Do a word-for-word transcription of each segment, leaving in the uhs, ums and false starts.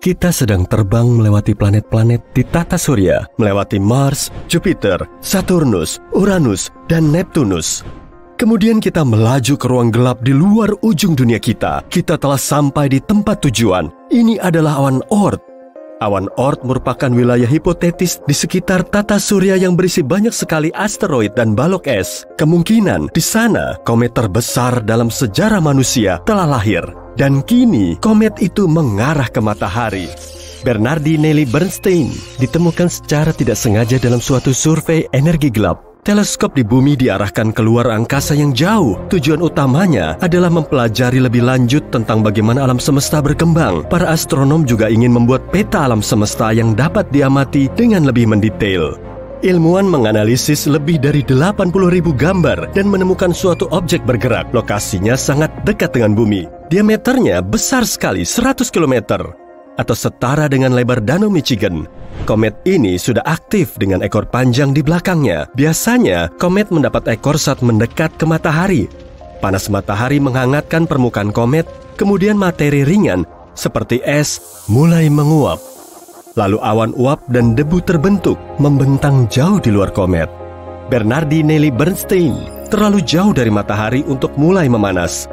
Kita sedang terbang melewati planet-planet di tata surya, melewati Mars, Jupiter, Saturnus, Uranus, dan Neptunus. Kemudian kita melaju ke ruang gelap di luar ujung dunia kita. Kita telah sampai di tempat tujuan. Ini adalah awan Oort. Awan Oort merupakan wilayah hipotetis di sekitar tata surya yang berisi banyak sekali asteroid dan balok es. Kemungkinan di sana komet terbesar dalam sejarah manusia telah lahir. Dan kini komet itu mengarah ke matahari. Bernardinelli Bernstein ditemukan secara tidak sengaja dalam suatu survei energi gelap. Teleskop di bumi diarahkan keluar angkasa yang jauh. Tujuan utamanya adalah mempelajari lebih lanjut tentang bagaimana alam semesta berkembang. Para astronom juga ingin membuat peta alam semesta yang dapat diamati dengan lebih mendetail. Ilmuwan menganalisis lebih dari delapan puluh ribu gambar dan menemukan suatu objek bergerak. Lokasinya sangat dekat dengan bumi. Diameternya besar sekali, seratus kilometer, atau setara dengan lebar Danau Michigan. Komet ini sudah aktif dengan ekor panjang di belakangnya. Biasanya, komet mendapat ekor saat mendekat ke matahari. Panas matahari menghangatkan permukaan komet, kemudian materi ringan seperti es mulai menguap. Lalu awan uap dan debu terbentuk, membentang jauh di luar komet. Bernardinelli Bernstein terlalu jauh dari matahari untuk mulai memanas.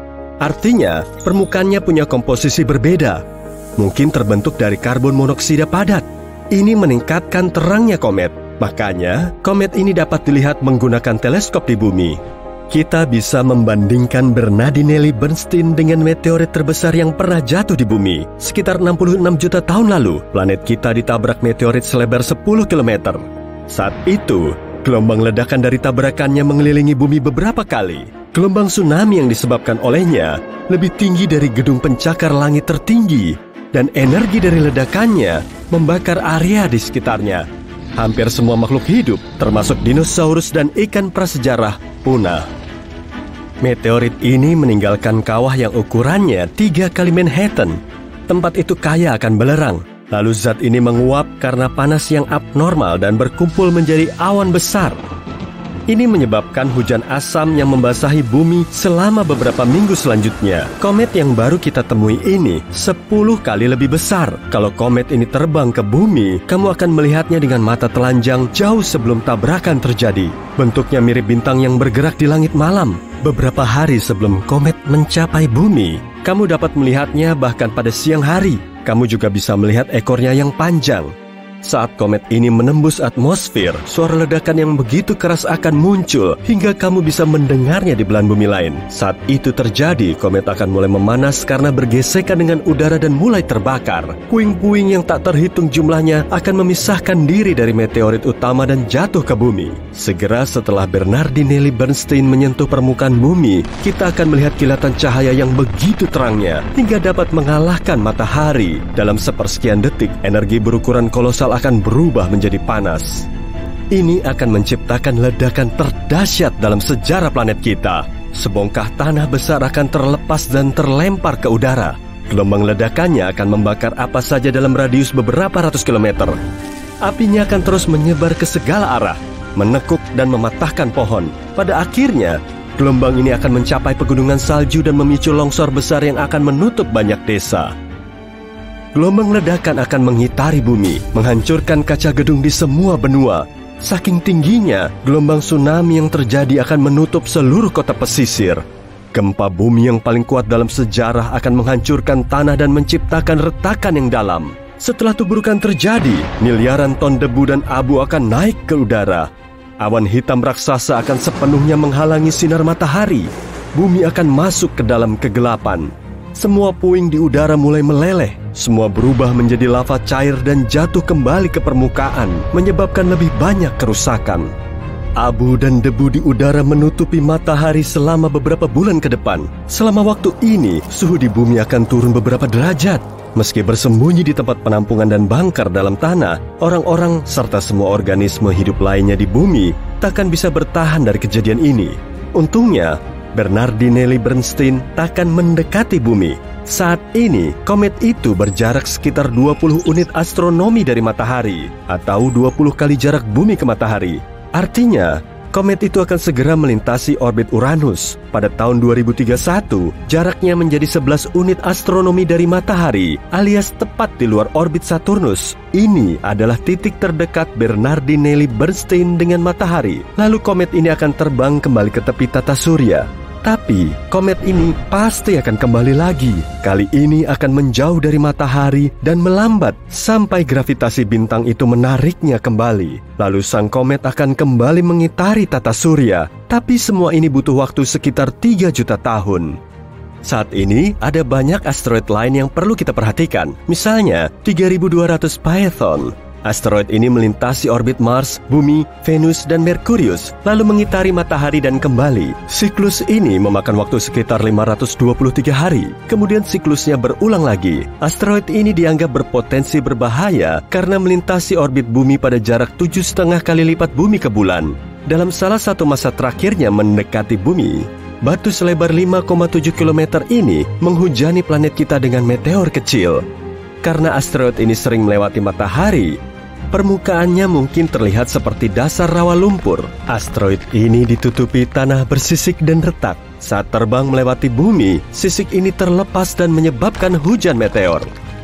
Artinya, permukaannya punya komposisi berbeda. Mungkin terbentuk dari karbon monoksida padat. Ini meningkatkan terangnya komet. Makanya, komet ini dapat dilihat menggunakan teleskop di bumi. Kita bisa membandingkan Bernardinelli Bernstein dengan meteorit terbesar yang pernah jatuh di bumi. Sekitar enam puluh enam juta tahun lalu, planet kita ditabrak meteorit selebar sepuluh kilometer. Saat itu, gelombang ledakan dari tabrakannya mengelilingi bumi beberapa kali. Gelombang tsunami yang disebabkan olehnya lebih tinggi dari gedung pencakar langit tertinggi, dan energi dari ledakannya membakar area di sekitarnya. Hampir semua makhluk hidup, termasuk dinosaurus dan ikan prasejarah, punah. Meteorit ini meninggalkan kawah yang ukurannya tiga kali Manhattan. Tempat itu kaya akan belerang. Lalu zat ini menguap karena panas yang abnormal dan berkumpul menjadi awan besar. Ini menyebabkan hujan asam yang membasahi bumi selama beberapa minggu selanjutnya. Komet yang baru kita temui ini sepuluh kali lebih besar. Kalau komet ini terbang ke bumi, kamu akan melihatnya dengan mata telanjang jauh sebelum tabrakan terjadi. Bentuknya mirip bintang yang bergerak di langit malam. Beberapa hari sebelum komet mencapai bumi, kamu dapat melihatnya bahkan pada siang hari. Kamu juga bisa melihat ekornya yang panjang. Saat komet ini menembus atmosfer, suara ledakan yang begitu keras akan muncul hingga kamu bisa mendengarnya di belahan bumi lain. Saat itu terjadi, komet akan mulai memanas karena bergesekan dengan udara dan mulai terbakar. Puing-puing yang tak terhitung jumlahnya akan memisahkan diri dari meteorit utama dan jatuh ke bumi. Segera setelah Bernardinelli Bernstein menyentuh permukaan bumi, kita akan melihat kilatan cahaya yang begitu terangnya hingga dapat mengalahkan matahari. Dalam sepersekian detik, energi berukuran kolosal akan berubah menjadi panas. Ini akan menciptakan ledakan terdahsyat dalam sejarah planet kita. Sebongkah tanah besar akan terlepas dan terlempar ke udara. Gelombang ledakannya akan membakar apa saja dalam radius beberapa ratus kilometer. Apinya akan terus menyebar ke segala arah, menekuk dan mematahkan pohon. Pada akhirnya, gelombang ini akan mencapai pegunungan salju dan memicu longsor besar yang akan menutup banyak desa. Gelombang ledakan akan mengitari bumi, menghancurkan kaca gedung di semua benua. Saking tingginya, gelombang tsunami yang terjadi akan menutup seluruh kota pesisir. Gempa bumi yang paling kuat dalam sejarah akan menghancurkan tanah dan menciptakan retakan yang dalam. Setelah tuburukan terjadi, miliaran ton debu dan abu akan naik ke udara. Awan hitam raksasa akan sepenuhnya menghalangi sinar matahari. Bumi akan masuk ke dalam kegelapan. Semua puing di udara mulai meleleh. Semua berubah menjadi lava cair dan jatuh kembali ke permukaan, menyebabkan lebih banyak kerusakan. Abu dan debu di udara menutupi matahari selama beberapa bulan ke depan. Selama waktu ini, suhu di bumi akan turun beberapa derajat. Meski bersembunyi di tempat penampungan dan bangkar dalam tanah, orang-orang serta semua organisme hidup lainnya di bumi takkan bisa bertahan dari kejadian ini. Untungnya, Bernardinelli Bernstein takkan mendekati bumi. Saat ini, komet itu berjarak sekitar dua puluh unit astronomi dari matahari, atau dua puluh kali jarak bumi ke matahari. Artinya, komet itu akan segera melintasi orbit Uranus. Pada tahun dua ribu tiga puluh satu, jaraknya menjadi sebelas unit astronomi dari matahari, alias tepat di luar orbit Saturnus. Ini adalah titik terdekat Bernardinelli Bernstein dengan matahari. Lalu komet ini akan terbang kembali ke tepi tata surya. Tapi, komet ini pasti akan kembali lagi. Kali ini akan menjauh dari matahari dan melambat sampai gravitasi bintang itu menariknya kembali. Lalu sang komet akan kembali mengitari tata surya. Tapi semua ini butuh waktu sekitar tiga juta tahun. Saat ini, ada banyak asteroid lain yang perlu kita perhatikan. Misalnya, tiga ribu dua ratus Phaethon. Asteroid ini melintasi orbit Mars, Bumi, Venus, dan Merkurius, lalu mengitari matahari dan kembali. Siklus ini memakan waktu sekitar lima ratus dua puluh tiga hari. Kemudian siklusnya berulang lagi. Asteroid ini dianggap berpotensi berbahaya karena melintasi orbit Bumi pada jarak tujuh koma lima kali lipat Bumi ke bulan. Dalam salah satu masa terakhirnya mendekati Bumi, batu selebar lima koma tujuh kilometer ini menghujani planet kita dengan meteor kecil. Karena asteroid ini sering melewati matahari, permukaannya mungkin terlihat seperti dasar rawa lumpur. Asteroid ini ditutupi tanah bersisik dan retak. Saat terbang melewati bumi, sisik ini terlepas dan menyebabkan hujan meteor.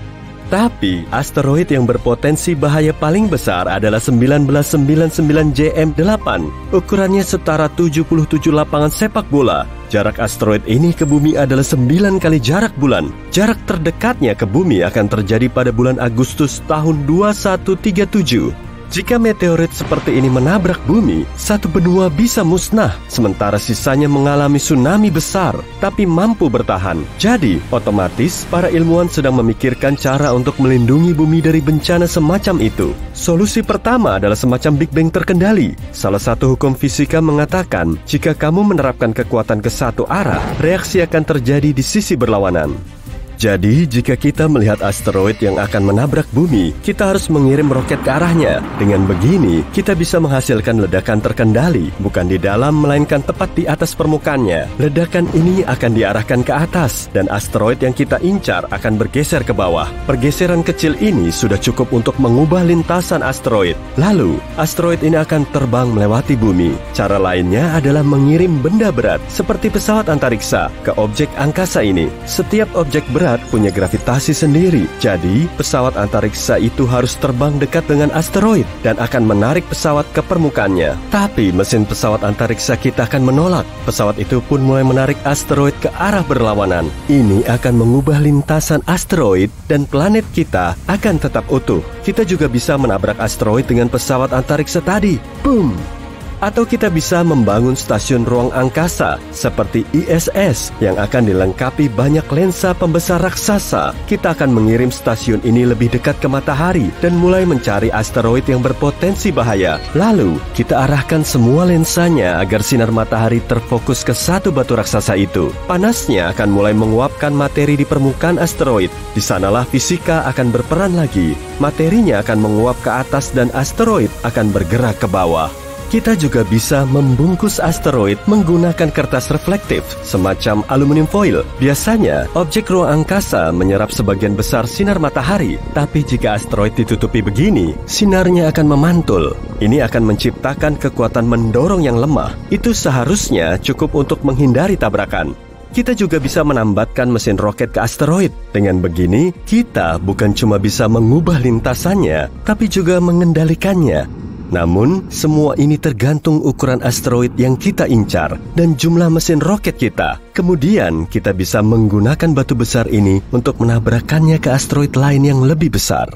Tapi, asteroid yang berpotensi bahaya paling besar adalah seribu sembilan ratus sembilan puluh sembilan J M delapan. Ukurannya setara tujuh puluh tujuh lapangan sepak bola. Jarak asteroid ini ke bumi adalah sembilan kali jarak bulan. Jarak terdekatnya ke bumi akan terjadi pada bulan Agustus tahun dua ribu seratus tiga puluh tujuh. Jika meteorit seperti ini menabrak bumi, satu benua bisa musnah, sementara sisanya mengalami tsunami besar, tapi mampu bertahan. Jadi, otomatis para ilmuwan sedang memikirkan cara untuk melindungi bumi dari bencana semacam itu. Solusi pertama adalah semacam Big Bang terkendali. Salah satu hukum fisika mengatakan, jika kamu menerapkan kekuatan ke satu arah, reaksi akan terjadi di sisi berlawanan. Jadi, jika kita melihat asteroid yang akan menabrak bumi, kita harus mengirim roket ke arahnya. Dengan begini, kita bisa menghasilkan ledakan terkendali, bukan di dalam, melainkan tepat di atas permukaannya. Ledakan ini akan diarahkan ke atas, dan asteroid yang kita incar akan bergeser ke bawah. Pergeseran kecil ini sudah cukup untuk mengubah lintasan asteroid. Lalu, asteroid ini akan terbang melewati bumi. Cara lainnya adalah mengirim benda berat, seperti pesawat antariksa, ke objek angkasa ini. Setiap objek berat punya gravitasi sendiri. Jadi, pesawat antariksa itu harus terbang dekat dengan asteroid dan akan menarik pesawat ke permukaannya. Tapi, mesin pesawat antariksa kita akan menolak. Pesawat itu pun mulai menarik asteroid ke arah berlawanan. Ini akan mengubah lintasan asteroid dan planet kita akan tetap utuh. Kita juga bisa menabrak asteroid dengan pesawat antariksa tadi. Boom! Atau kita bisa membangun stasiun ruang angkasa seperti I S S yang akan dilengkapi banyak lensa pembesar raksasa. Kita akan mengirim stasiun ini lebih dekat ke matahari dan mulai mencari asteroid yang berpotensi bahaya. Lalu, kita arahkan semua lensanya agar sinar matahari terfokus ke satu batu raksasa itu. Panasnya akan mulai menguapkan materi di permukaan asteroid. Di sanalah fisika akan berperan lagi. Materinya akan menguap ke atas dan asteroid akan bergerak ke bawah. Kita juga bisa membungkus asteroid menggunakan kertas reflektif, semacam aluminium foil. Biasanya, objek ruang angkasa menyerap sebagian besar sinar matahari. Tapi jika asteroid ditutupi begini, sinarnya akan memantul. Ini akan menciptakan kekuatan mendorong yang lemah. Itu seharusnya cukup untuk menghindari tabrakan. Kita juga bisa menambatkan mesin roket ke asteroid. Dengan begini, kita bukan cuma bisa mengubah lintasannya, tapi juga mengendalikannya. Namun, semua ini tergantung ukuran asteroid yang kita incar dan jumlah mesin roket kita. Kemudian, kita bisa menggunakan batu besar ini untuk menabrakkannya ke asteroid lain yang lebih besar.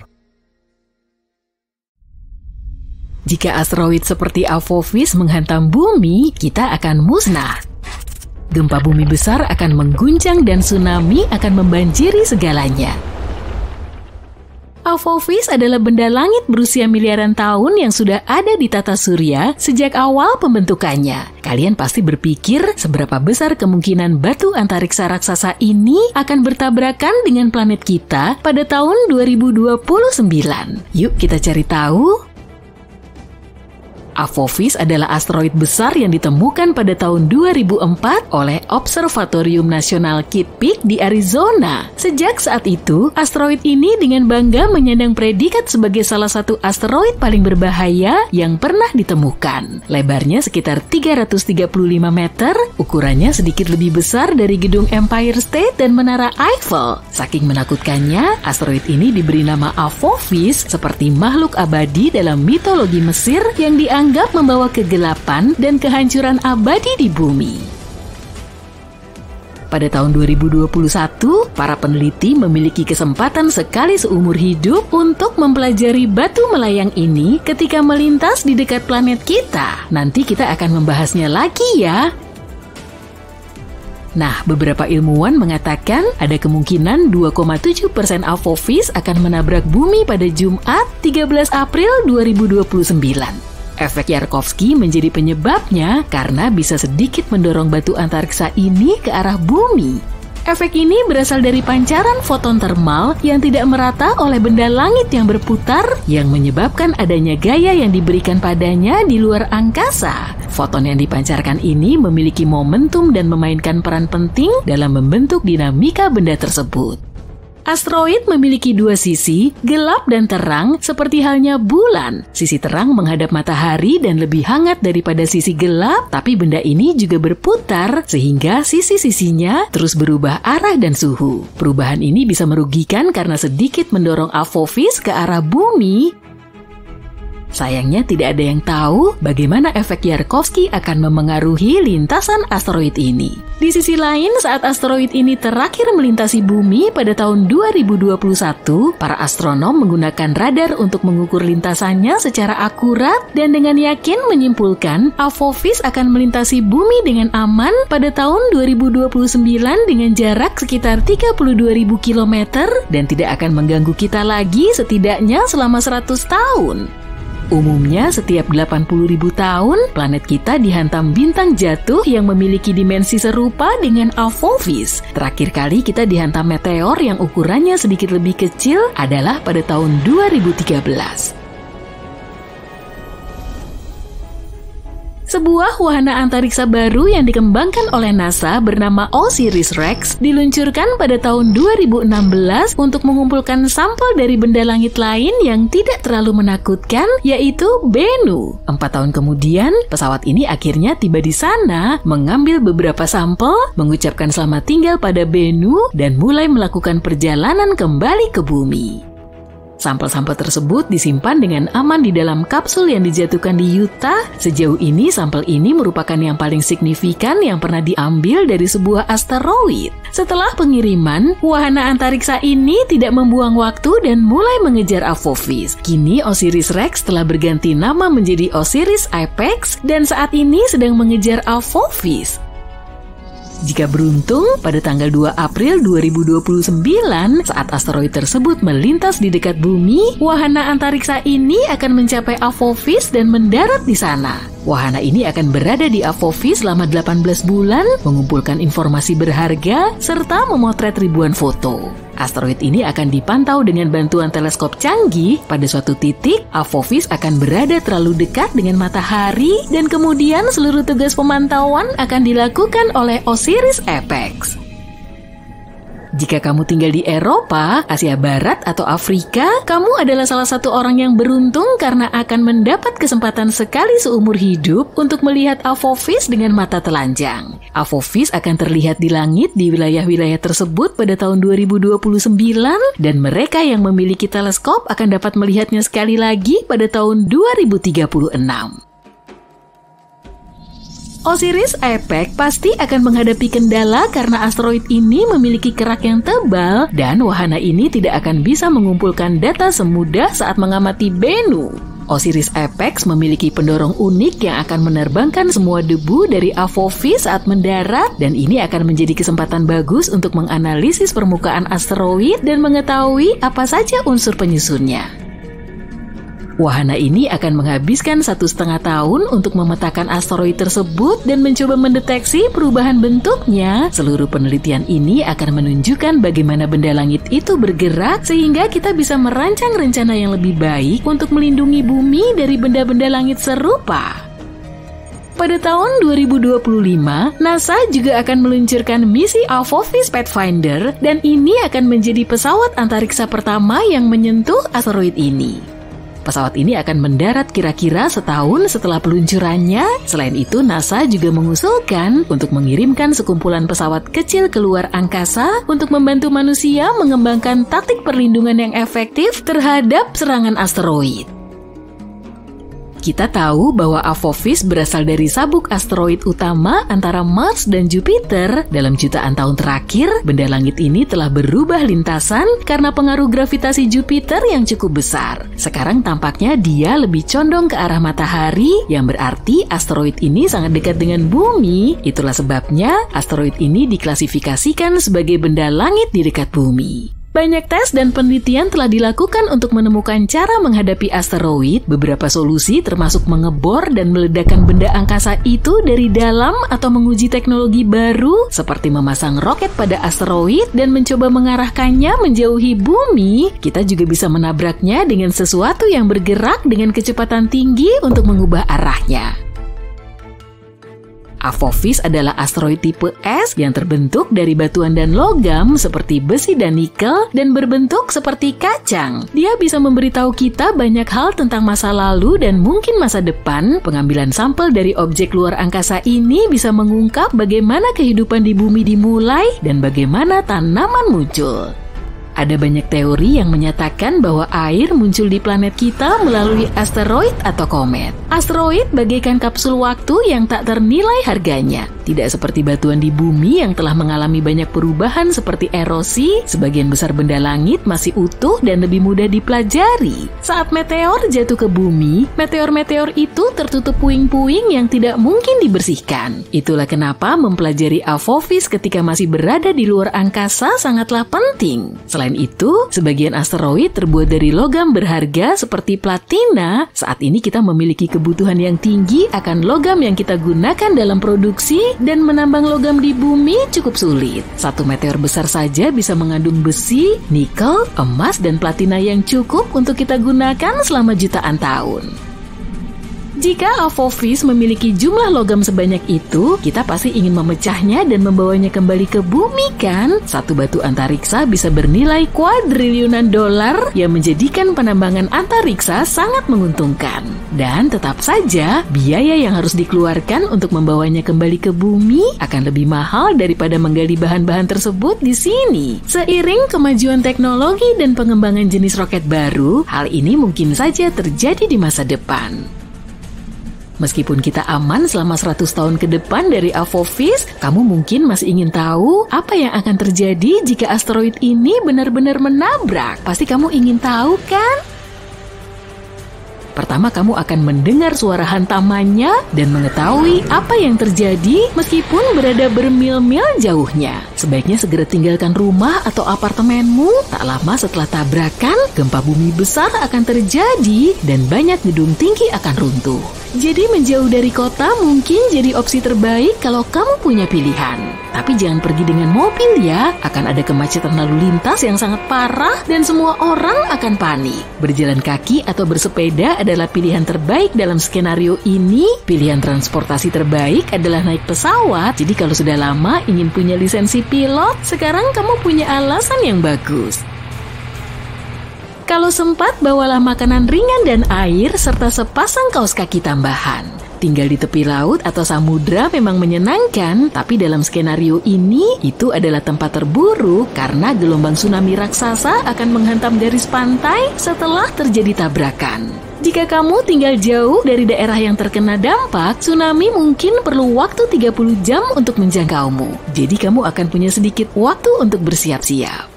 Jika asteroid seperti Apophis menghantam bumi, kita akan musnah. Gempa bumi besar akan mengguncang dan tsunami akan membanjiri segalanya. Apophis adalah benda langit berusia miliaran tahun yang sudah ada di tata surya sejak awal pembentukannya. Kalian pasti berpikir seberapa besar kemungkinan batu antariksa raksasa ini akan bertabrakan dengan planet kita pada tahun dua ribu dua puluh sembilan. Yuk kita cari tahu. Apophis adalah asteroid besar yang ditemukan pada tahun dua ribu empat oleh Observatorium Nasional Kitt Peak di Arizona. Sejak saat itu, asteroid ini dengan bangga menyandang predikat sebagai salah satu asteroid paling berbahaya yang pernah ditemukan. Lebarnya sekitar tiga ratus tiga puluh lima meter, ukurannya sedikit lebih besar dari gedung Empire State dan Menara Eiffel. Saking menakutkannya, asteroid ini diberi nama Apophis seperti makhluk abadi dalam mitologi Mesir yang dianggap Anggap membawa kegelapan dan kehancuran abadi di bumi. Pada tahun dua ribu dua puluh satu, para peneliti memiliki kesempatan sekali seumur hidup untuk mempelajari batu melayang ini ketika melintas di dekat planet kita. Nanti kita akan membahasnya lagi ya. Nah, beberapa ilmuwan mengatakan ada kemungkinan dua koma tujuh persen Apophis akan menabrak bumi pada Jumat tiga belas April dua ribu dua puluh sembilan. Efek Yarkovsky menjadi penyebabnya karena bisa sedikit mendorong batu antariksa ini ke arah bumi. Efek ini berasal dari pancaran foton termal yang tidak merata oleh benda langit yang berputar yang menyebabkan adanya gaya yang diberikan padanya di luar angkasa. Foton yang dipancarkan ini memiliki momentum dan memainkan peran penting dalam membentuk dinamika benda tersebut. Asteroid memiliki dua sisi, gelap dan terang, seperti halnya bulan. Sisi terang menghadap matahari dan lebih hangat daripada sisi gelap, tapi benda ini juga berputar, sehingga sisi-sisinya terus berubah arah dan suhu. Perubahan ini bisa merugikan karena sedikit mendorong Apophis ke arah bumi. Sayangnya tidak ada yang tahu bagaimana efek Yarkovsky akan memengaruhi lintasan asteroid ini. Di sisi lain, saat asteroid ini terakhir melintasi bumi pada tahun dua ribu dua puluh satu, para astronom menggunakan radar untuk mengukur lintasannya secara akurat dan dengan yakin menyimpulkan Apophis akan melintasi bumi dengan aman pada tahun dua ribu dua puluh sembilan dengan jarak sekitar tiga puluh dua ribu kilometer dan tidak akan mengganggu kita lagi setidaknya selama seratus tahun. Umumnya, setiap delapan puluh ribu tahun, planet kita dihantam bintang jatuh yang memiliki dimensi serupa dengan Apophis. Terakhir kali kita dihantam meteor yang ukurannya sedikit lebih kecil adalah pada tahun dua ribu tiga belas. Sebuah wahana antariksa baru yang dikembangkan oleh NASA bernama OSIRIS-REx diluncurkan pada tahun dua ribu enam belas untuk mengumpulkan sampel dari benda langit lain yang tidak terlalu menakutkan, yaitu Bennu. Empat tahun kemudian, pesawat ini akhirnya tiba di sana, mengambil beberapa sampel, mengucapkan selamat tinggal pada Bennu, dan mulai melakukan perjalanan kembali ke bumi. Sampel-sampel tersebut disimpan dengan aman di dalam kapsul yang dijatuhkan di Utah. Sejauh ini, sampel ini merupakan yang paling signifikan yang pernah diambil dari sebuah asteroid. Setelah pengiriman, wahana antariksa ini tidak membuang waktu dan mulai mengejar Apophis. Kini OSIRIS-REx telah berganti nama menjadi OSIRIS-APEX dan saat ini sedang mengejar Apophis. Jika beruntung, pada tanggal dua April dua ribu dua puluh sembilan, saat asteroid tersebut melintas di dekat bumi, wahana antariksa ini akan mencapai Apophis dan mendarat di sana. Wahana ini akan berada di Apophis selama delapan belas bulan, mengumpulkan informasi berharga, serta memotret ribuan foto. Asteroid ini akan dipantau dengan bantuan teleskop canggih. Pada suatu titik, Apophis akan berada terlalu dekat dengan matahari dan kemudian seluruh tugas pemantauan akan dilakukan oleh OSIRIS-APEX. Jika kamu tinggal di Eropa, Asia Barat, atau Afrika, kamu adalah salah satu orang yang beruntung karena akan mendapat kesempatan sekali seumur hidup untuk melihat Apophis dengan mata telanjang. Apophis akan terlihat di langit di wilayah-wilayah tersebut pada tahun dua ribu dua puluh sembilan dan mereka yang memiliki teleskop akan dapat melihatnya sekali lagi pada tahun dua ribu tiga puluh enam. OSIRIS-APEX pasti akan menghadapi kendala karena asteroid ini memiliki kerak yang tebal dan wahana ini tidak akan bisa mengumpulkan data semudah saat mengamati Bennu. OSIRIS-APEX memiliki pendorong unik yang akan menerbangkan semua debu dari Apophis saat mendarat dan ini akan menjadi kesempatan bagus untuk menganalisis permukaan asteroid dan mengetahui apa saja unsur penyusunnya. Wahana ini akan menghabiskan satu setengah tahun untuk memetakan asteroid tersebut dan mencoba mendeteksi perubahan bentuknya. Seluruh penelitian ini akan menunjukkan bagaimana benda langit itu bergerak sehingga kita bisa merancang rencana yang lebih baik untuk melindungi bumi dari benda-benda langit serupa. Pada tahun dua ribu dua puluh lima, NASA juga akan meluncurkan misi Apophis Pathfinder dan ini akan menjadi pesawat antariksa pertama yang menyentuh asteroid ini. Pesawat ini akan mendarat kira-kira setahun setelah peluncurannya. Selain itu, NASA juga mengusulkan untuk mengirimkan sekumpulan pesawat kecil ke luar angkasa untuk membantu manusia mengembangkan taktik perlindungan yang efektif terhadap serangan asteroid. Kita tahu bahwa Apophis berasal dari sabuk asteroid utama antara Mars dan Jupiter. Dalam jutaan tahun terakhir, benda langit ini telah berubah lintasan karena pengaruh gravitasi Jupiter yang cukup besar. Sekarang tampaknya dia lebih condong ke arah matahari, yang berarti asteroid ini sangat dekat dengan bumi. Itulah sebabnya asteroid ini diklasifikasikan sebagai benda langit di dekat bumi. Banyak tes dan penelitian telah dilakukan untuk menemukan cara menghadapi asteroid. Beberapa solusi termasuk mengebor dan meledakkan benda angkasa itu dari dalam atau menguji teknologi baru seperti memasang roket pada asteroid dan mencoba mengarahkannya menjauhi bumi. Kita juga bisa menabraknya dengan sesuatu yang bergerak dengan kecepatan tinggi untuk mengubah arahnya. Apophis adalah asteroid tipe S yang terbentuk dari batuan dan logam seperti besi dan nikel dan berbentuk seperti kacang. Dia bisa memberitahu kita banyak hal tentang masa lalu dan mungkin masa depan. Pengambilan sampel dari objek luar angkasa ini bisa mengungkap bagaimana kehidupan di bumi dimulai dan bagaimana tanaman muncul. Ada banyak teori yang menyatakan bahwa air muncul di planet kita melalui asteroid atau komet. Asteroid bagaikan kapsul waktu yang tak ternilai harganya. Tidak seperti batuan di bumi yang telah mengalami banyak perubahan seperti erosi, sebagian besar benda langit masih utuh dan lebih mudah dipelajari. Saat meteor jatuh ke bumi, meteor-meteor itu tertutup puing-puing yang tidak mungkin dibersihkan. Itulah kenapa mempelajari Apophis ketika masih berada di luar angkasa sangatlah penting. Selain itu, sebagian asteroid terbuat dari logam berharga seperti platina. Saat ini kita memiliki kebutuhan yang tinggi akan logam yang kita gunakan dalam produksi dan menambang logam di bumi cukup sulit. Satu meteor besar saja bisa mengandung besi, nikel, emas, dan platina yang cukup untuk kita gunakan selama jutaan tahun. Jika Apophis memiliki jumlah logam sebanyak itu, kita pasti ingin memecahnya dan membawanya kembali ke bumi kan? Satu batu antariksa bisa bernilai kuadriliunan dolar yang menjadikan penambangan antariksa sangat menguntungkan. Dan tetap saja, biaya yang harus dikeluarkan untuk membawanya kembali ke bumi akan lebih mahal daripada menggali bahan-bahan tersebut di sini. Seiring kemajuan teknologi dan pengembangan jenis roket baru, hal ini mungkin saja terjadi di masa depan. Meskipun kita aman selama seratus tahun ke depan dari Apophis, kamu mungkin masih ingin tahu apa yang akan terjadi jika asteroid ini benar-benar menabrak. Pasti kamu ingin tahu kan? Pertama, kamu akan mendengar suara hantamannya dan mengetahui apa yang terjadi meskipun berada bermil-mil jauhnya. Sebaiknya segera tinggalkan rumah atau apartemenmu. Tak lama setelah tabrakan, gempa bumi besar akan terjadi dan banyak gedung tinggi akan runtuh. Jadi menjauh dari kota mungkin jadi opsi terbaik kalau kamu punya pilihan. Tapi jangan pergi dengan mobil ya, akan ada kemacetan lalu lintas yang sangat parah dan semua orang akan panik. Berjalan kaki atau bersepeda adalah pilihan terbaik dalam skenario ini. Pilihan transportasi terbaik adalah naik pesawat. Jadi kalau sudah lama ingin punya lisensi pilot, sekarang kamu punya alasan yang bagus. Kalau sempat, bawalah makanan ringan dan air serta sepasang kaos kaki tambahan. Tinggal di tepi laut atau samudra memang menyenangkan, tapi dalam skenario ini, itu adalah tempat terburuk karena gelombang tsunami raksasa akan menghantam garis pantai setelah terjadi tabrakan. Jika kamu tinggal jauh dari daerah yang terkena dampak, tsunami mungkin perlu waktu tiga puluh jam untuk menjangkaumu. Jadi kamu akan punya sedikit waktu untuk bersiap-siap.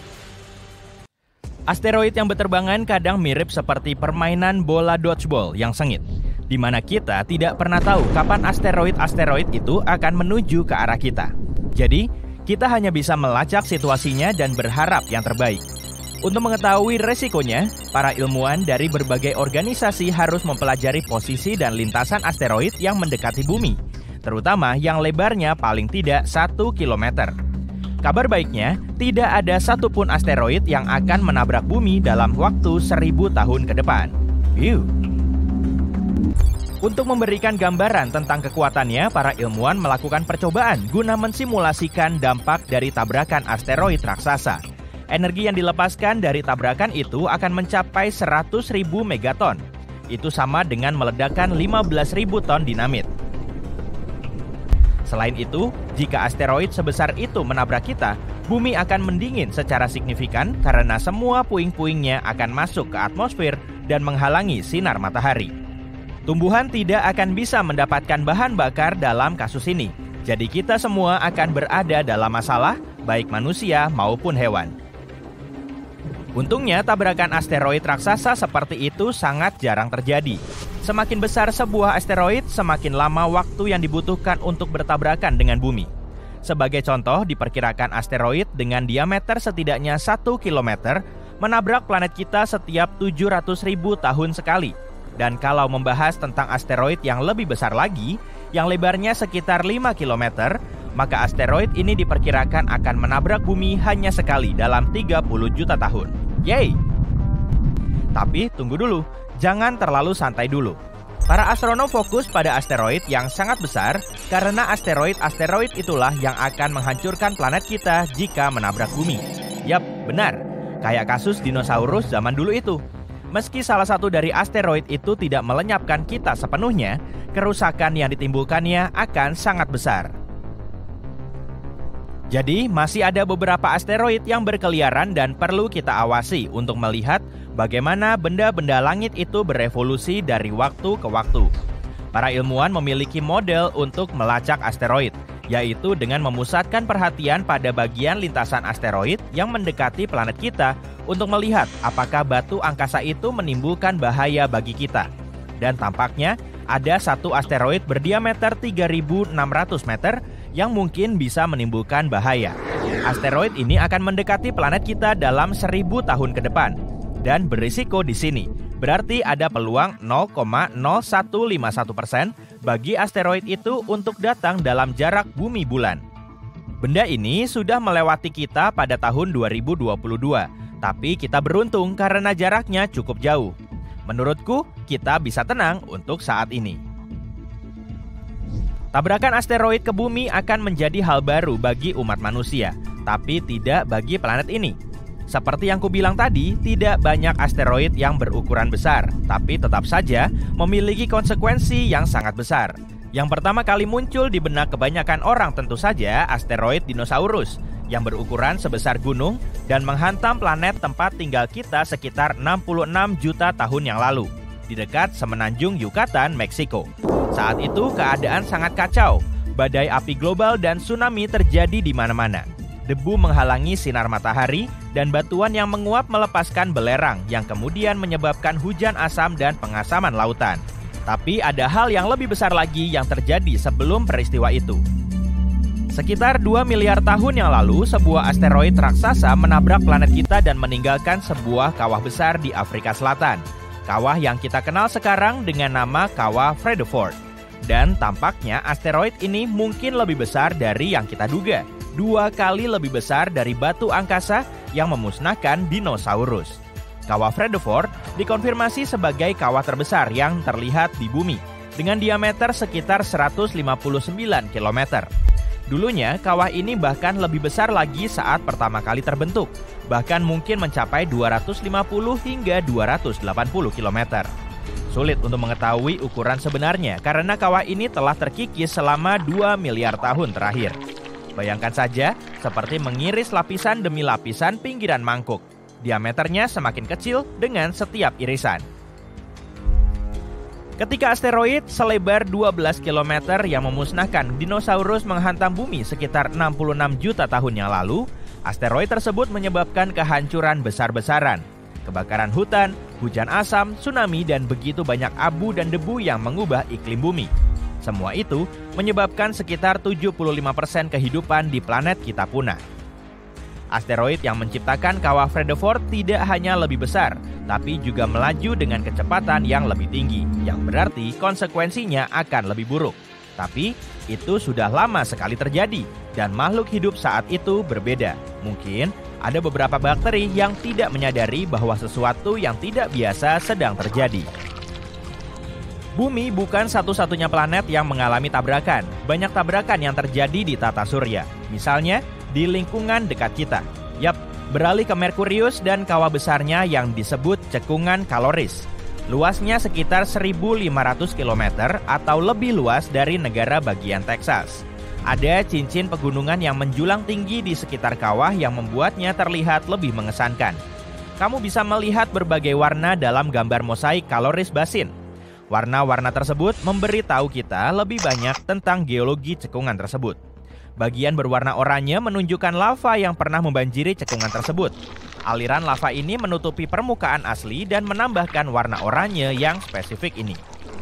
Asteroid yang berterbangan kadang mirip seperti permainan bola dodgeball yang sengit, di mana kita tidak pernah tahu kapan asteroid-asteroid itu akan menuju ke arah kita. Jadi, kita hanya bisa melacak situasinya dan berharap yang terbaik. Untuk mengetahui resikonya, para ilmuwan dari berbagai organisasi harus mempelajari posisi dan lintasan asteroid yang mendekati bumi, terutama yang lebarnya paling tidak satu kilometer. Kabar baiknya, tidak ada satupun asteroid yang akan menabrak bumi dalam waktu seribu tahun ke depan. Yuh. Untuk memberikan gambaran tentang kekuatannya, para ilmuwan melakukan percobaan guna mensimulasikan dampak dari tabrakan asteroid raksasa. Energi yang dilepaskan dari tabrakan itu akan mencapai seratus ribu megaton. Itu sama dengan meledakkan lima belas ribu ton dinamit. Selain itu, jika asteroid sebesar itu menabrak kita, bumi akan mendingin secara signifikan karena semua puing-puingnya akan masuk ke atmosfer dan menghalangi sinar matahari. Tumbuhan tidak akan bisa mendapatkan bahan bakar dalam kasus ini. Jadi kita semua akan berada dalam masalah, baik manusia maupun hewan. Untungnya tabrakan asteroid raksasa seperti itu sangat jarang terjadi. Semakin besar sebuah asteroid, semakin lama waktu yang dibutuhkan untuk bertabrakan dengan bumi. Sebagai contoh, diperkirakan asteroid dengan diameter setidaknya satu kilometer menabrak planet kita setiap tujuh ratus ribu tahun sekali. Dan kalau membahas tentang asteroid yang lebih besar lagi, yang lebarnya sekitar lima kilometer, maka asteroid ini diperkirakan akan menabrak bumi hanya sekali dalam tiga puluh juta tahun. Yeay! Tapi tunggu dulu, jangan terlalu santai dulu. Para astronom fokus pada asteroid yang sangat besar karena asteroid-asteroid itulah yang akan menghancurkan planet kita jika menabrak bumi. Yap, benar. Kayak kasus dinosaurus zaman dulu itu. Meski salah satu dari asteroid itu tidak melenyapkan kita sepenuhnya, kerusakan yang ditimbulkannya akan sangat besar. Jadi, masih ada beberapa asteroid yang berkeliaran dan perlu kita awasi untuk melihat bagaimana benda-benda langit itu berevolusi dari waktu ke waktu. Para ilmuwan memiliki model untuk melacak asteroid, yaitu dengan memusatkan perhatian pada bagian lintasan asteroid yang mendekati planet kita untuk melihat apakah batu angkasa itu menimbulkan bahaya bagi kita. Dan tampaknya ada satu asteroid berdiameter tiga ribu enam ratus meter yang mungkin bisa menimbulkan bahaya. Asteroid ini akan mendekati planet kita dalam seribu tahun ke depan dan berisiko di sini. Berarti ada peluang nol koma nol satu lima satu persen bagi asteroid itu untuk datang dalam jarak bumi bulan. Benda ini sudah melewati kita pada tahun dua ribu dua puluh dua, tapi kita beruntung karena jaraknya cukup jauh. Menurutku, kita bisa tenang untuk saat ini. Tabrakan asteroid ke bumi akan menjadi hal baru bagi umat manusia, tapi tidak bagi planet ini. Seperti yang kubilang tadi, tidak banyak asteroid yang berukuran besar, tapi tetap saja memiliki konsekuensi yang sangat besar. Yang pertama kali muncul di benak kebanyakan orang tentu saja asteroid dinosaurus, yang berukuran sebesar gunung dan menghantam planet tempat tinggal kita sekitar enam puluh enam juta tahun yang lalu, di dekat semenanjung Yucatan, Meksiko. Saat itu keadaan sangat kacau, badai api global dan tsunami terjadi di mana-mana. Debu menghalangi sinar matahari dan batuan yang menguap melepaskan belerang yang kemudian menyebabkan hujan asam dan pengasaman lautan. Tapi ada hal yang lebih besar lagi yang terjadi sebelum peristiwa itu. Sekitar dua miliar tahun yang lalu, sebuah asteroid raksasa menabrak planet kita dan meninggalkan sebuah kawah besar di Afrika Selatan. Kawah yang kita kenal sekarang dengan nama Kawah Fredeford. Dan tampaknya asteroid ini mungkin lebih besar dari yang kita duga. Dua kali lebih besar dari batu angkasa yang memusnahkan dinosaurus. Kawah Fredeford dikonfirmasi sebagai kawah terbesar yang terlihat di bumi, dengan diameter sekitar seratus lima puluh sembilan kilometer. Dulunya, kawah ini bahkan lebih besar lagi saat pertama kali terbentuk, bahkan mungkin mencapai dua ratus lima puluh hingga dua ratus delapan puluh kilometer. Sulit untuk mengetahui ukuran sebenarnya karena kawah ini telah terkikis selama dua miliar tahun terakhir. Bayangkan saja, seperti mengiris lapisan demi lapisan pinggiran mangkuk. Diameternya semakin kecil dengan setiap irisan. Ketika asteroid selebar dua belas kilometer yang memusnahkan dinosaurus menghantam bumi sekitar enam puluh enam juta tahun yang lalu, asteroid tersebut menyebabkan kehancuran besar-besaran, kebakaran hutan, hujan asam, tsunami, dan begitu banyak abu dan debu yang mengubah iklim bumi. Semua itu menyebabkan sekitar tujuh puluh lima persen kehidupan di planet kita punah. Asteroid yang menciptakan kawah Fredefort tidak hanya lebih besar, tapi juga melaju dengan kecepatan yang lebih tinggi, yang berarti konsekuensinya akan lebih buruk. Tapi itu sudah lama sekali terjadi, dan makhluk hidup saat itu berbeda. Mungkin ada beberapa bakteri yang tidak menyadari bahwa sesuatu yang tidak biasa sedang terjadi. Bumi bukan satu-satunya planet yang mengalami tabrakan. Banyak tabrakan yang terjadi di tata surya. Misalnya, di lingkungan dekat kita. Yap, beralih ke Merkurius dan kawah besarnya yang disebut cekungan Kaloris. Luasnya sekitar seribu lima ratus kilometer atau lebih luas dari negara bagian Texas. Ada cincin pegunungan yang menjulang tinggi di sekitar kawah yang membuatnya terlihat lebih mengesankan. Kamu bisa melihat berbagai warna dalam gambar mosaik Kaloris Basin. Warna-warna tersebut memberitahu kita lebih banyak tentang geologi cekungan tersebut. Bagian berwarna oranye menunjukkan lava yang pernah membanjiri cekungan tersebut. Aliran lava ini menutupi permukaan asli dan menambahkan warna oranye yang spesifik ini.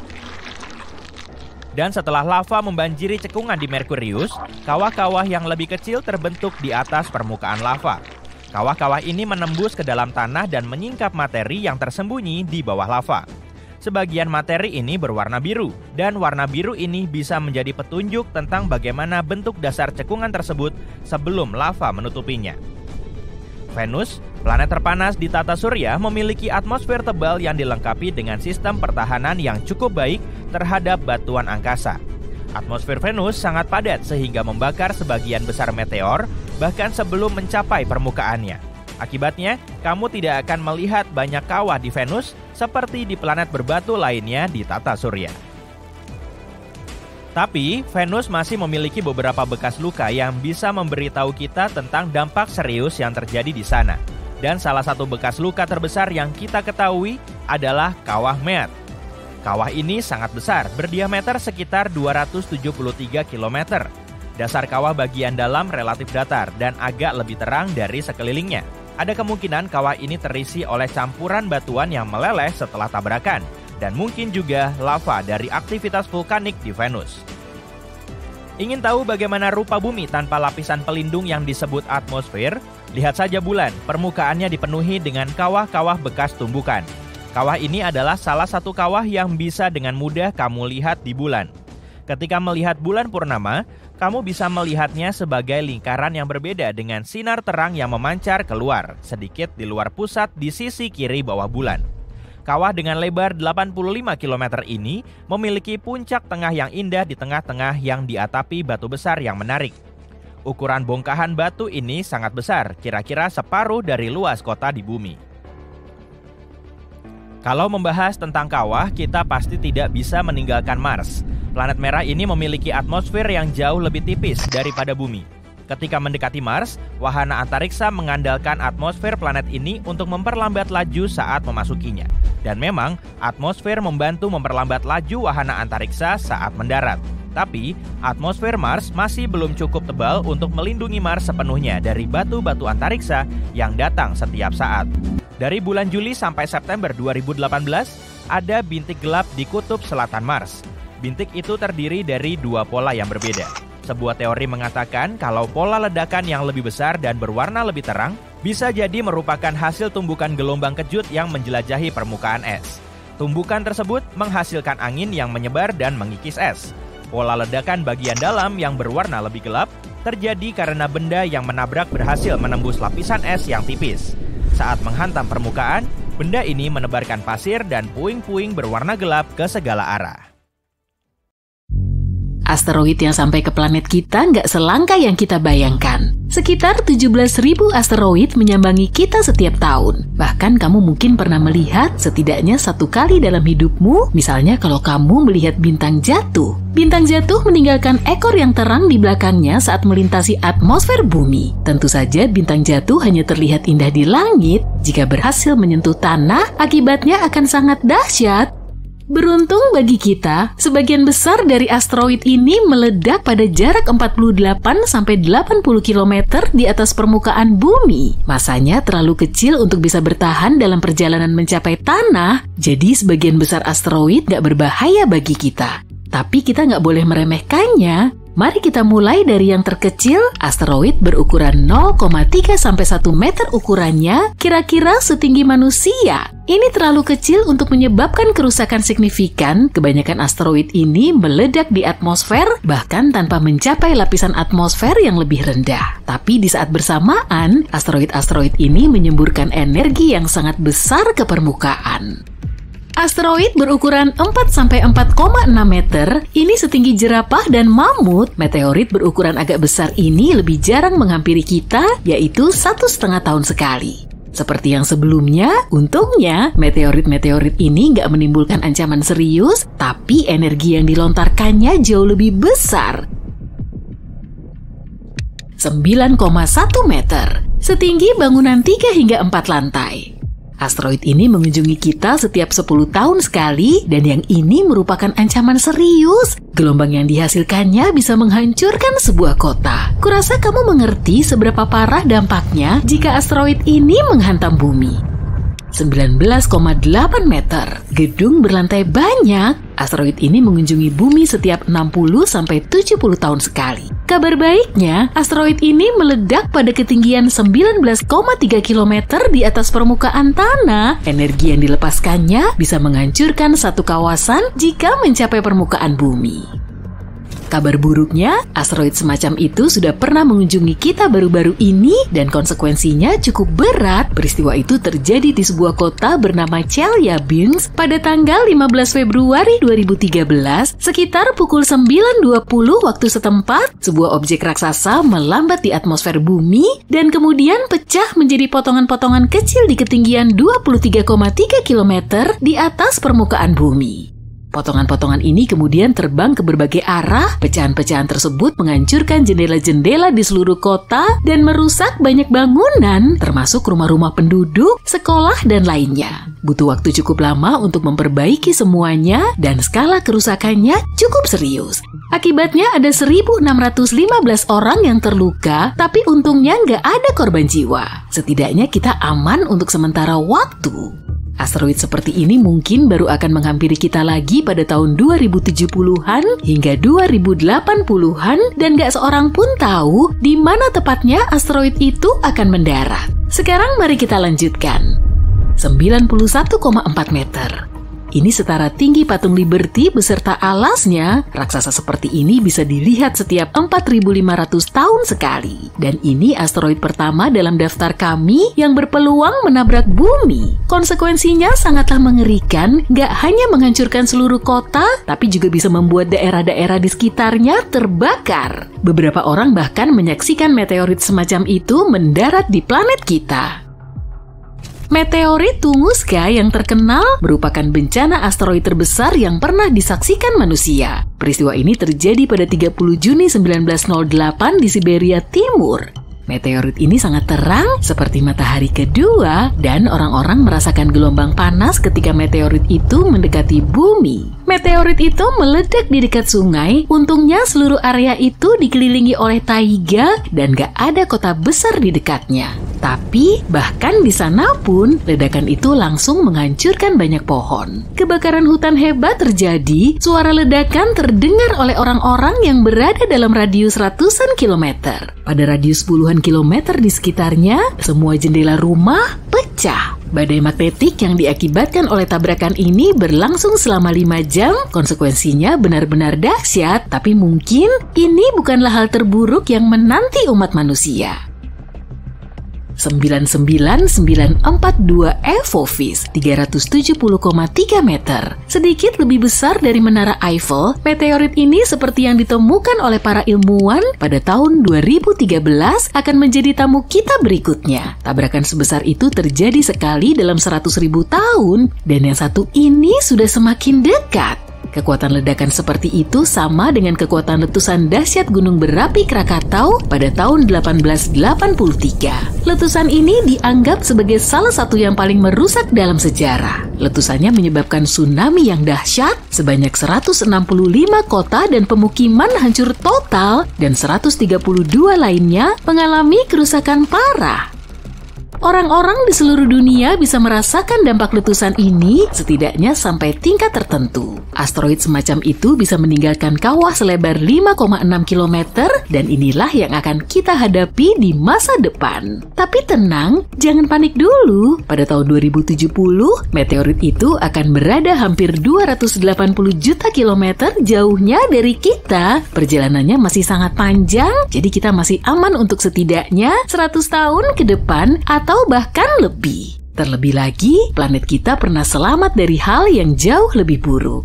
Dan setelah lava membanjiri cekungan di Merkurius, kawah-kawah yang lebih kecil terbentuk di atas permukaan lava. Kawah-kawah ini menembus ke dalam tanah dan menyingkap materi yang tersembunyi di bawah lava. Sebagian materi ini berwarna biru, dan warna biru ini bisa menjadi petunjuk tentang bagaimana bentuk dasar cekungan tersebut sebelum lava menutupinya. Venus, planet terpanas di tata surya, memiliki atmosfer tebal yang dilengkapi dengan sistem pertahanan yang cukup baik terhadap batuan angkasa. Atmosfer Venus sangat padat sehingga membakar sebagian besar meteor, bahkan sebelum mencapai permukaannya. Akibatnya, kamu tidak akan melihat banyak kawah di Venus seperti di planet berbatu lainnya di tata surya. Tapi, Venus masih memiliki beberapa bekas luka yang bisa memberitahu kita tentang dampak serius yang terjadi di sana. Dan salah satu bekas luka terbesar yang kita ketahui adalah kawah Mead. Kawah ini sangat besar, berdiameter sekitar dua ratus tujuh puluh tiga kilometer. Dasar kawah bagian dalam relatif datar dan agak lebih terang dari sekelilingnya. Ada kemungkinan kawah ini terisi oleh campuran batuan yang meleleh setelah tabrakan, dan mungkin juga lava dari aktivitas vulkanik di Venus. Ingin tahu bagaimana rupa bumi tanpa lapisan pelindung yang disebut atmosfer? Lihat saja bulan, permukaannya dipenuhi dengan kawah-kawah bekas tumbukan. Kawah ini adalah salah satu kawah yang bisa dengan mudah kamu lihat di bulan. Ketika melihat bulan purnama, kamu bisa melihatnya sebagai lingkaran yang berbeda dengan sinar terang yang memancar keluar, sedikit di luar pusat di sisi kiri bawah bulan. Kawah dengan lebar delapan puluh lima kilometer ini memiliki puncak tengah yang indah di tengah-tengah yang diatapi batu besar yang menarik. Ukuran bongkahan batu ini sangat besar, kira-kira separuh dari luas kota di bumi. Kalau membahas tentang kawah, kita pasti tidak bisa meninggalkan Mars. Planet merah ini memiliki atmosfer yang jauh lebih tipis daripada bumi. Ketika mendekati Mars, wahana antariksa mengandalkan atmosfer planet ini untuk memperlambat laju saat memasukinya. Dan memang, atmosfer membantu memperlambat laju wahana antariksa saat mendarat. Tapi, atmosfer Mars masih belum cukup tebal untuk melindungi Mars sepenuhnya dari batu-batu antariksa yang datang setiap saat. Dari bulan Juli sampai September dua ribu delapan belas, ada bintik gelap di kutub selatan Mars. Bintik itu terdiri dari dua pola yang berbeda. Sebuah teori mengatakan kalau pola ledakan yang lebih besar dan berwarna lebih terang bisa jadi merupakan hasil tumbukan gelombang kejut yang menjelajahi permukaan es. Tumbukan tersebut menghasilkan angin yang menyebar dan mengikis es. Pola ledakan bagian dalam yang berwarna lebih gelap terjadi karena benda yang menabrak berhasil menembus lapisan es yang tipis. Saat menghantam permukaan, benda ini menebarkan pasir dan puing-puing berwarna gelap ke segala arah. Asteroid yang sampai ke planet kita nggak selangka yang kita bayangkan. Sekitar tujuh belas ribu asteroid menyambangi kita setiap tahun. Bahkan kamu mungkin pernah melihat setidaknya satu kali dalam hidupmu, misalnya kalau kamu melihat bintang jatuh. Bintang jatuh meninggalkan ekor yang terang di belakangnya saat melintasi atmosfer bumi. Tentu saja bintang jatuh hanya terlihat indah di langit. Jika berhasil menyentuh tanah, akibatnya akan sangat dahsyat. Beruntung bagi kita, sebagian besar dari asteroid ini meledak pada jarak empat puluh delapan sampai delapan puluh kilometer di atas permukaan bumi. Masanya terlalu kecil untuk bisa bertahan dalam perjalanan mencapai tanah, jadi sebagian besar asteroid nggak berbahaya bagi kita. Tapi kita nggak boleh meremehkannya. Mari kita mulai dari yang terkecil, asteroid berukuran nol koma tiga sampai satu meter ukurannya, kira-kira setinggi manusia. Ini terlalu kecil untuk menyebabkan kerusakan signifikan. Kebanyakan asteroid ini meledak di atmosfer, bahkan tanpa mencapai lapisan atmosfer yang lebih rendah. Tapi di saat bersamaan, asteroid-asteroid ini menyemburkan energi yang sangat besar ke permukaan. Asteroid berukuran empat sampai empat koma enam meter, ini setinggi jerapah dan mamut. Meteorit berukuran agak besar ini lebih jarang menghampiri kita, yaitu satu setengah tahun sekali. Seperti yang sebelumnya, untungnya meteorit-meteorit ini nggak menimbulkan ancaman serius, tapi energi yang dilontarkannya jauh lebih besar. sembilan koma satu meter, setinggi bangunan tiga hingga empat lantai. Asteroid ini mengunjungi kita setiap sepuluh tahun sekali, dan yang ini merupakan ancaman serius. Gelombang yang dihasilkannya bisa menghancurkan sebuah kota. Kurasa kamu mengerti seberapa parah dampaknya jika asteroid ini menghantam bumi. sembilan belas koma delapan meter, gedung berlantai banyak. Asteroid ini mengunjungi bumi setiap enam puluh sampai tujuh puluh tahun sekali. Kabar baiknya, asteroid ini meledak pada ketinggian sembilan belas koma tiga kilometer di atas permukaan tanah. Energi yang dilepaskannya bisa menghancurkan satu kawasan jika mencapai permukaan bumi. Kabar buruknya, asteroid semacam itu sudah pernah mengunjungi kita baru-baru ini dan konsekuensinya cukup berat. Peristiwa itu terjadi di sebuah kota bernama Chelyabinsk pada tanggal lima belas Februari dua ribu tiga belas, sekitar pukul sembilan dua puluh waktu setempat. Sebuah objek raksasa melambat di atmosfer bumi dan kemudian pecah menjadi potongan-potongan kecil di ketinggian dua puluh tiga koma tiga kilometer di atas permukaan bumi. Potongan-potongan ini kemudian terbang ke berbagai arah. Pecahan-pecahan tersebut menghancurkan jendela-jendela di seluruh kota dan merusak banyak bangunan, termasuk rumah-rumah penduduk, sekolah, dan lainnya. Butuh waktu cukup lama untuk memperbaiki semuanya dan skala kerusakannya cukup serius. Akibatnya ada seribu enam ratus lima belas orang yang terluka, tapi untungnya nggak ada korban jiwa. Setidaknya kita aman untuk sementara waktu. Asteroid seperti ini mungkin baru akan menghampiri kita lagi pada tahun dua ribu tujuh puluhan hingga dua ribu delapan puluhan dan gak seorang pun tahu di mana tepatnya asteroid itu akan mendarat. Sekarang mari kita lanjutkan. sembilan puluh satu koma empat meter. Ini setara tinggi patung Liberty beserta alasnya. Raksasa seperti ini bisa dilihat setiap empat ribu lima ratus tahun sekali. Dan ini asteroid pertama dalam daftar kami yang berpeluang menabrak bumi. Konsekuensinya sangatlah mengerikan, gak hanya menghancurkan seluruh kota, tapi juga bisa membuat daerah-daerah di sekitarnya terbakar. Beberapa orang bahkan menyaksikan meteorit semacam itu mendarat di planet kita. Meteorit Tunguska yang terkenal merupakan bencana asteroid terbesar yang pernah disaksikan manusia. Peristiwa ini terjadi pada tiga puluh Juni seribu sembilan ratus delapan di Siberia Timur. Meteorit ini sangat terang seperti matahari kedua dan orang-orang merasakan gelombang panas ketika meteorit itu mendekati bumi. Meteorit itu meledak di dekat sungai, untungnya seluruh area itu dikelilingi oleh taiga dan gak ada kota besar di dekatnya. Tapi bahkan di sana pun ledakan itu langsung menghancurkan banyak pohon. Kebakaran hutan hebat terjadi, suara ledakan terdengar oleh orang-orang yang berada dalam radius ratusan kilometer. Pada radius puluhan kilometer di sekitarnya, semua jendela rumah pecah. Badai magnetik yang diakibatkan oleh tabrakan ini berlangsung selama lima jam. Konsekuensinya benar-benar dahsyat, tapi mungkin ini bukanlah hal terburuk yang menanti umat manusia. sembilan sembilan sembilan empat dua Apophis, tiga ratus tujuh puluh koma tiga meter. Sedikit lebih besar dari Menara Eiffel, meteorit ini seperti yang ditemukan oleh para ilmuwan pada tahun dua ribu tiga belas akan menjadi tamu kita berikutnya. Tabrakan sebesar itu terjadi sekali dalam seratus ribu tahun, dan yang satu ini sudah semakin dekat. Kekuatan ledakan seperti itu sama dengan kekuatan letusan dahsyat Gunung Berapi Krakatau pada tahun delapan belas delapan puluh tiga. Letusan ini dianggap sebagai salah satu yang paling merusak dalam sejarah. Letusannya menyebabkan tsunami yang dahsyat, sebanyak seratus enam puluh lima kota dan pemukiman hancur total, dan seratus tiga puluh dua lainnya mengalami kerusakan parah. Orang-orang di seluruh dunia bisa merasakan dampak letusan ini setidaknya sampai tingkat tertentu. Asteroid semacam itu bisa meninggalkan kawah selebar lima koma enam kilometer dan inilah yang akan kita hadapi di masa depan. Tapi tenang, jangan panik dulu. Pada tahun dua ribu tujuh puluh, meteorit itu akan berada hampir dua ratus delapan puluh juta kilometer jauhnya dari kita. Perjalanannya masih sangat panjang, jadi kita masih aman untuk setidaknya seratus tahun ke depan atau atau bahkan lebih. Terlebih lagi, planet kita pernah selamat dari hal yang jauh lebih buruk.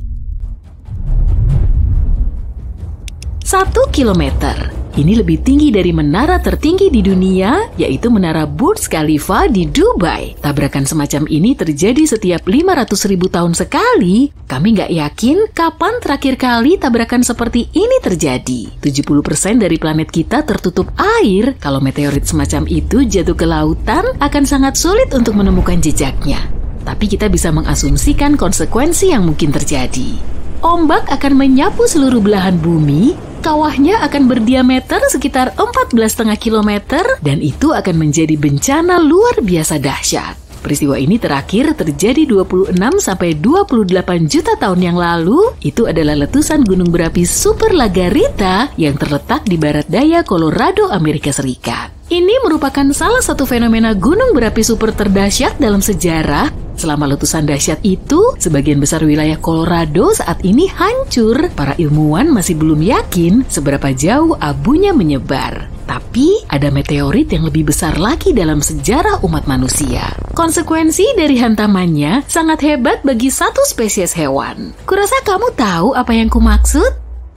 Satu kilometer. Ini lebih tinggi dari menara tertinggi di dunia, yaitu menara Burj Khalifa di Dubai. Tabrakan semacam ini terjadi setiap lima ratus ribu tahun sekali. Kami nggak yakin kapan terakhir kali tabrakan seperti ini terjadi. tujuh puluh persen dari planet kita tertutup air. Kalau meteorit semacam itu jatuh ke lautan, akan sangat sulit untuk menemukan jejaknya. Tapi kita bisa mengasumsikan konsekuensi yang mungkin terjadi. Ombak akan menyapu seluruh belahan bumi. Kawahnya akan berdiameter sekitar empat belas koma lima kilometer dan itu akan menjadi bencana luar biasa dahsyat. Peristiwa ini terakhir terjadi dua puluh enam sampai dua puluh delapan juta tahun yang lalu. Itu adalah letusan gunung berapi Super Lagarita yang terletak di barat daya Colorado, Amerika Serikat. Ini merupakan salah satu fenomena gunung berapi super terdahsyat dalam sejarah. Selama letusan dahsyat itu, sebagian besar wilayah Colorado saat ini hancur. Para ilmuwan masih belum yakin seberapa jauh abunya menyebar. Tapi, ada meteorit yang lebih besar lagi dalam sejarah umat manusia. Konsekuensi dari hantamannya sangat hebat bagi satu spesies hewan. Kurasa kamu tahu apa yang kumaksud?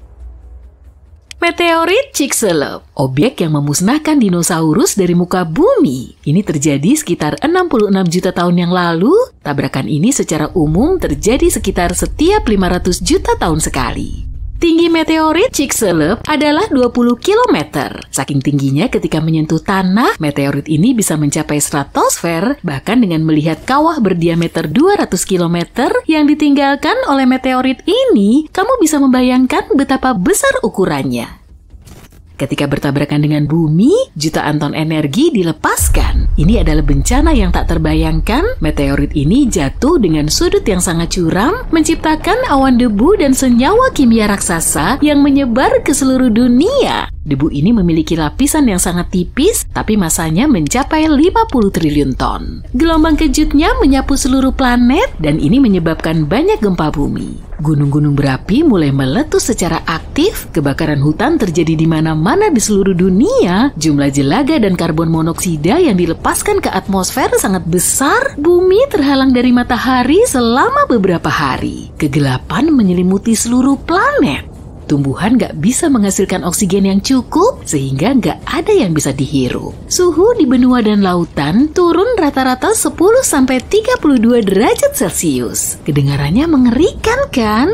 Meteorit Chicxulub, objek yang memusnahkan dinosaurus dari muka bumi. Ini terjadi sekitar enam puluh enam juta tahun yang lalu. Tabrakan ini secara umum terjadi sekitar setiap lima ratus juta tahun sekali. Tinggi meteorit Chicxulub adalah dua puluh kilometer. Saking tingginya ketika menyentuh tanah, meteorit ini bisa mencapai stratosfer, bahkan dengan melihat kawah berdiameter dua ratus kilometer yang ditinggalkan oleh meteorit ini, kamu bisa membayangkan betapa besar ukurannya. Ketika bertabrakan dengan bumi, jutaan ton energi dilepaskan. Ini adalah bencana yang tak terbayangkan. Meteorit ini jatuh dengan sudut yang sangat curam, menciptakan awan debu dan senyawa kimia raksasa yang menyebar ke seluruh dunia. Debu ini memiliki lapisan yang sangat tipis, tapi masanya mencapai lima puluh triliun ton. Gelombang kejutnya menyapu seluruh planet, dan ini menyebabkan banyak gempa bumi. Gunung-gunung berapi mulai meletus secara aktif, kebakaran hutan terjadi di mana-mana di seluruh dunia, jumlah jelaga dan karbon monoksida yang dilepaskan ke atmosfer sangat besar, bumi terhalang dari matahari selama beberapa hari. Kegelapan menyelimuti seluruh planet. Tumbuhan gak bisa menghasilkan oksigen yang cukup sehingga gak ada yang bisa dihirup. Suhu di benua dan lautan turun rata-rata sepuluh sampai tiga puluh dua derajat Celcius. Kedengarannya mengerikan kan?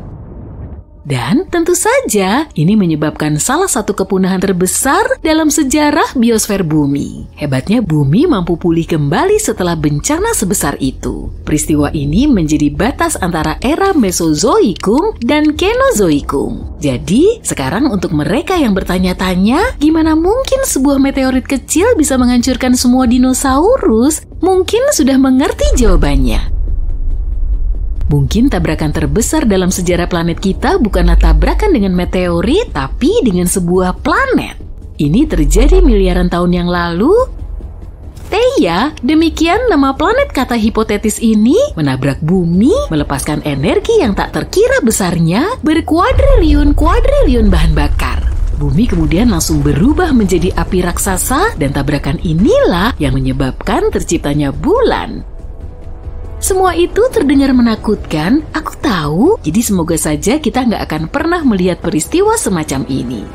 Dan tentu saja ini menyebabkan salah satu kepunahan terbesar dalam sejarah biosfer bumi. Hebatnya bumi mampu pulih kembali setelah bencana sebesar itu. Peristiwa ini menjadi batas antara era Mesozoikum dan Kenozoikum. Jadi, sekarang untuk mereka yang bertanya-tanya, gimana mungkin sebuah meteorit kecil bisa menghancurkan semua dinosaurus? Mungkin sudah mengerti jawabannya. Mungkin tabrakan terbesar dalam sejarah planet kita bukanlah tabrakan dengan meteorit, tapi dengan sebuah planet. Ini terjadi miliaran tahun yang lalu. Theia, demikian nama planet kata hipotetis ini, menabrak bumi, melepaskan energi yang tak terkira besarnya, berkuadriliun-kuadriliun bahan bakar. Bumi kemudian langsung berubah menjadi api raksasa, dan tabrakan inilah yang menyebabkan terciptanya bulan. Semua itu terdengar menakutkan, aku tahu, jadi semoga saja kita nggak akan pernah melihat peristiwa semacam ini.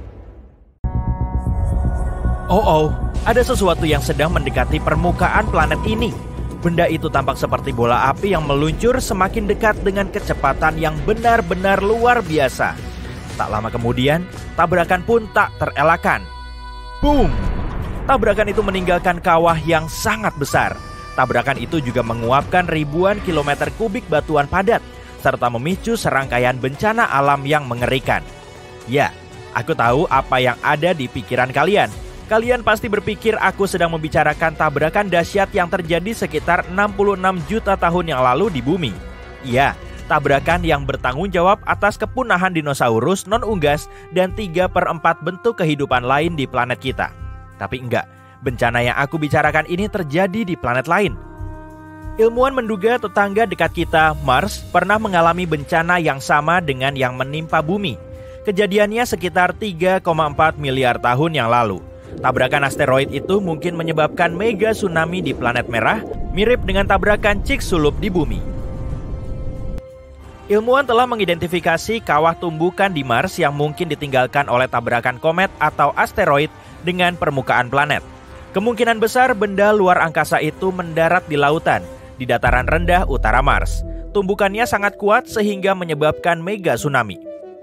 Oh oh, ada sesuatu yang sedang mendekati permukaan planet ini. Benda itu tampak seperti bola api yang meluncur semakin dekat dengan kecepatan yang benar-benar luar biasa. Tak lama kemudian, tabrakan pun tak terelakkan. Boom! Tabrakan itu meninggalkan kawah yang sangat besar. Tabrakan itu juga menguapkan ribuan kilometer kubik batuan padat, serta memicu serangkaian bencana alam yang mengerikan. Ya, aku tahu apa yang ada di pikiran kalian. Kalian pasti berpikir aku sedang membicarakan tabrakan dahsyat yang terjadi sekitar enam puluh enam juta tahun yang lalu di bumi. Iya, tabrakan yang bertanggung jawab atas kepunahan dinosaurus non-unggas dan tiga per empat bentuk kehidupan lain di planet kita. Tapi enggak, bencana yang aku bicarakan ini terjadi di planet lain. Ilmuwan menduga tetangga dekat kita, Mars, pernah mengalami bencana yang sama dengan yang menimpa bumi. Kejadiannya sekitar tiga koma empat miliar tahun yang lalu. Tabrakan asteroid itu mungkin menyebabkan mega tsunami di planet merah, mirip dengan tabrakan Chicxulub di bumi. Ilmuwan telah mengidentifikasi kawah tumbukan di Mars yang mungkin ditinggalkan oleh tabrakan komet atau asteroid dengan permukaan planet. Kemungkinan besar benda luar angkasa itu mendarat di lautan, di dataran rendah utara Mars. Tumbukannya sangat kuat sehingga menyebabkan mega tsunami.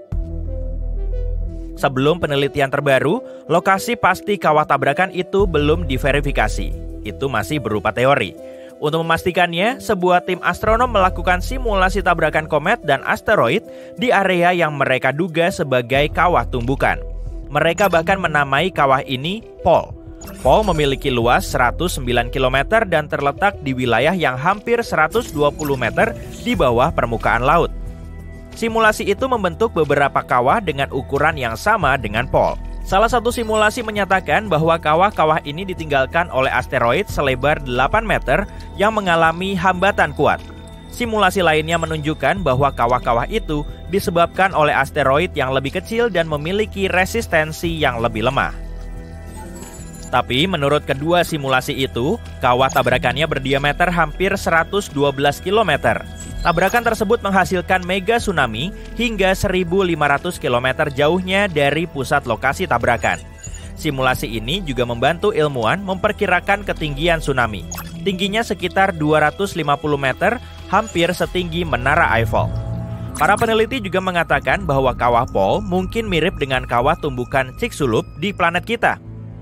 Sebelum penelitian terbaru, lokasi pasti kawah tabrakan itu belum diverifikasi. Itu masih berupa teori. Untuk memastikannya, sebuah tim astronom melakukan simulasi tabrakan komet dan asteroid di area yang mereka duga sebagai kawah tumbukan. Mereka bahkan menamai kawah ini Pole. Pole memiliki luas seratus sembilan kilometer dan terletak di wilayah yang hampir seratus dua puluh meter di bawah permukaan laut. Simulasi itu membentuk beberapa kawah dengan ukuran yang sama dengan Pole. Salah satu simulasi menyatakan bahwa kawah-kawah ini ditinggalkan oleh asteroid selebar delapan meter yang mengalami hambatan kuat. Simulasi lainnya menunjukkan bahwa kawah-kawah itu disebabkan oleh asteroid yang lebih kecil dan memiliki resistensi yang lebih lemah. Tapi menurut kedua simulasi itu, kawah tabrakannya berdiameter hampir seratus dua belas kilometer. Tabrakan tersebut menghasilkan mega tsunami hingga seribu lima ratus kilometer jauhnya dari pusat lokasi tabrakan. Simulasi ini juga membantu ilmuwan memperkirakan ketinggian tsunami. Tingginya sekitar dua ratus lima puluh meter, hampir setinggi Menara Eiffel. Para peneliti juga mengatakan bahwa kawah Pole mungkin mirip dengan kawah tumbukan Chicxulub di planet kita.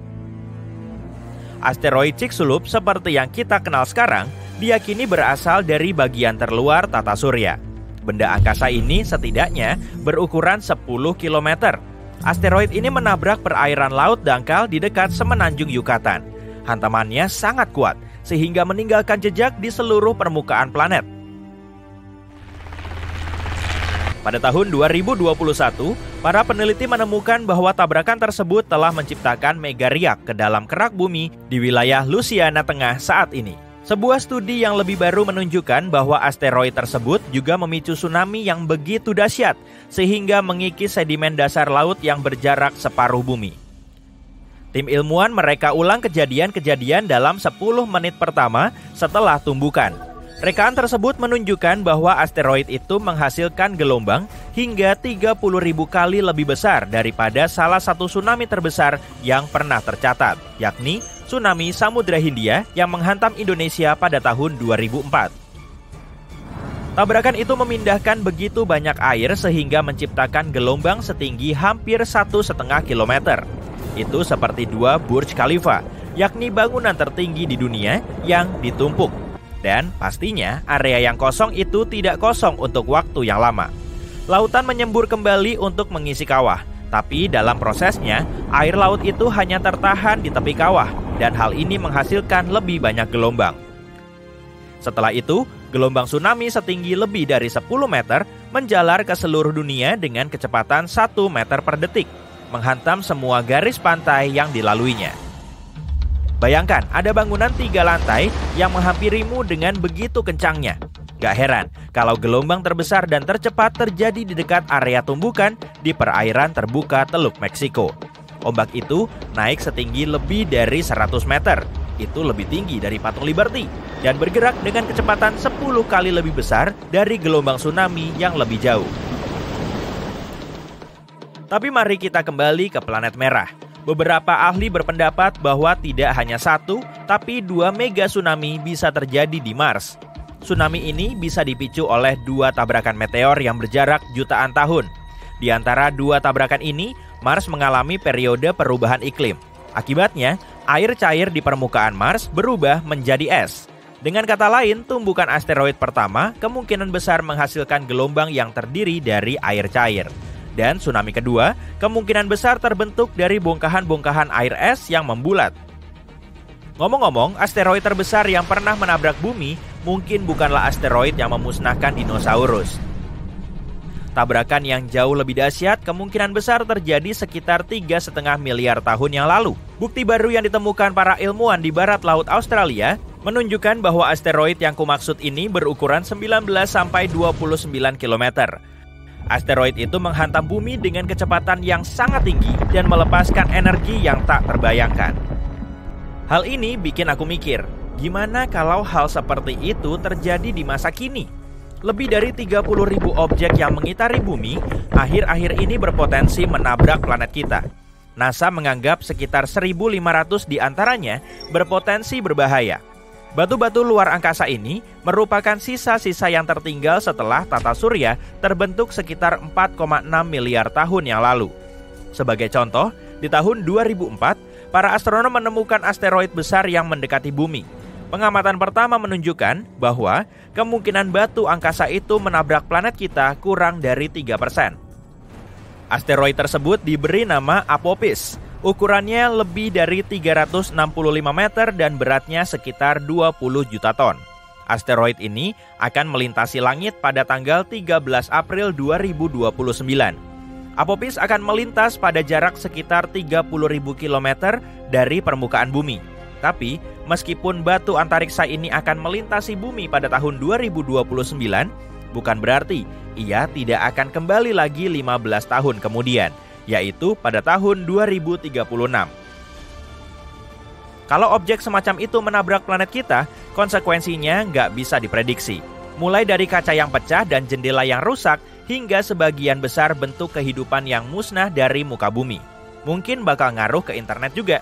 Asteroid Chicxulub seperti yang kita kenal sekarang diyakini berasal dari bagian terluar tata surya. Benda angkasa ini setidaknya berukuran sepuluh kilometer. Asteroid ini menabrak perairan laut dangkal di dekat semenanjung Yucatan. Hantamannya sangat kuat sehingga meninggalkan jejak di seluruh permukaan planet. Pada tahun dua ribu dua puluh satu, para peneliti menemukan bahwa tabrakan tersebut telah menciptakan megariak ke dalam kerak bumi di wilayah Louisiana Tengah saat ini. Sebuah studi yang lebih baru menunjukkan bahwa asteroid tersebut juga memicu tsunami yang begitu dahsyat sehingga mengikis sedimen dasar laut yang berjarak separuh bumi. Tim ilmuwan mereka ulang kejadian-kejadian dalam sepuluh menit pertama setelah tumbukan. Rekaan tersebut menunjukkan bahwa asteroid itu menghasilkan gelombang hingga tiga puluh ribu kali lebih besar daripada salah satu tsunami terbesar yang pernah tercatat, yakni tsunami Samudra Hindia yang menghantam Indonesia pada tahun dua ribu empat. Tabrakan itu memindahkan begitu banyak air sehingga menciptakan gelombang setinggi hampir satu setengah kilometer. Itu seperti dua Burj Khalifa, yakni bangunan tertinggi di dunia yang ditumpuk. Dan pastinya area yang kosong itu tidak kosong untuk waktu yang lama. Lautan menyembur kembali untuk mengisi kawah, tapi dalam prosesnya air laut itu hanya tertahan di tepi kawah dan hal ini menghasilkan lebih banyak gelombang. Setelah itu, gelombang tsunami setinggi lebih dari sepuluh meter menjalar ke seluruh dunia dengan kecepatan satu meter per detik, menghantam semua garis pantai yang dilaluinya. Bayangkan, ada bangunan tiga lantai yang menghampirimu dengan begitu kencangnya. Gak heran kalau gelombang terbesar dan tercepat terjadi di dekat area tumbukan di perairan terbuka Teluk Meksiko. Ombak itu naik setinggi lebih dari seratus meter. Itu lebih tinggi dari Patung Liberty dan bergerak dengan kecepatan sepuluh kali lebih besar dari gelombang tsunami yang lebih jauh. Tapi mari kita kembali ke planet merah. Beberapa ahli berpendapat bahwa tidak hanya satu, tapi dua mega tsunami bisa terjadi di Mars. Tsunami ini bisa dipicu oleh dua tabrakan meteor yang berjarak jutaan tahun. Di antara dua tabrakan ini, Mars mengalami periode perubahan iklim. Akibatnya, air cair di permukaan Mars berubah menjadi es. Dengan kata lain, tumbukan asteroid pertama kemungkinan besar menghasilkan gelombang yang terdiri dari air cair. Dan tsunami kedua kemungkinan besar terbentuk dari bongkahan-bongkahan air es yang membulat. Ngomong-ngomong, asteroid terbesar yang pernah menabrak bumi mungkin bukanlah asteroid yang memusnahkan dinosaurus. Tabrakan yang jauh lebih dahsyat kemungkinan besar terjadi sekitar tiga koma lima miliar tahun yang lalu. Bukti baru yang ditemukan para ilmuwan di barat laut Australia menunjukkan bahwa asteroid yang kumaksud ini berukuran sembilan belas sampai dua puluh sembilan kilometer. Asteroid itu menghantam bumi dengan kecepatan yang sangat tinggi dan melepaskan energi yang tak terbayangkan. Hal ini bikin aku mikir, gimana kalau hal seperti itu terjadi di masa kini? Lebih dari tiga puluh ribu objek yang mengitari bumi akhir-akhir ini berpotensi menabrak planet kita. NASA menganggap sekitar seribu lima ratus di antaranya berpotensi berbahaya. Batu-batu luar angkasa ini merupakan sisa-sisa yang tertinggal setelah tata surya terbentuk sekitar empat koma enam miliar tahun yang lalu. Sebagai contoh, di tahun dua ribu empat, para astronom menemukan asteroid besar yang mendekati bumi. Pengamatan pertama menunjukkan bahwa kemungkinan batu angkasa itu menabrak planet kita kurang dari tiga persen. Asteroid tersebut diberi nama Apophis. Ukurannya lebih dari tiga ratus enam puluh lima meter dan beratnya sekitar dua puluh juta ton. Asteroid ini akan melintasi langit pada tanggal tiga belas April dua ribu dua puluh sembilan. Apophis akan melintas pada jarak sekitar tiga puluh ribu kilometer dari permukaan bumi. Tapi, meskipun batu antariksa ini akan melintasi bumi pada tahun dua ribu dua puluh sembilan, bukan berarti ia tidak akan kembali lagi lima belas tahun kemudian, yaitu pada tahun dua ribu tiga puluh enam. Kalau objek semacam itu menabrak planet kita, konsekuensinya nggak bisa diprediksi. Mulai dari kaca yang pecah dan jendela yang rusak, hingga sebagian besar bentuk kehidupan yang musnah dari muka bumi. Mungkin bakal ngaruh ke internet juga.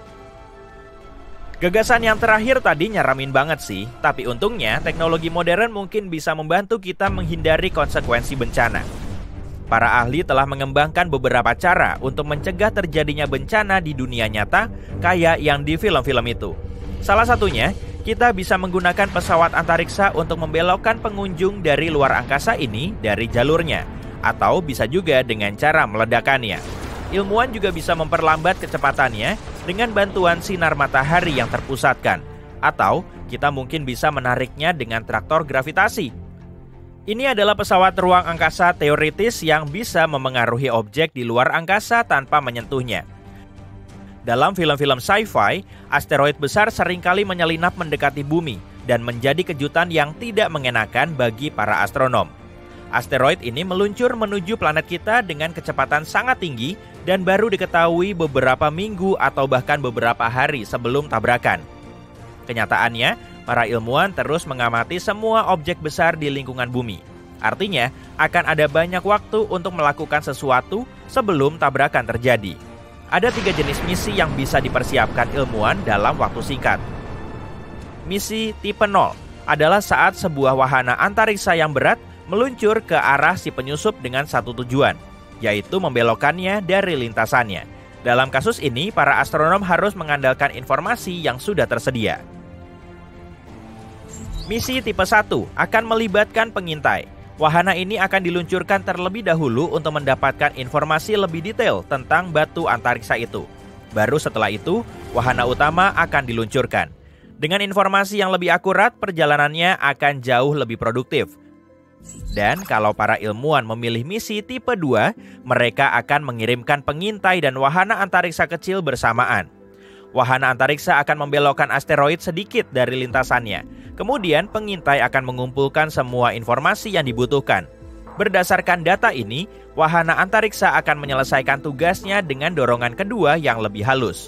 Gagasan yang terakhir tadi nyaramin banget sih, tapi untungnya teknologi modern mungkin bisa membantu kita menghindari konsekuensi bencana. Para ahli telah mengembangkan beberapa cara untuk mencegah terjadinya bencana di dunia nyata, kayak yang di film-film itu. Salah satunya, kita bisa menggunakan pesawat antariksa untuk membelokkan pengunjung dari luar angkasa ini dari jalurnya, atau bisa juga dengan cara meledakannya. Ilmuwan juga bisa memperlambat kecepatannya dengan bantuan sinar matahari yang terpusatkan, atau kita mungkin bisa menariknya dengan traktor gravitasi. Ini adalah pesawat ruang angkasa teoritis yang bisa memengaruhi objek di luar angkasa tanpa menyentuhnya. Dalam film-film sci-fi, asteroid besar seringkali menyelinap mendekati bumi dan menjadi kejutan yang tidak mengenakan bagi para astronom. Asteroid ini meluncur menuju planet kita dengan kecepatan sangat tinggi dan baru diketahui beberapa minggu atau bahkan beberapa hari sebelum tabrakan. Kenyataannya, para ilmuwan terus mengamati semua objek besar di lingkungan bumi. Artinya, akan ada banyak waktu untuk melakukan sesuatu sebelum tabrakan terjadi. Ada tiga jenis misi yang bisa dipersiapkan ilmuwan dalam waktu singkat. Misi tipe nol adalah saat sebuah wahana antariksa yang berat meluncur ke arah si penyusup dengan satu tujuan, yaitu membelokkannya dari lintasannya. Dalam kasus ini, para astronom harus mengandalkan informasi yang sudah tersedia. Misi tipe satu akan melibatkan pengintai. Wahana ini akan diluncurkan terlebih dahulu untuk mendapatkan informasi lebih detail tentang batu antariksa itu. Baru setelah itu, wahana utama akan diluncurkan. Dengan informasi yang lebih akurat, perjalanannya akan jauh lebih produktif. Dan kalau para ilmuwan memilih misi tipe dua, mereka akan mengirimkan pengintai dan wahana antariksa kecil bersamaan. Wahana antariksa akan membelokkan asteroid sedikit dari lintasannya. Kemudian pengintai akan mengumpulkan semua informasi yang dibutuhkan. Berdasarkan data ini, wahana antariksa akan menyelesaikan tugasnya dengan dorongan kedua yang lebih halus.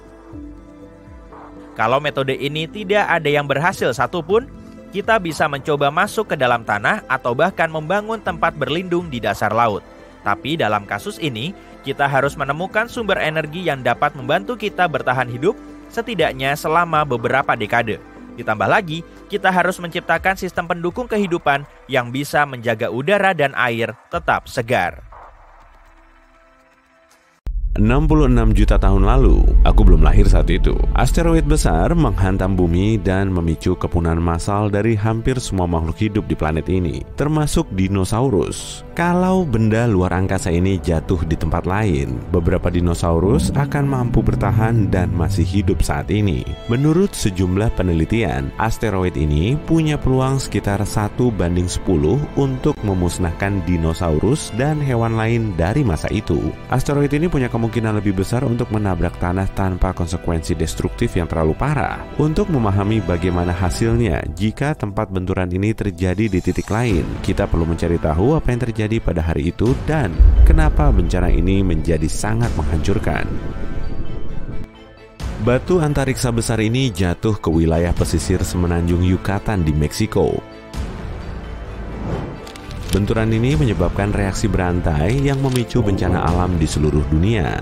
Kalau metode ini tidak ada yang berhasil satupun, kita bisa mencoba masuk ke dalam tanah atau bahkan membangun tempat berlindung di dasar laut. Tapi dalam kasus ini, kita harus menemukan sumber energi yang dapat membantu kita bertahan hidup setidaknya selama beberapa dekade. Ditambah lagi, kita harus menciptakan sistem pendukung kehidupan yang bisa menjaga udara dan air tetap segar. enam puluh enam juta tahun lalu, aku belum lahir saat itu, asteroid besar menghantam bumi dan memicu kepunahan massal dari hampir semua makhluk hidup di planet ini, termasuk dinosaurus. Kalau benda luar angkasa ini jatuh di tempat lain, beberapa dinosaurus akan mampu bertahan dan masih hidup saat ini. Menurut sejumlah penelitian, asteroid ini punya peluang sekitar satu banding sepuluh untuk memusnahkan dinosaurus dan hewan lain dari masa itu. Asteroid ini punya kemungkinan lebih besar untuk menabrak tanah tanpa konsekuensi destruktif yang terlalu parah. Untuk memahami bagaimana hasilnya jika tempat benturan ini terjadi di titik lain, kita perlu mencari tahu apa yang terjadi pada hari itu dan kenapa bencana ini menjadi sangat menghancurkan. Batu antariksa besar ini jatuh ke wilayah pesisir semenanjung Yucatan di Meksiko. Benturan ini menyebabkan reaksi berantai yang memicu bencana alam di seluruh dunia.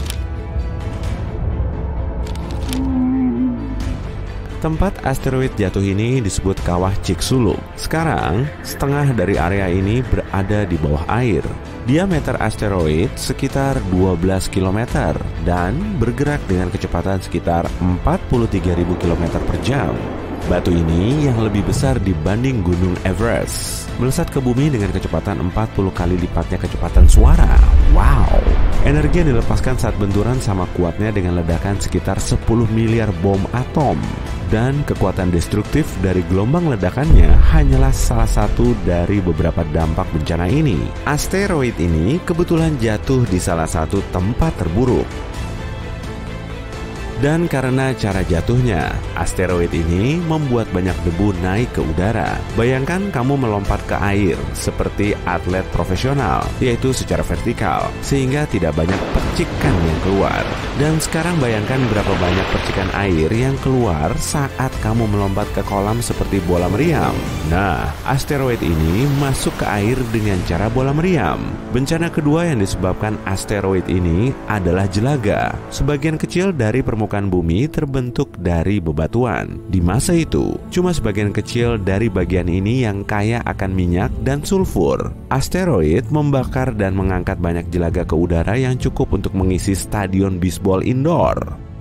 Tempat asteroid jatuh ini disebut Kawah Chicxulub. Sekarang, setengah dari area ini berada di bawah air. Diameter asteroid sekitar dua belas kilometer dan bergerak dengan kecepatan sekitar empat puluh tiga ribu kilometer per jam. Batu ini yang lebih besar dibanding Gunung Everest melesat ke bumi dengan kecepatan empat puluh kali lipatnya kecepatan suara. Wow! Energi yang dilepaskan saat benturan sama kuatnya dengan ledakan sekitar sepuluh miliar bom atom. Dan kekuatan destruktif dari gelombang ledakannya hanyalah salah satu dari beberapa dampak bencana ini. Asteroid ini kebetulan jatuh di salah satu tempat terburuk. Dan karena cara jatuhnya, asteroid ini membuat banyak debu naik ke udara. Bayangkan kamu melompat ke air seperti atlet profesional, yaitu secara vertikal, sehingga tidak banyak percikan yang keluar. Dan sekarang bayangkan berapa banyak percikan air yang keluar saat kamu melompat ke kolam seperti bola meriam. Nah, asteroid ini masuk ke air dengan cara bola meriam. Bencana kedua yang disebabkan asteroid ini adalah jelaga. Sebagian kecil dari permukaan bumi terbentuk dari bebatuan. Di masa itu, cuma sebagian kecil dari bagian ini yang kaya akan minyak dan sulfur. Asteroid membakar dan mengangkat banyak jelaga ke udara yang cukup untuk mengisi stadion bisbol indoor.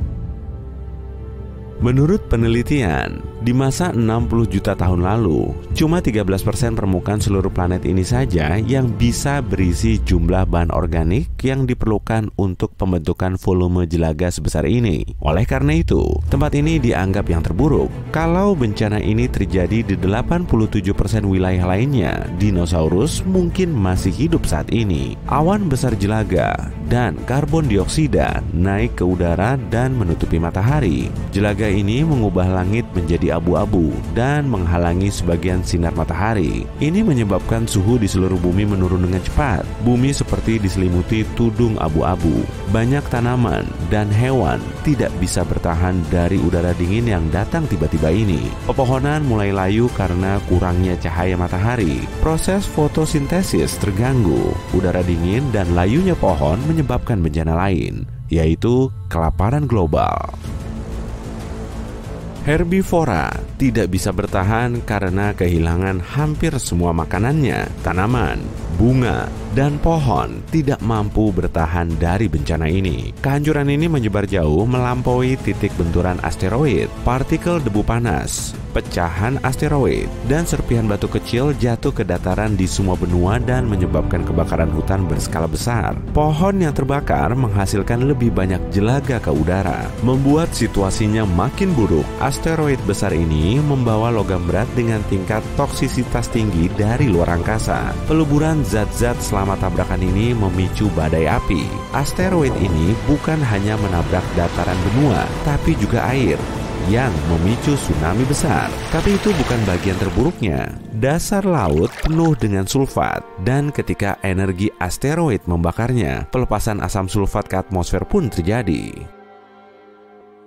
Menurut penelitian, di masa enam puluh juta tahun lalu, cuma tiga belas persen permukaan seluruh planet ini saja yang bisa berisi jumlah bahan organik yang diperlukan untuk pembentukan volume jelaga sebesar ini. Oleh karena itu, tempat ini dianggap yang terburuk. Kalau bencana ini terjadi di delapan puluh tujuh persen wilayah lainnya, dinosaurus mungkin masih hidup saat ini. Awan besar jelaga dan karbon dioksida naik ke udara dan menutupi matahari. Jelaga ini mengubah langit menjadi abu-abu dan menghalangi sebagian sinar matahari. Ini menyebabkan suhu di seluruh bumi menurun dengan cepat. Bumi seperti diselimuti tudung abu-abu. Banyak tanaman dan hewan tidak bisa bertahan dari udara dingin yang datang tiba-tiba ini. Pepohonan mulai layu karena kurangnya cahaya matahari. Proses fotosintesis terganggu. Udara dingin dan layunya pohon menyebabkan bencana lain, yaitu kelaparan global. Herbivora tidak bisa bertahan karena kehilangan hampir semua makanannya. Tanaman, bunga, dan pohon tidak mampu bertahan dari bencana ini. Kehancuran ini menyebar jauh melampaui titik benturan asteroid. Partikel debu panas, pecahan asteroid, dan serpihan batu kecil jatuh ke dataran di semua benua dan menyebabkan kebakaran hutan berskala besar. Pohon yang terbakar menghasilkan lebih banyak jelaga ke udara, membuat situasinya makin buruk. Asteroid besar ini membawa logam berat dengan tingkat toksisitas tinggi dari luar angkasa. Peluburan zat-zat selama tabrakan ini memicu badai api. Asteroid ini bukan hanya menabrak dataran benua, tapi juga air yang memicu tsunami besar. Tapi itu bukan bagian terburuknya. Dasar laut penuh dengan sulfat, dan ketika energi asteroid membakarnya, pelepasan asam sulfat ke atmosfer pun terjadi.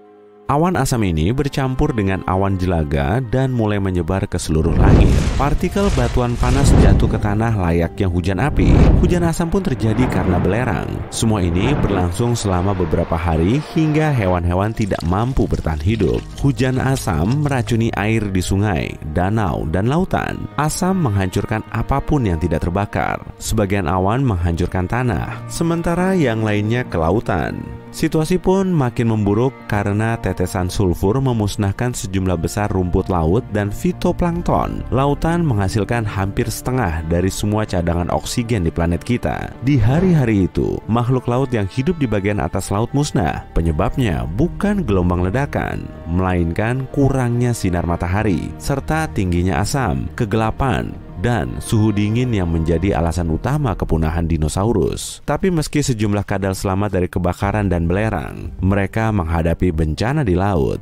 Awan asam ini bercampur dengan awan jelaga dan mulai menyebar ke seluruh langit. Partikel batuan panas jatuh ke tanah layaknya hujan api. Hujan asam pun terjadi karena belerang. Semua ini berlangsung selama beberapa hari hingga hewan-hewan tidak mampu bertahan hidup. Hujan asam meracuni air di sungai, danau, dan lautan. Asam menghancurkan apapun yang tidak terbakar. Sebagian awan menghancurkan tanah, sementara yang lainnya ke lautan. Situasi pun makin memburuk karena tetesan sulfur memusnahkan sejumlah besar rumput laut dan fitoplankton. Lautan menghasilkan hampir setengah dari semua cadangan oksigen di planet kita. Di hari-hari itu, makhluk laut yang hidup di bagian atas laut musnah. Penyebabnya bukan gelombang ledakan, melainkan kurangnya sinar matahari, serta tingginya asam, kegelapan, dan suhu dingin yang menjadi alasan utama kepunahan dinosaurus. Tapi meski sejumlah kadal selamat dari kebakaran dan belerang, mereka menghadapi bencana di laut.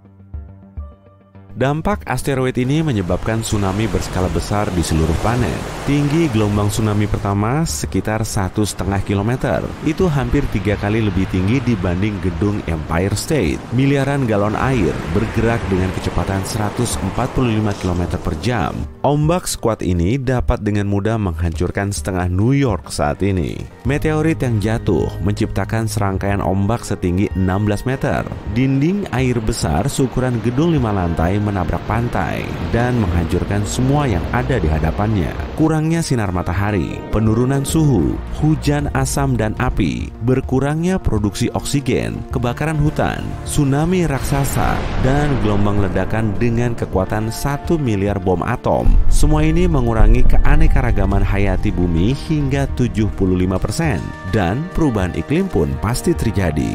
Dampak asteroid ini menyebabkan tsunami berskala besar di seluruh planet. Tinggi gelombang tsunami pertama sekitar satu setengah kilometer. Itu hampir tiga kali lebih tinggi dibanding gedung Empire State. Miliaran galon air bergerak dengan kecepatan seratus empat puluh lima kilometer per jam. Ombak sekuat ini dapat dengan mudah menghancurkan setengah New York saat ini. Meteorit yang jatuh menciptakan serangkaian ombak setinggi enam belas meter. Dinding air besar seukuran gedung lima lantai menabrak pantai dan menghancurkan semua yang ada di hadapannya. Kurangnya sinar matahari, penurunan suhu, hujan asam dan api, berkurangnya produksi oksigen, kebakaran hutan, tsunami raksasa, dan gelombang ledakan dengan kekuatan satu miliar bom atom. Semua ini mengurangi keanekaragaman hayati bumi hingga tujuh puluh lima persen, dan perubahan iklim pun pasti terjadi.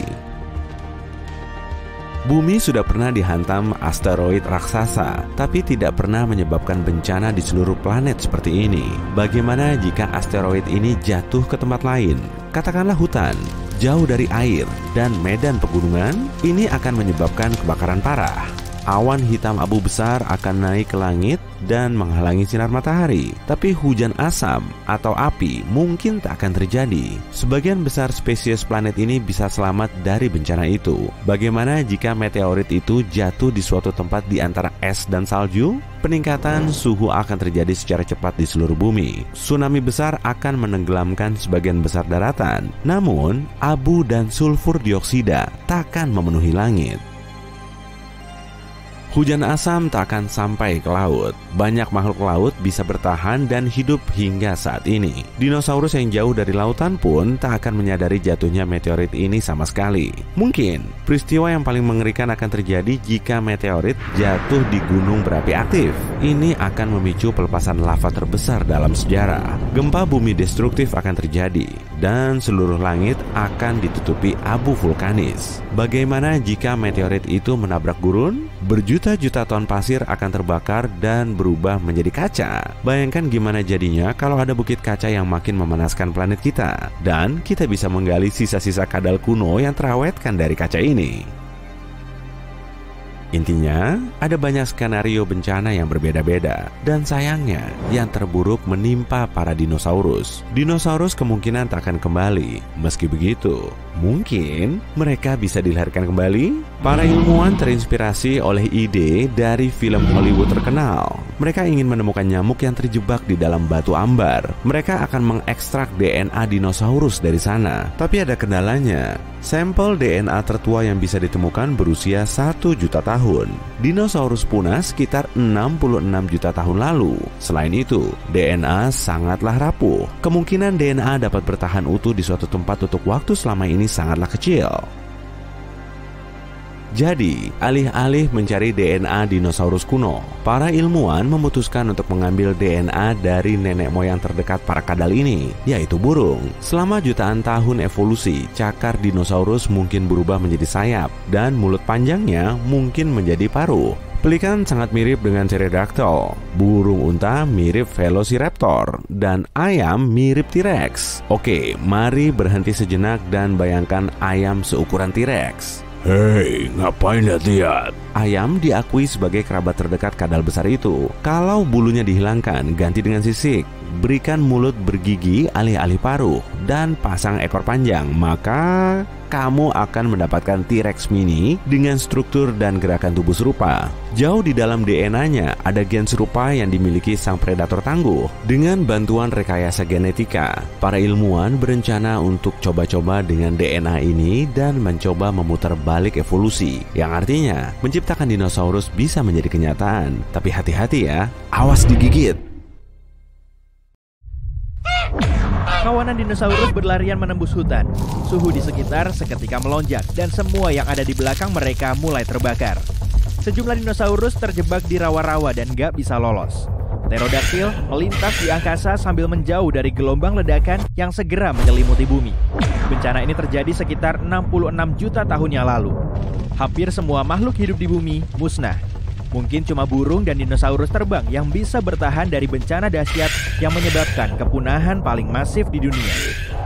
Bumi sudah pernah dihantam asteroid raksasa, tapi tidak pernah menyebabkan bencana di seluruh planet seperti ini. Bagaimana jika asteroid ini jatuh ke tempat lain? Katakanlah hutan, jauh dari air, dan medan pegunungan, ini akan menyebabkan kebakaran parah. Awan hitam abu besar akan naik ke langit dan menghalangi sinar matahari. Tapi hujan asam atau api mungkin tak akan terjadi. Sebagian besar spesies planet ini bisa selamat dari bencana itu. Bagaimana jika meteorit itu jatuh di suatu tempat di antara es dan salju? Peningkatan suhu akan terjadi secara cepat di seluruh bumi. Tsunami besar akan menenggelamkan sebagian besar daratan. Namun, abu dan sulfur dioksida takkan memenuhi langit. Hujan asam tak akan sampai ke laut. Banyak makhluk laut bisa bertahan dan hidup hingga saat ini. Dinosaurus yang jauh dari lautan pun tak akan menyadari jatuhnya meteorit ini sama sekali. Mungkin peristiwa yang paling mengerikan akan terjadi jika meteorit jatuh di gunung berapi aktif. Ini akan memicu pelepasan lava terbesar dalam sejarah. Gempa bumi destruktif akan terjadi dan seluruh langit akan ditutupi abu vulkanis. Bagaimana jika meteorit itu menabrak gurun? Berjuta-juta ton pasir akan terbakar dan berubah menjadi kaca. Bayangkan gimana jadinya kalau ada bukit kaca yang makin memanaskan planet kita. Dan kita bisa menggali sisa-sisa kadal kuno yang terawetkan dari kaca ini. Intinya, ada banyak skenario bencana yang berbeda-beda. Dan sayangnya, yang terburuk menimpa para dinosaurus. Dinosaurus kemungkinan tak akan kembali. Meski begitu, mungkin mereka bisa dilahirkan kembali. Para ilmuwan terinspirasi oleh ide dari film Hollywood terkenal. Mereka ingin menemukan nyamuk yang terjebak di dalam batu ambar. Mereka akan mengekstrak D N A dinosaurus dari sana. Tapi ada kendalanya. Sampel D N A tertua yang bisa ditemukan berusia satu juta tahun. Dinosaurus punah sekitar enam puluh enam juta tahun lalu. Selain itu, D N A sangatlah rapuh. Kemungkinan D N A dapat bertahan utuh di suatu tempat untuk waktu selama ini sangatlah kecil. Jadi, alih-alih mencari D N A dinosaurus kuno, para ilmuwan memutuskan untuk mengambil D N A dari nenek moyang terdekat para kadal ini, yaitu burung. Selama jutaan tahun evolusi, cakar dinosaurus mungkin berubah menjadi sayap, dan mulut panjangnya mungkin menjadi paruh. Pelikan sangat mirip dengan Pterodactyl, burung unta mirip Velociraptor, dan ayam mirip T-Rex. Oke, mari berhenti sejenak dan bayangkan ayam seukuran T-Rex. Hei, ngapain lihat-lihat? Ayam diakui sebagai kerabat terdekat kadal besar itu. Kalau bulunya dihilangkan, ganti dengan sisik, berikan mulut bergigi alih-alih paruh, dan pasang ekor panjang, maka kamu akan mendapatkan T-Rex mini dengan struktur dan gerakan tubuh serupa. Jauh di dalam D N A-nya ada gen serupa yang dimiliki sang predator tangguh. Dengan bantuan rekayasa genetika, para ilmuwan berencana untuk coba-coba dengan D N A ini dan mencoba memutar balik evolusi, yang artinya menciptakan dinosaurus bisa menjadi kenyataan. Tapi hati-hati ya, awas digigit. Kawanan dinosaurus berlarian menembus hutan. Suhu di sekitar seketika melonjak dan semua yang ada di belakang mereka mulai terbakar. Sejumlah dinosaurus terjebak di rawa-rawa dan gak bisa lolos. Pterodactyl melintas di angkasa sambil menjauh dari gelombang ledakan yang segera menyelimuti bumi. Bencana ini terjadi sekitar enam puluh enam juta tahun yang lalu. Hampir semua makhluk hidup di bumi musnah. Mungkin cuma burung dan dinosaurus terbang yang bisa bertahan dari bencana dahsyat yang menyebabkan kepunahan paling masif di dunia.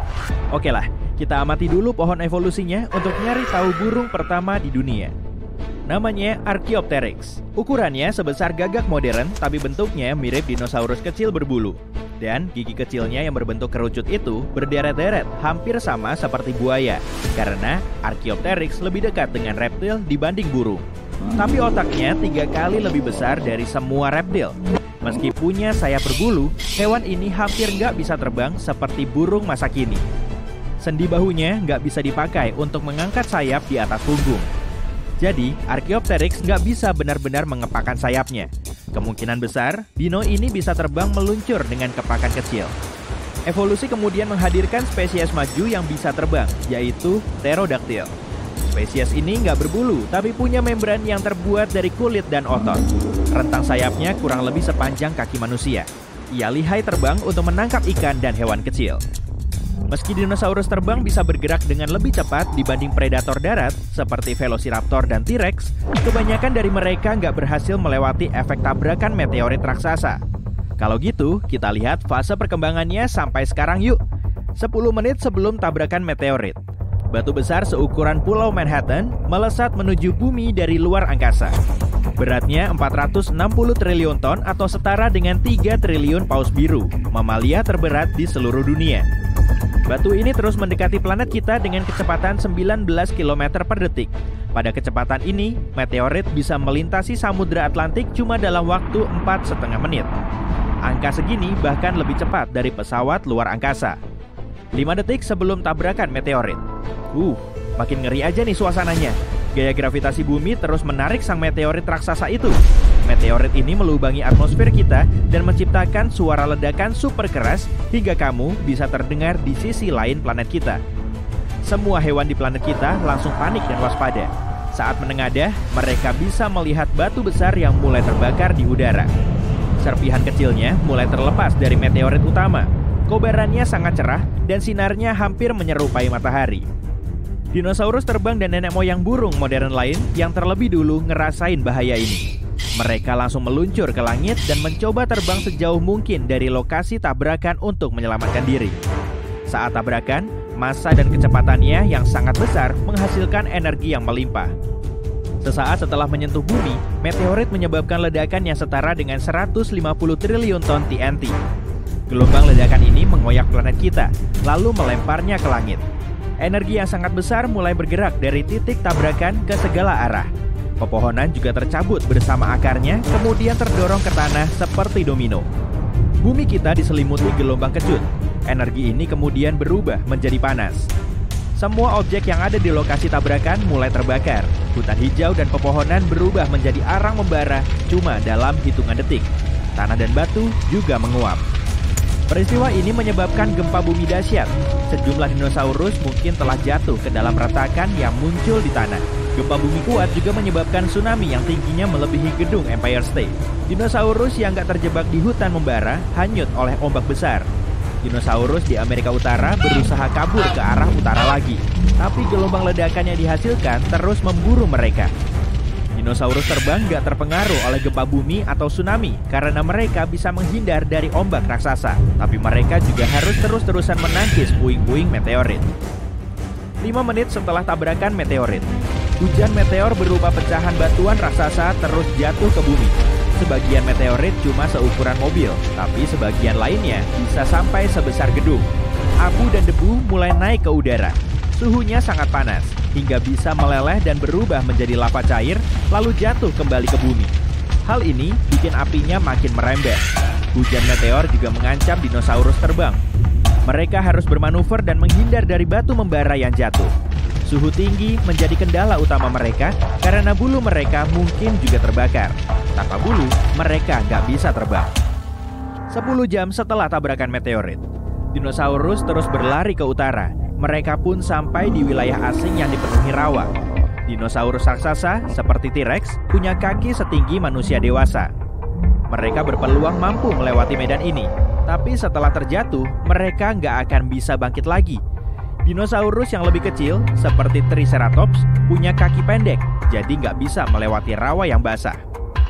Oke lah, kita amati dulu pohon evolusinya untuk nyari tahu burung pertama di dunia. Namanya Archaeopteryx. Ukurannya sebesar gagak modern, tapi bentuknya mirip dinosaurus kecil berbulu. Dan gigi kecilnya yang berbentuk kerucut itu berderet-deret, hampir sama seperti buaya. Karena Archaeopteryx lebih dekat dengan reptil dibanding burung. Tapi otaknya tiga kali lebih besar dari semua reptil. Meski punya sayap berbulu, hewan ini hampir nggak bisa terbang seperti burung masa kini. Sendi bahunya nggak bisa dipakai untuk mengangkat sayap di atas punggung. Jadi, Archaeopteryx nggak bisa benar-benar mengepakkan sayapnya. Kemungkinan besar, dino ini bisa terbang meluncur dengan kepakan kecil. Evolusi kemudian menghadirkan spesies maju yang bisa terbang, yaitu Pterodactyl. Spesies ini nggak berbulu, tapi punya membran yang terbuat dari kulit dan otot. Rentang sayapnya kurang lebih sepanjang kaki manusia. Ia lihai terbang untuk menangkap ikan dan hewan kecil. Meski dinosaurus terbang bisa bergerak dengan lebih cepat dibanding predator darat seperti Velociraptor dan T-Rex, kebanyakan dari mereka nggak berhasil melewati efek tabrakan meteorit raksasa. Kalau gitu, kita lihat fase perkembangannya sampai sekarang yuk. sepuluh menit sebelum tabrakan meteorit, batu besar seukuran Pulau Manhattan melesat menuju bumi dari luar angkasa. Beratnya empat ratus enam puluh triliun ton atau setara dengan tiga triliun paus biru, mamalia terberat di seluruh dunia. Batu ini terus mendekati planet kita dengan kecepatan sembilan belas kilometer per detik. Pada kecepatan ini, meteorit bisa melintasi Samudra Atlantik cuma dalam waktu empat setengah menit. Angka segini bahkan lebih cepat dari pesawat luar angkasa. lima detik sebelum tabrakan meteorit. Uh, makin ngeri aja nih suasananya. Gaya gravitasi bumi terus menarik sang meteorit raksasa itu. Meteorit ini melubangi atmosfer kita dan menciptakan suara ledakan super keras hingga kamu bisa terdengar di sisi lain planet kita. Semua hewan di planet kita langsung panik dan waspada. Saat menengadah, mereka bisa melihat batu besar yang mulai terbakar di udara. Serpihan kecilnya mulai terlepas dari meteorit utama. Kobarannya sangat cerah dan sinarnya hampir menyerupai matahari. Dinosaurus terbang dan nenek moyang burung modern lain yang terlebih dulu ngerasain bahaya ini. Mereka langsung meluncur ke langit dan mencoba terbang sejauh mungkin dari lokasi tabrakan untuk menyelamatkan diri. Saat tabrakan, massa dan kecepatannya yang sangat besar menghasilkan energi yang melimpah. Sesaat setelah menyentuh bumi, meteorit menyebabkan ledakan yang setara dengan seratus lima puluh triliun ton T N T. Gelombang ledakan ini mengoyak planet kita, lalu melemparnya ke langit. Energi yang sangat besar mulai bergerak dari titik tabrakan ke segala arah. Pepohonan juga tercabut bersama akarnya, kemudian terdorong ke tanah seperti domino. Bumi kita diselimuti gelombang kejut. Energi ini kemudian berubah menjadi panas. Semua objek yang ada di lokasi tabrakan mulai terbakar. Hutan hijau dan pepohonan berubah menjadi arang membara cuma dalam hitungan detik. Tanah dan batu juga menguap. Peristiwa ini menyebabkan gempa bumi dahsyat. Sejumlah dinosaurus mungkin telah jatuh ke dalam retakan yang muncul di tanah. Gempa bumi kuat juga menyebabkan tsunami yang tingginya melebihi gedung Empire State. Dinosaurus yang gak terjebak di hutan membara hanyut oleh ombak besar. Dinosaurus di Amerika Utara berusaha kabur ke arah utara lagi, tapi gelombang ledakan yang dihasilkan terus memburu mereka. Dinosaurus terbang gak terpengaruh oleh gempa bumi atau tsunami karena mereka bisa menghindar dari ombak raksasa. Tapi mereka juga harus terus-terusan menangkis puing-puing meteorit. lima menit setelah tabrakan meteorit, hujan meteor berupa pecahan batuan raksasa terus jatuh ke bumi. sebagian meteorit cuma seukuran mobil, tapi sebagian lainnya bisa sampai sebesar gedung. Abu dan debu mulai naik ke udara. Suhunya sangat panas, hingga bisa meleleh dan berubah menjadi lava cair, lalu jatuh kembali ke bumi. Hal ini bikin apinya makin merembet. Hujan meteor juga mengancam dinosaurus terbang. Mereka harus bermanuver dan menghindar dari batu membara yang jatuh. Suhu tinggi menjadi kendala utama mereka karena bulu mereka mungkin juga terbakar. Tanpa bulu, mereka nggak bisa terbang. sepuluh jam setelah tabrakan meteorit, dinosaurus terus berlari ke utara. Mereka pun sampai di wilayah asing yang dipenuhi rawa. Dinosaurus raksasa seperti T-Rex punya kaki setinggi manusia dewasa. Mereka berpeluang mampu melewati medan ini, tapi setelah terjatuh, mereka nggak akan bisa bangkit lagi. Dinosaurus yang lebih kecil, seperti Triceratops, punya kaki pendek, jadi nggak bisa melewati rawa yang basah.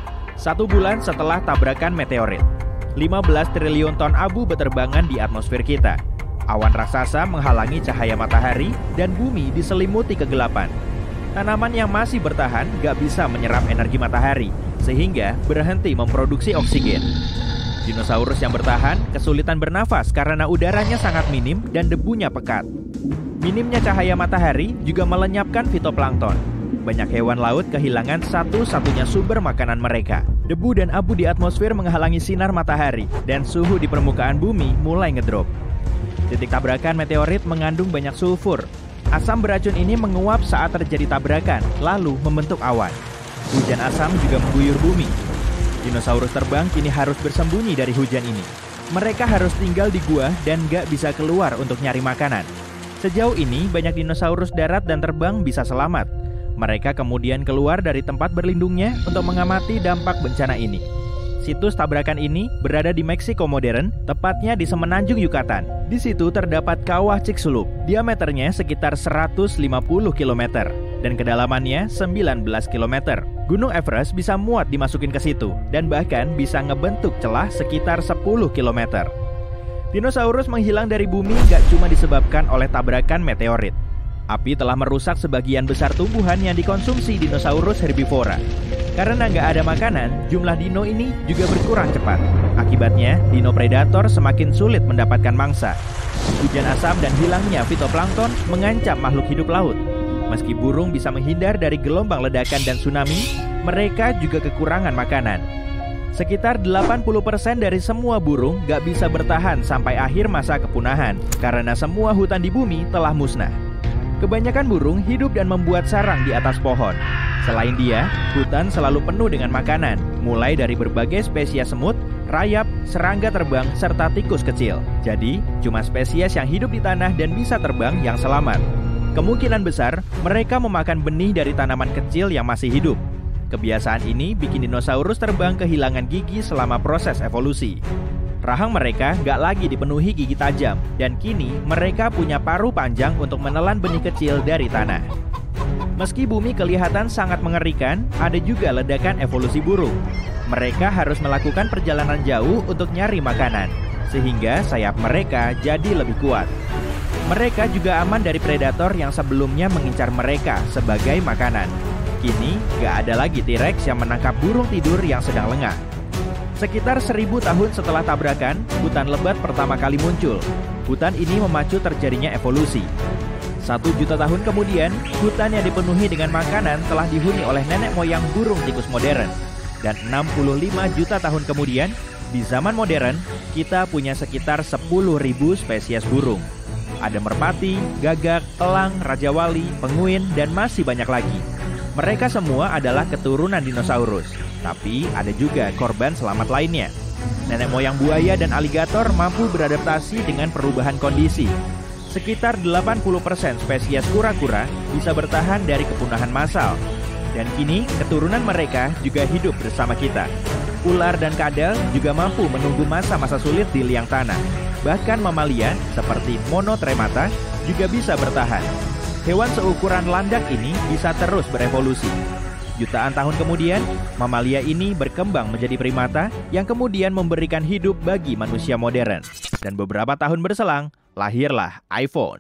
Satu bulan setelah tabrakan meteorit, lima belas triliun ton abu berterbangan di atmosfer kita. Awan raksasa menghalangi cahaya matahari dan bumi diselimuti kegelapan. Tanaman yang masih bertahan nggak bisa menyerap energi matahari, sehingga berhenti memproduksi oksigen. Dinosaurus yang bertahan kesulitan bernafas karena udaranya sangat minim dan debunya pekat. Minimnya cahaya matahari juga melenyapkan fitoplankton. Banyak hewan laut kehilangan satu-satunya sumber makanan mereka. Debu dan abu di atmosfer menghalangi sinar matahari dan suhu di permukaan bumi mulai ngedrop. Titik tabrakan meteorit mengandung banyak sulfur. Asam beracun ini menguap saat terjadi tabrakan, lalu membentuk awan. Hujan asam juga mengguyur bumi. Dinosaurus terbang kini harus bersembunyi dari hujan ini. Mereka harus tinggal di gua dan gak bisa keluar untuk nyari makanan. Sejauh ini, banyak dinosaurus darat dan terbang bisa selamat. Mereka kemudian keluar dari tempat berlindungnya untuk mengamati dampak bencana ini. Situs tabrakan ini berada di Meksiko modern, tepatnya di semenanjung Yucatan. Di situ terdapat kawah Chicxulub, diameternya sekitar seratus lima puluh kilometer dan kedalamannya sembilan belas kilometer. Gunung Everest bisa muat dimasukin ke situ dan bahkan bisa ngebentuk celah sekitar sepuluh kilometer. Dinosaurus menghilang dari bumi nggak cuma disebabkan oleh tabrakan meteorit. Api telah merusak sebagian besar tumbuhan yang dikonsumsi dinosaurus herbivora. Karena nggak ada makanan, jumlah dino ini juga berkurang cepat. Akibatnya, dino predator semakin sulit mendapatkan mangsa. Hujan asam dan hilangnya fitoplankton mengancam makhluk hidup laut. Meski burung bisa menghindar dari gelombang ledakan dan tsunami, mereka juga kekurangan makanan. Sekitar delapan puluh persen dari semua burung nggak bisa bertahan sampai akhir masa kepunahan karena semua hutan di bumi telah musnah. Kebanyakan burung hidup dan membuat sarang di atas pohon. Selain dia, hutan selalu penuh dengan makanan, mulai dari berbagai spesies semut, rayap, serangga terbang, serta tikus kecil. Jadi, cuma spesies yang hidup di tanah dan bisa terbang yang selamat. Kemungkinan besar, mereka memakan benih dari tanaman kecil yang masih hidup. Kebiasaan ini bikin dinosaurus terbang kehilangan gigi selama proses evolusi. Rahang mereka nggak lagi dipenuhi gigi tajam, dan kini mereka punya paruh panjang untuk menelan benih kecil dari tanah. Meski bumi kelihatan sangat mengerikan, ada juga ledakan evolusi burung. Mereka harus melakukan perjalanan jauh untuk nyari makanan, sehingga sayap mereka jadi lebih kuat. Mereka juga aman dari predator yang sebelumnya mengincar mereka sebagai makanan. Kini, nggak ada lagi T-Rex yang menangkap burung tidur yang sedang lengah. Sekitar seribu tahun setelah tabrakan, hutan lebat pertama kali muncul. Hutan ini memacu terjadinya evolusi. Satu juta tahun kemudian, hutan yang dipenuhi dengan makanan telah dihuni oleh nenek moyang burung tikus modern. Dan enam puluh lima juta tahun kemudian, di zaman modern, kita punya sekitar sepuluh ribu spesies burung. Ada merpati, gagak, elang, rajawali, penguin, dan masih banyak lagi. Mereka semua adalah keturunan dinosaurus. Tapi ada juga korban selamat lainnya. Nenek moyang buaya dan aligator mampu beradaptasi dengan perubahan kondisi. Sekitar delapan puluh persen spesies kura-kura bisa bertahan dari kepunahan massal. Dan kini keturunan mereka juga hidup bersama kita. Ular dan kadal juga mampu menunggu masa-masa sulit di liang tanah. Bahkan mamalia seperti Monotremata juga bisa bertahan. Hewan seukuran landak ini bisa terus berevolusi. Jutaan tahun kemudian, mamalia ini berkembang menjadi primata yang kemudian memberikan hidup bagi manusia modern. Dan beberapa tahun berselang, lahirlah iPhone.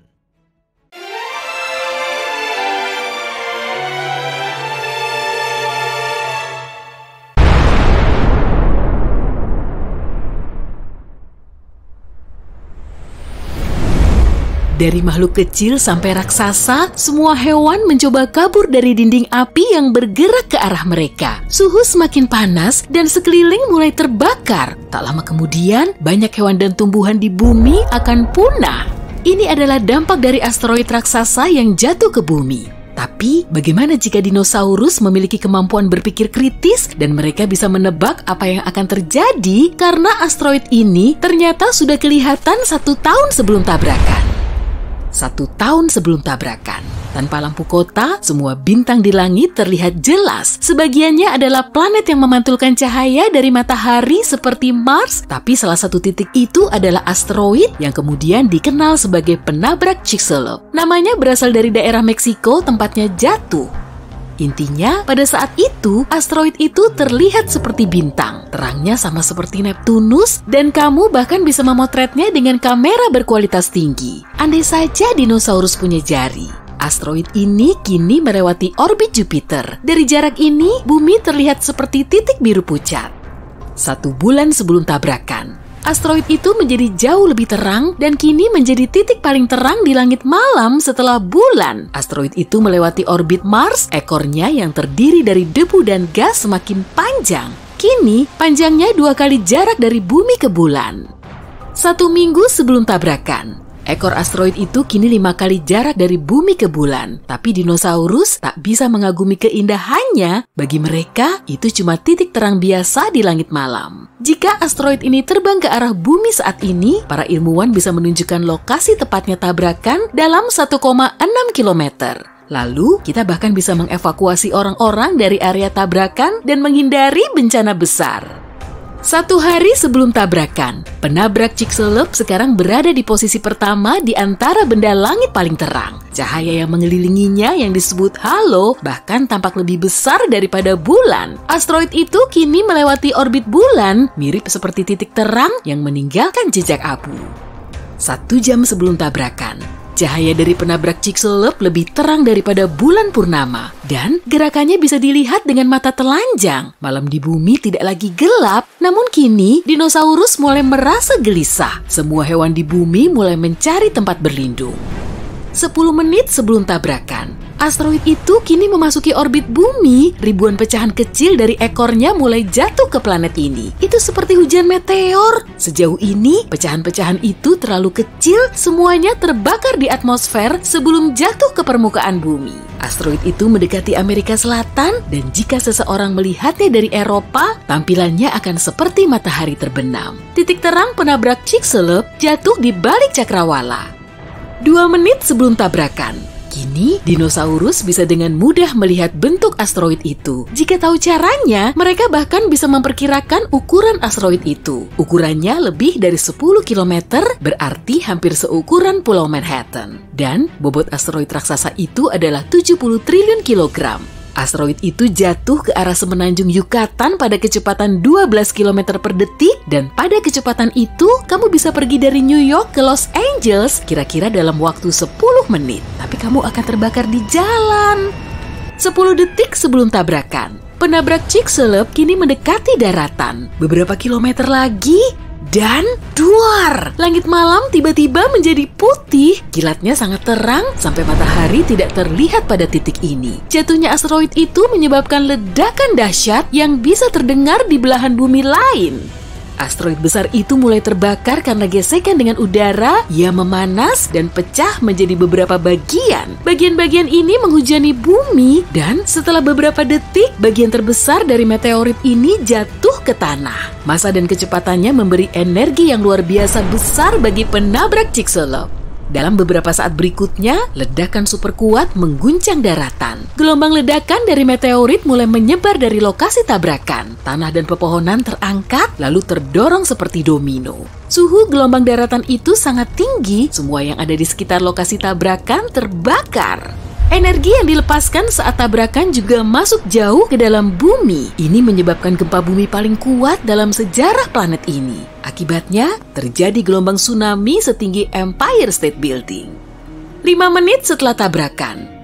Dari makhluk kecil sampai raksasa, semua hewan mencoba kabur dari dinding api yang bergerak ke arah mereka. Suhu semakin panas dan sekeliling mulai terbakar. Tak lama kemudian, banyak hewan dan tumbuhan di bumi akan punah. Ini adalah dampak dari asteroid raksasa yang jatuh ke bumi. Tapi, bagaimana jika dinosaurus memiliki kemampuan berpikir kritis dan mereka bisa menebak apa yang akan terjadi karena asteroid ini ternyata sudah kelihatan satu tahun sebelum tabrakan? Satu tahun sebelum tabrakan, tanpa lampu kota, semua bintang di langit terlihat jelas. Sebagiannya adalah planet yang memantulkan cahaya dari matahari seperti Mars, tapi salah satu titik itu adalah asteroid yang kemudian dikenal sebagai penabrak Chicxulub. Namanya berasal dari daerah Meksiko tempatnya jatuh. Intinya, pada saat itu, asteroid itu terlihat seperti bintang. Terangnya sama seperti Neptunus, dan kamu bahkan bisa memotretnya dengan kamera berkualitas tinggi. Andai saja dinosaurus punya jari. Asteroid ini kini melewati orbit Jupiter. Dari jarak ini, bumi terlihat seperti titik biru pucat. Satu bulan sebelum tabrakan, asteroid itu menjadi jauh lebih terang dan kini menjadi titik paling terang di langit malam setelah bulan. Asteroid itu melewati orbit Mars, ekornya yang terdiri dari debu dan gas semakin panjang. Kini, panjangnya dua kali jarak dari bumi ke bulan. Satu minggu sebelum tabrakan, ekor asteroid itu kini lima kali jarak dari bumi ke bulan. Tapi dinosaurus tak bisa mengagumi keindahannya. Bagi mereka, itu cuma titik terang biasa di langit malam. Jika asteroid ini terbang ke arah bumi saat ini, para ilmuwan bisa menunjukkan lokasi tepatnya tabrakan dalam satu koma enam kilometer. Lalu, kita bahkan bisa mengevakuasi orang-orang dari area tabrakan dan menghindari bencana besar. Satu hari sebelum tabrakan, penabrak Chicxulub sekarang berada di posisi pertama di antara benda langit paling terang. Cahaya yang mengelilinginya yang disebut halo bahkan tampak lebih besar daripada bulan. Asteroid itu kini melewati orbit bulan, mirip seperti titik terang yang meninggalkan jejak abu. Satu jam sebelum tabrakan, cahaya dari penabrak Chicxulub lebih terang daripada bulan purnama. Dan gerakannya bisa dilihat dengan mata telanjang. Malam di bumi tidak lagi gelap, namun kini dinosaurus mulai merasa gelisah. Semua hewan di bumi mulai mencari tempat berlindung. Sepuluh menit sebelum tabrakan, asteroid itu kini memasuki orbit bumi. Ribuan pecahan kecil dari ekornya mulai jatuh ke planet ini. Itu seperti hujan meteor. Sejauh ini, pecahan-pecahan itu terlalu kecil, semuanya terbakar di atmosfer sebelum jatuh ke permukaan bumi. Asteroid itu mendekati Amerika Selatan, dan jika seseorang melihatnya dari Eropa, tampilannya akan seperti matahari terbenam. Titik terang penabrak Chicxulub jatuh di balik cakrawala. Dua menit sebelum tabrakan, kini dinosaurus bisa dengan mudah melihat bentuk asteroid itu. Jika tahu caranya, mereka bahkan bisa memperkirakan ukuran asteroid itu. Ukurannya lebih dari sepuluh kilometer, berarti hampir seukuran Pulau Manhattan. Dan bobot asteroid raksasa itu adalah tujuh puluh triliun kilogram. Asteroid itu jatuh ke arah semenanjung Yucatan pada kecepatan dua belas kilometer per detik, dan pada kecepatan itu kamu bisa pergi dari New York ke Los Angeles kira-kira dalam waktu sepuluh menit. Tapi kamu akan terbakar di jalan. sepuluh detik sebelum tabrakan, penabrak Chicxulub kini mendekati daratan. Beberapa kilometer lagi, dan duar! Langit malam tiba-tiba menjadi putih. Kilatnya sangat terang sampai matahari tidak terlihat pada titik ini. Jatuhnya asteroid itu menyebabkan ledakan dahsyat yang bisa terdengar di belahan bumi lain. Asteroid besar itu mulai terbakar karena gesekan dengan udara, ia memanas dan pecah menjadi beberapa bagian. Bagian-bagian ini menghujani bumi, dan setelah beberapa detik, bagian terbesar dari meteorit ini jatuh ke tanah. Massa dan kecepatannya memberi energi yang luar biasa besar bagi penabrak Chicxulub. Dalam beberapa saat berikutnya, ledakan super kuat mengguncang daratan. Gelombang ledakan dari meteorit mulai menyebar dari lokasi tabrakan. Tanah dan pepohonan terangkat, lalu terdorong seperti domino. Suhu gelombang daratan itu sangat tinggi, semua yang ada di sekitar lokasi tabrakan terbakar. Energi yang dilepaskan saat tabrakan juga masuk jauh ke dalam bumi. Ini menyebabkan gempa bumi paling kuat dalam sejarah planet ini. Akibatnya, terjadi gelombang tsunami setinggi Empire State Building. Lima menit setelah tabrakan,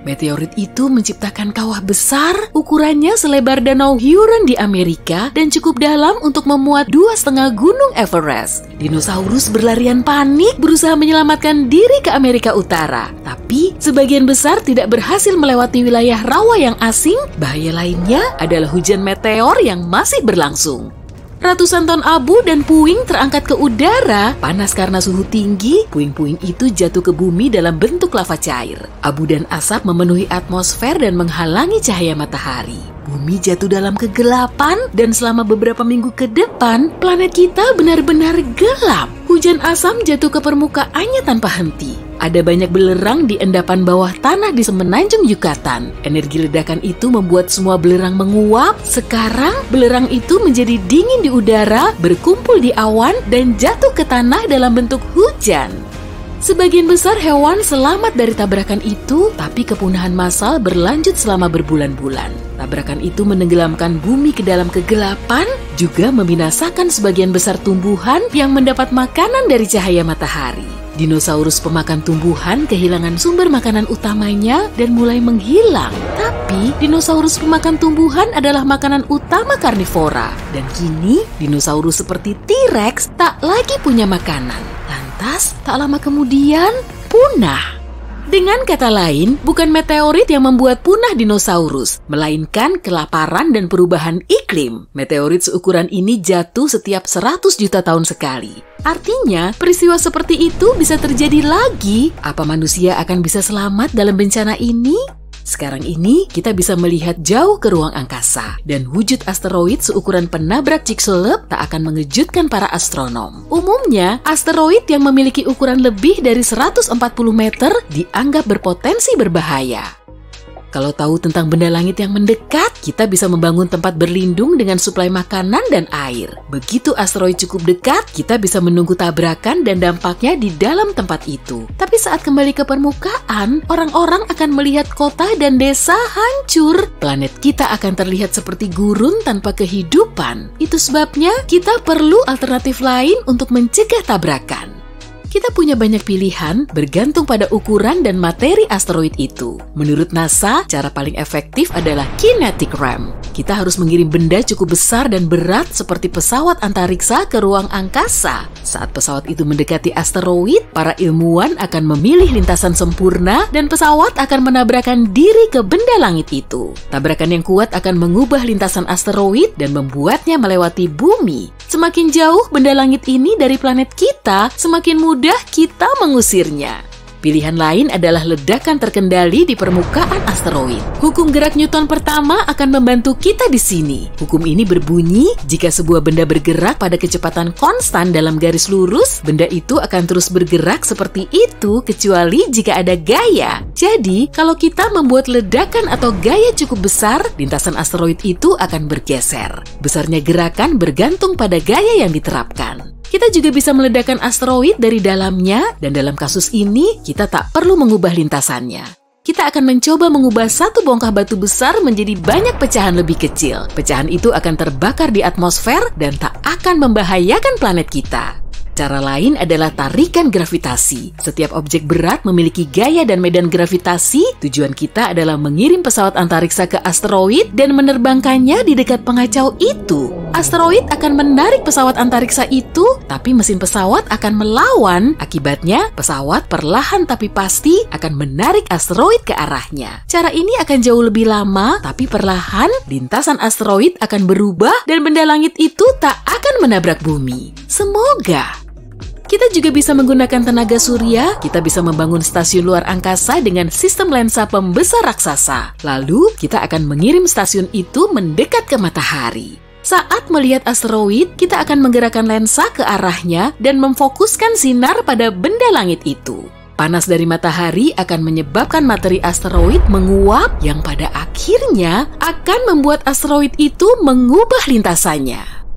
Meteorit itu menciptakan kawah besar, ukurannya selebar danau Huron di Amerika dan cukup dalam untuk memuat dua setengah gunung Everest. Dinosaurus berlarian panik berusaha menyelamatkan diri ke Amerika Utara. Tapi sebagian besar tidak berhasil melewati wilayah rawa yang asing. Bahaya lainnya adalah hujan meteor yang masih berlangsung. Ratusan ton abu dan puing terangkat ke udara. Panas karena suhu tinggi, puing-puing itu jatuh ke bumi dalam bentuk lava cair. Abu dan asap memenuhi atmosfer dan menghalangi cahaya matahari. Bumi jatuh dalam kegelapan dan selama beberapa minggu ke depan, planet kita benar-benar gelap. Hujan asam jatuh ke permukaannya tanpa henti. Ada banyak belerang di endapan bawah tanah di semenanjung Yucatan. Energi ledakan itu membuat semua belerang menguap. Sekarang, belerang itu menjadi dingin di udara, berkumpul di awan, dan jatuh ke tanah dalam bentuk hujan. Sebagian besar hewan selamat dari tabrakan itu, tapi kepunahan massal berlanjut selama berbulan-bulan. Tabrakan itu menenggelamkan bumi ke dalam kegelapan, juga membinasakan sebagian besar tumbuhan yang mendapat makanan dari cahaya matahari. Dinosaurus pemakan tumbuhan kehilangan sumber makanan utamanya dan mulai menghilang. Tapi, dinosaurus pemakan tumbuhan adalah makanan utama karnivora. Dan kini, dinosaurus seperti T-Rex tak lagi punya makanan. Lantas, tak lama kemudian, punah. Dengan kata lain, bukan meteorit yang membuat punah dinosaurus, melainkan kelaparan dan perubahan iklim. Meteorit seukuran ini jatuh setiap seratus juta tahun sekali. Artinya, peristiwa seperti itu bisa terjadi lagi. Apa manusia akan bisa selamat dalam bencana ini? Sekarang ini, kita bisa melihat jauh ke ruang angkasa, dan wujud asteroid seukuran penabrak Chicxulub tak akan mengejutkan para astronom. Umumnya, asteroid yang memiliki ukuran lebih dari seratus empat puluh meter dianggap berpotensi berbahaya. Kalau tahu tentang benda langit yang mendekat, kita bisa membangun tempat berlindung dengan suplai makanan dan air. Begitu asteroid cukup dekat, kita bisa menunggu tabrakan dan dampaknya di dalam tempat itu. Tapi saat kembali ke permukaan, orang-orang akan melihat kota dan desa hancur. Planet kita akan terlihat seperti gurun tanpa kehidupan. Itu sebabnya kita perlu alternatif lain untuk mencegah tabrakan. Kita punya banyak pilihan bergantung pada ukuran dan materi asteroid itu. Menurut NASA, cara paling efektif adalah kinetic ramp. Kita harus mengirim benda cukup besar dan berat seperti pesawat antariksa ke ruang angkasa. Saat pesawat itu mendekati asteroid, para ilmuwan akan memilih lintasan sempurna dan pesawat akan menabrakkan diri ke benda langit itu. Tabrakan yang kuat akan mengubah lintasan asteroid dan membuatnya melewati bumi. Semakin jauh benda langit ini dari planet kita, semakin mudah kita mengusirnya. Pilihan lain adalah ledakan terkendali di permukaan asteroid. Hukum gerak Newton pertama akan membantu kita di sini. Hukum ini berbunyi, jika sebuah benda bergerak pada kecepatan konstan dalam garis lurus, benda itu akan terus bergerak seperti itu kecuali jika ada gaya. Jadi, kalau kita membuat ledakan atau gaya cukup besar, lintasan asteroid itu akan bergeser. Besarnya gerakan bergantung pada gaya yang diterapkan. Kita juga bisa meledakkan asteroid dari dalamnya, dan dalam kasus ini, kita tak perlu mengubah lintasannya. Kita akan mencoba mengubah satu bongkah batu besar menjadi banyak pecahan lebih kecil. Pecahan itu akan terbakar di atmosfer dan tak akan membahayakan planet kita. Cara lain adalah tarikan gravitasi. Setiap objek berat memiliki gaya dan medan gravitasi. Tujuan kita adalah mengirim pesawat antariksa ke asteroid dan menerbangkannya di dekat pengacau itu. Asteroid akan menarik pesawat antariksa itu, tapi mesin pesawat akan melawan. Akibatnya, pesawat perlahan tapi pasti akan menarik asteroid ke arahnya. Cara ini akan jauh lebih lama, tapi perlahan lintasan asteroid akan berubah dan benda langit itu tak akan menabrak bumi. Semoga. Kita juga bisa menggunakan tenaga surya, kita bisa membangun stasiun luar angkasa dengan sistem lensa pembesar raksasa. Lalu, kita akan mengirim stasiun itu mendekat ke matahari. Saat melihat asteroid, kita akan menggerakkan lensa ke arahnya dan memfokuskan sinar pada benda langit itu. Panas dari matahari akan menyebabkan materi asteroid menguap yang pada akhirnya akan membuat asteroid itu mengubah lintasannya.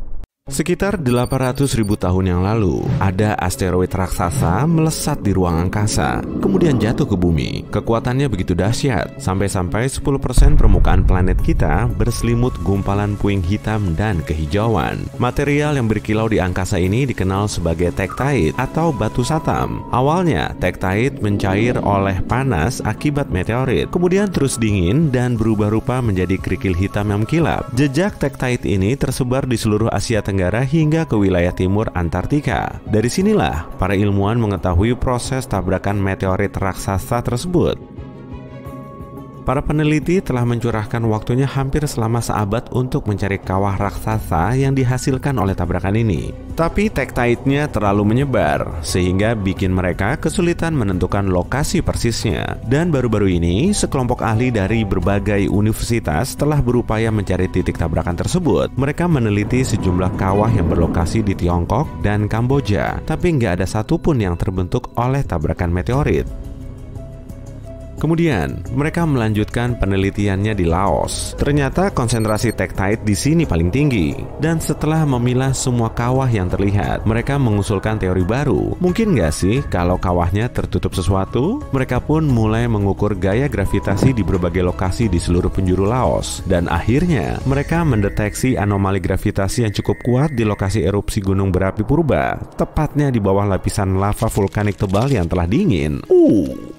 Sekitar delapan ratus ribu tahun yang lalu, ada asteroid raksasa melesat di ruang angkasa, kemudian jatuh ke bumi. Kekuatannya begitu dahsyat, sampai-sampai sepuluh persen permukaan planet kita berselimut gumpalan puing hitam dan kehijauan. Material yang berkilau di angkasa ini dikenal sebagai tektite atau batu satam. Awalnya, tektite mencair oleh panas akibat meteorit, kemudian terus dingin dan berubah rupa menjadi kerikil hitam yang mengkilap. Jejak tektite ini tersebar di seluruh Asia Tenggara hingga ke wilayah timur Antartika. Dari sinilah para ilmuwan mengetahui proses tabrakan meteorit raksasa tersebut. Para peneliti telah mencurahkan waktunya hampir selama seabad untuk mencari kawah raksasa yang dihasilkan oleh tabrakan ini. Tapi tektite-nya terlalu menyebar, sehingga bikin mereka kesulitan menentukan lokasi persisnya. Dan baru-baru ini, sekelompok ahli dari berbagai universitas telah berupaya mencari titik tabrakan tersebut. Mereka meneliti sejumlah kawah yang berlokasi di Tiongkok dan Kamboja, tapi nggak ada satupun yang terbentuk oleh tabrakan meteorit. Kemudian, mereka melanjutkan penelitiannya di Laos. Ternyata konsentrasi tektite di sini paling tinggi. Dan setelah memilah semua kawah yang terlihat, mereka mengusulkan teori baru. Mungkin nggak sih kalau kawahnya tertutup sesuatu? Mereka pun mulai mengukur gaya gravitasi di berbagai lokasi di seluruh penjuru Laos. Dan akhirnya, mereka mendeteksi anomali gravitasi yang cukup kuat di lokasi erupsi gunung berapi purba, tepatnya di bawah lapisan lava vulkanik tebal yang telah dingin. Uh.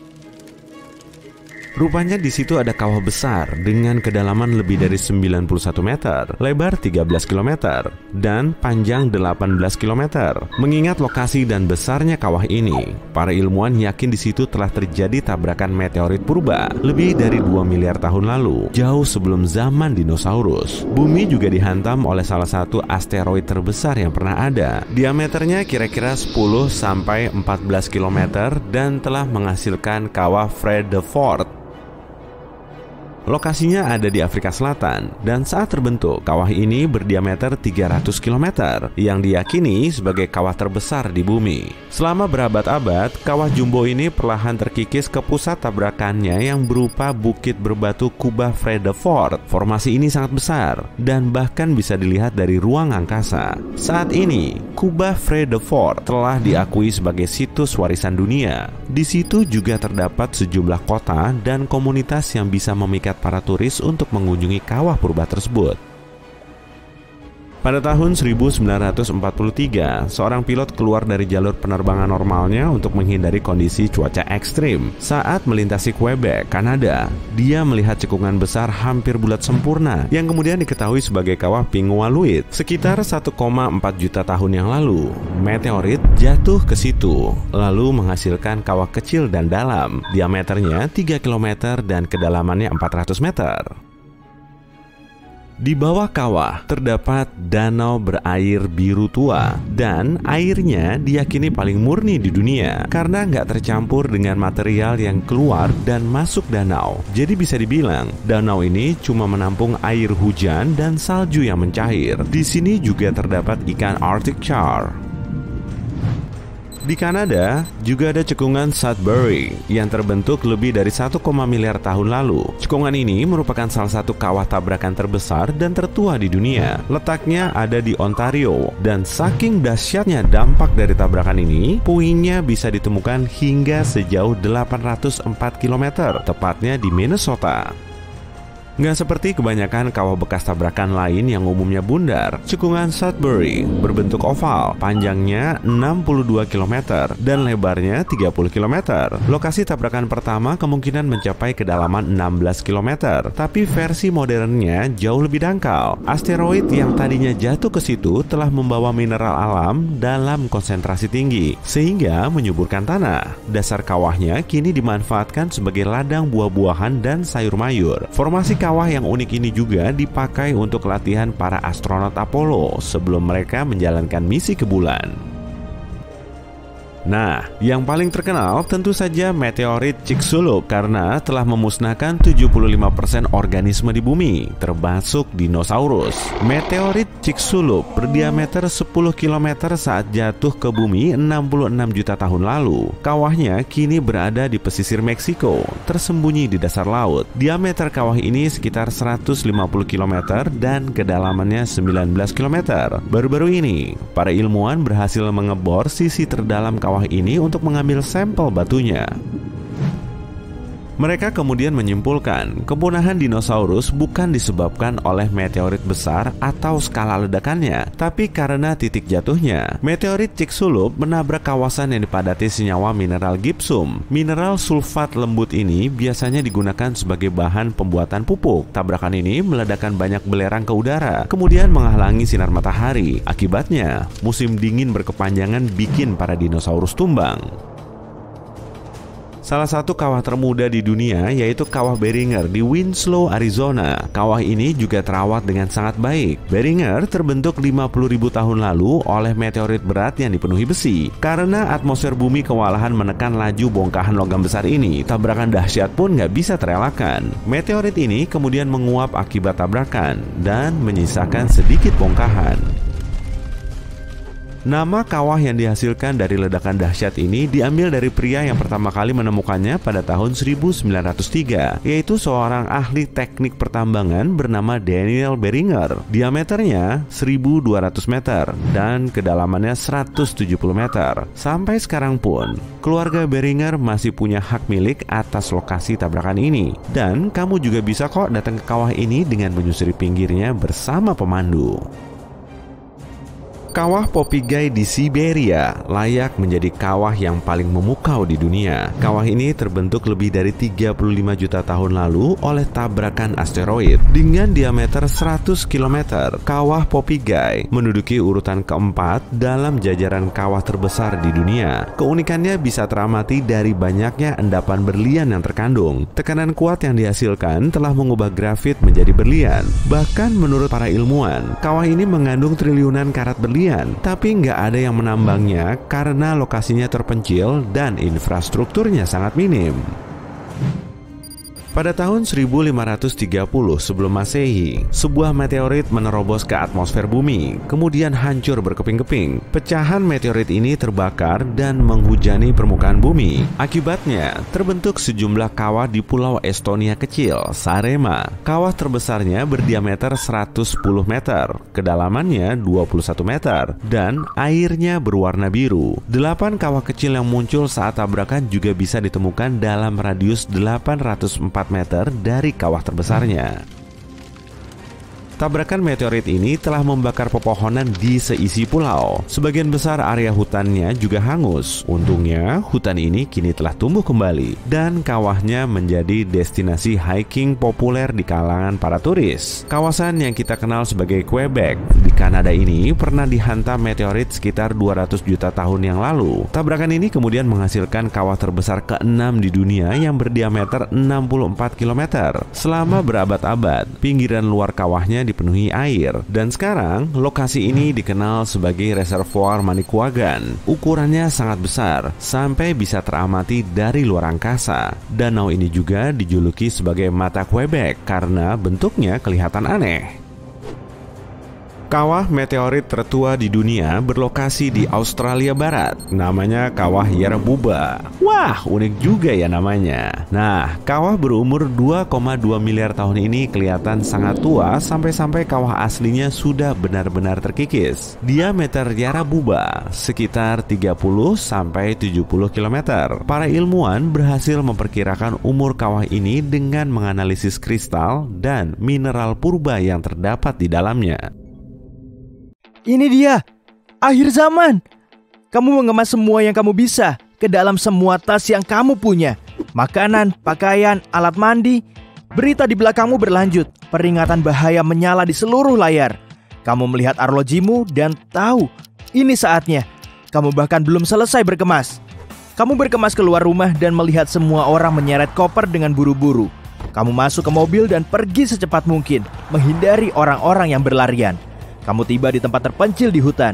Rupanya di situ ada kawah besar dengan kedalaman lebih dari sembilan puluh satu meter, lebar tiga belas kilometer, dan panjang delapan belas kilometer. Mengingat lokasi dan besarnya kawah ini, para ilmuwan yakin di situ telah terjadi tabrakan meteorit purba lebih dari dua miliar tahun lalu, jauh sebelum zaman dinosaurus. Bumi juga dihantam oleh salah satu asteroid terbesar yang pernah ada. Diameternya kira-kira sepuluh sampai empat belas kilometer dan telah menghasilkan kawah Vredefort. Lokasinya ada di Afrika Selatan, dan saat terbentuk, kawah ini berdiameter tiga ratus kilometer, yang diyakini sebagai kawah terbesar di bumi. Selama berabad-abad, kawah jumbo ini perlahan terkikis ke pusat tabrakannya yang berupa bukit berbatu kubah Vredefort. Formasi ini sangat besar, dan bahkan bisa dilihat dari ruang angkasa. Saat ini, kubah Vredefort telah diakui sebagai situs warisan dunia. Di situ juga terdapat sejumlah kota dan komunitas yang bisa memikat para turis untuk mengunjungi kawah purba tersebut. Pada tahun seribu sembilan ratus empat puluh tiga, seorang pilot keluar dari jalur penerbangan normalnya untuk menghindari kondisi cuaca ekstrim. Saat melintasi Quebec, Kanada, dia melihat cekungan besar hampir bulat sempurna yang kemudian diketahui sebagai kawah Pingualuit. Sekitar satu koma empat juta tahun yang lalu, meteorit jatuh ke situ, lalu menghasilkan kawah kecil dan dalam, diameternya tiga kilometer dan kedalamannya empat ratus meter. Di bawah kawah terdapat danau berair biru tua, dan airnya diyakini paling murni di dunia karena nggak tercampur dengan material yang keluar dan masuk danau. Jadi bisa dibilang danau ini cuma menampung air hujan dan salju yang mencair. Di sini juga terdapat ikan Arctic char. Di Kanada juga ada cekungan Sudbury yang terbentuk lebih dari satu koma miliar tahun lalu. Cekungan ini merupakan salah satu kawah tabrakan terbesar dan tertua di dunia. Letaknya ada di Ontario, dan saking dahsyatnya dampak dari tabrakan ini, puingnya bisa ditemukan hingga sejauh delapan ratus empat kilometer, tepatnya di Minnesota. Nggak seperti kebanyakan kawah bekas tabrakan lain yang umumnya bundar, cekungan Sudbury berbentuk oval, panjangnya enam puluh dua kilometer dan lebarnya tiga puluh kilometer. Lokasi tabrakan pertama kemungkinan mencapai kedalaman enam belas kilometer, tapi versi modernnya jauh lebih dangkal. Asteroid yang tadinya jatuh ke situ telah membawa mineral alam dalam konsentrasi tinggi, sehingga menyuburkan tanah. Dasar kawahnya kini dimanfaatkan sebagai ladang buah-buahan dan sayur mayur. Formasi kawah yang unik ini juga dipakai untuk latihan para astronot Apollo sebelum mereka menjalankan misi ke bulan. Nah, yang paling terkenal tentu saja meteorit Chicxulub karena telah memusnahkan tujuh puluh lima persen organisme di bumi, termasuk dinosaurus. Meteorit Chicxulub berdiameter sepuluh kilometer saat jatuh ke bumi enam puluh enam juta tahun lalu. Kawahnya kini berada di pesisir Meksiko, tersembunyi di dasar laut. Diameter kawah ini sekitar seratus lima puluh kilometer dan kedalamannya sembilan belas kilometer. Baru-baru ini, para ilmuwan berhasil mengebor sisi terdalam kawah ini untuk mengambil sampel batunya. Mereka kemudian menyimpulkan kepunahan dinosaurus bukan disebabkan oleh meteorit besar atau skala ledakannya, tapi karena titik jatuhnya. Meteorit Chicxulub menabrak kawasan yang dipadati senyawa mineral gipsum. Mineral sulfat lembut ini biasanya digunakan sebagai bahan pembuatan pupuk. Tabrakan ini meledakkan banyak belerang ke udara, kemudian menghalangi sinar matahari. Akibatnya, musim dingin berkepanjangan bikin para dinosaurus tumbang. Salah satu kawah termuda di dunia yaitu Kawah Beringer di Winslow, Arizona. Kawah ini juga terawat dengan sangat baik. Beringer terbentuk lima puluh ribu tahun lalu oleh meteorit berat yang dipenuhi besi. Karena atmosfer bumi kewalahan menekan laju bongkahan logam besar ini, tabrakan dahsyat pun nggak bisa terelakkan. Meteorit ini kemudian menguap akibat tabrakan dan menyisakan sedikit bongkahan. Nama kawah yang dihasilkan dari ledakan dahsyat ini diambil dari pria yang pertama kali menemukannya pada tahun seribu sembilan ratus tiga, yaitu seorang ahli teknik pertambangan bernama Daniel Beringer. Diameternya seribu dua ratus meter dan kedalamannya seratus tujuh puluh meter. Sampai sekarang pun, keluarga Beringer masih punya hak milik atas lokasi tabrakan ini. Dan kamu juga bisa kok datang ke kawah ini dengan menyusuri pinggirnya bersama pemandu. Kawah Popigai di Siberia layak menjadi kawah yang paling memukau di dunia. Kawah ini terbentuk lebih dari tiga puluh lima juta tahun lalu oleh tabrakan asteroid. Dengan diameter seratus kilometer, Kawah Popigai menduduki urutan keempat dalam jajaran kawah terbesar di dunia. Keunikannya bisa teramati dari banyaknya endapan berlian yang terkandung. Tekanan kuat yang dihasilkan telah mengubah grafit menjadi berlian. Bahkan menurut para ilmuwan, kawah ini mengandung triliunan karat berlian. Tapi nggak ada yang menambangnya karena lokasinya terpencil dan infrastrukturnya sangat minim. Pada tahun seribu lima ratus tiga puluh sebelum Masehi, sebuah meteorit menerobos ke atmosfer bumi, kemudian hancur berkeping-keping. Pecahan meteorit ini terbakar dan menghujani permukaan bumi. Akibatnya, terbentuk sejumlah kawah di pulau Estonia kecil, Saaremaa. Kawah terbesarnya berdiameter seratus sepuluh meter, kedalamannya dua puluh satu meter, dan airnya berwarna biru. Delapan kawah kecil yang muncul saat tabrakan juga bisa ditemukan dalam radius delapan ratus empat meter dari kawah terbesarnya. Tabrakan meteorit ini telah membakar pepohonan di seisi pulau. Sebagian besar area hutannya juga hangus. Untungnya, hutan ini kini telah tumbuh kembali dan kawahnya menjadi destinasi hiking populer di kalangan para turis. Kawasan yang kita kenal sebagai Quebec di Kanada ini pernah dihantam meteorit sekitar dua ratus juta tahun yang lalu. Tabrakan ini kemudian menghasilkan kawah terbesar keenam di dunia yang berdiameter enam puluh empat kilometer. Selama berabad-abad, pinggiran luar kawahnya dipenuhi air, dan sekarang lokasi ini dikenal sebagai reservoir Manicouagan. Ukurannya sangat besar, sampai bisa teramati dari luar angkasa. Danau ini juga dijuluki sebagai Mata Quebec karena bentuknya kelihatan aneh. Kawah meteorit tertua di dunia berlokasi di Australia Barat. Namanya Kawah Yarabuba. Wah, unik juga ya namanya. Nah, kawah berumur dua koma dua miliar tahun ini kelihatan sangat tua sampai-sampai kawah aslinya sudah benar-benar terkikis. Diameter Yarabuba sekitar tiga puluh sampai tujuh puluh kilometer. Para ilmuwan berhasil memperkirakan umur kawah ini dengan menganalisis kristal dan mineral purba yang terdapat di dalamnya. Ini dia, akhir zaman. Kamu mengemas semua yang kamu bisa ke dalam semua tas yang kamu punya. Makanan, pakaian, alat mandi. Berita di belakangmu berlanjut. Peringatan bahaya menyala di seluruh layar. Kamu melihat arlojimu dan tahu, ini saatnya. Kamu bahkan belum selesai berkemas. Kamu berkemas keluar rumah dan melihat semua orang menyeret koper dengan buru-buru. Kamu masuk ke mobil dan pergi secepat mungkin, menghindari orang-orang yang berlarian. Kamu tiba di tempat terpencil di hutan.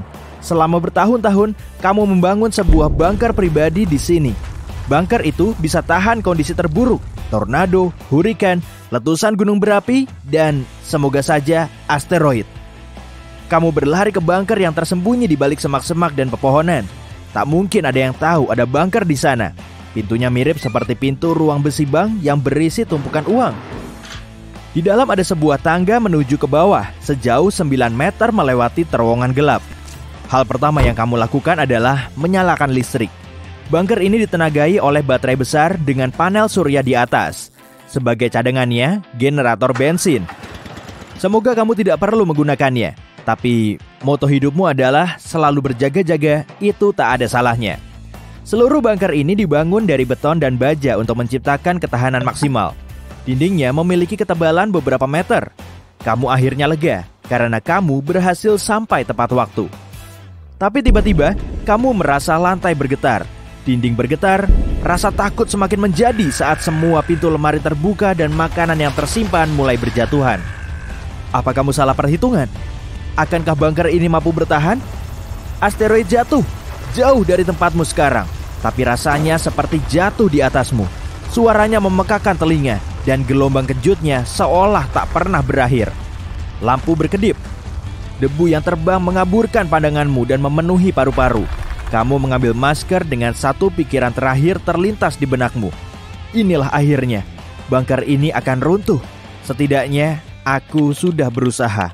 Selama bertahun-tahun, kamu membangun sebuah bunker pribadi di sini. Bunker itu bisa tahan kondisi terburuk, tornado, hurikan, letusan gunung berapi, dan semoga saja asteroid. Kamu berlari ke bunker yang tersembunyi di balik semak-semak dan pepohonan. Tak mungkin ada yang tahu ada bunker di sana. Pintunya mirip seperti pintu ruang besi bank yang berisi tumpukan uang. Di dalam ada sebuah tangga menuju ke bawah, sejauh sembilan meter melewati terowongan gelap. Hal pertama yang kamu lakukan adalah menyalakan listrik. Bunker ini ditenagai oleh baterai besar dengan panel surya di atas. Sebagai cadangannya, generator bensin. Semoga kamu tidak perlu menggunakannya. Tapi moto hidupmu adalah selalu berjaga-jaga, itu tak ada salahnya. Seluruh bunker ini dibangun dari beton dan baja untuk menciptakan ketahanan maksimal. Dindingnya memiliki ketebalan beberapa meter. Kamu akhirnya lega karena kamu berhasil sampai tepat waktu. Tapi tiba-tiba, kamu merasa lantai bergetar, dinding bergetar, rasa takut semakin menjadi saat semua pintu lemari terbuka dan makanan yang tersimpan mulai berjatuhan. Apa kamu salah perhitungan? Akankah bunker ini mampu bertahan? Asteroid jatuh, jauh dari tempatmu sekarang, tapi rasanya seperti jatuh di atasmu. Suaranya memekakan telinga, dan gelombang kejutnya seolah tak pernah berakhir. Lampu berkedip. Debu yang terbang mengaburkan pandanganmu dan memenuhi paru-paru. Kamu mengambil masker dengan satu pikiran terakhir terlintas di benakmu. Inilah akhirnya. Bunker ini akan runtuh. Setidaknya, aku sudah berusaha.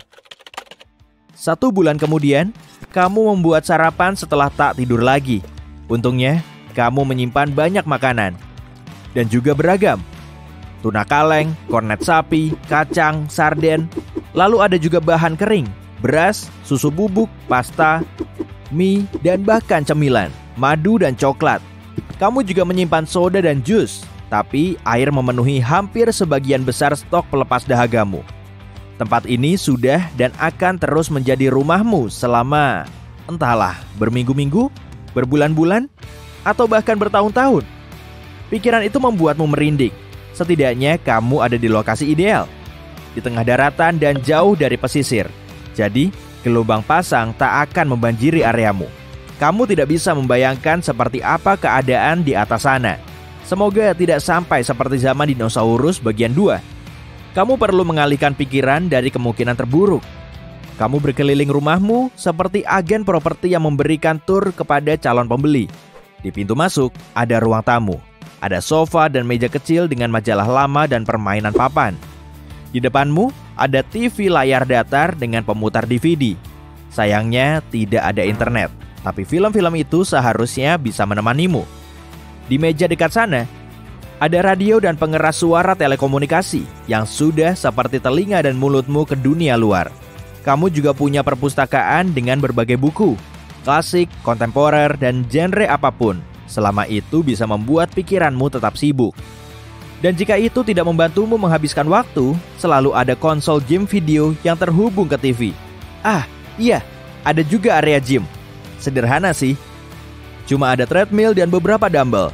Satu bulan kemudian, kamu membuat sarapan setelah tak tidur lagi. Untungnya, kamu menyimpan banyak makanan. Dan juga beragam. Tuna kaleng, kornet sapi, kacang, sarden. Lalu ada juga bahan kering, beras, susu bubuk, pasta, mie, dan bahkan cemilan, madu dan coklat. Kamu juga menyimpan soda dan jus, tapi air memenuhi hampir sebagian besar stok pelepas dahagamu. Tempat ini sudah dan akan terus menjadi rumahmu selama, entahlah, berminggu-minggu, berbulan-bulan, atau bahkan bertahun-tahun. Pikiran itu membuatmu merinding. Setidaknya kamu ada di lokasi ideal, di tengah daratan dan jauh dari pesisir. Jadi, gelombang pasang tak akan membanjiri areamu. Kamu tidak bisa membayangkan seperti apa keadaan di atas sana. Semoga tidak sampai seperti zaman dinosaurus bagian dua. Kamu perlu mengalihkan pikiran dari kemungkinan terburuk. Kamu berkeliling rumahmu seperti agen properti yang memberikan tur kepada calon pembeli. Di pintu masuk ada ruang tamu. Ada sofa dan meja kecil dengan majalah lama dan permainan papan. Di depanmu ada T V layar datar dengan pemutar D V D. Sayangnya tidak ada internet, tapi film-film itu seharusnya bisa menemanimu. Di meja dekat sana, ada radio dan pengeras suara telekomunikasi yang sudah seperti telinga dan mulutmu ke dunia luar. Kamu juga punya perpustakaan dengan berbagai buku, klasik, kontemporer, dan genre apapun. Selama itu bisa membuat pikiranmu tetap sibuk. Dan jika itu tidak membantumu menghabiskan waktu, selalu ada konsol game video yang terhubung ke T V. Ah, iya, ada juga area gym. Sederhana sih. Cuma ada treadmill dan beberapa dumbbell.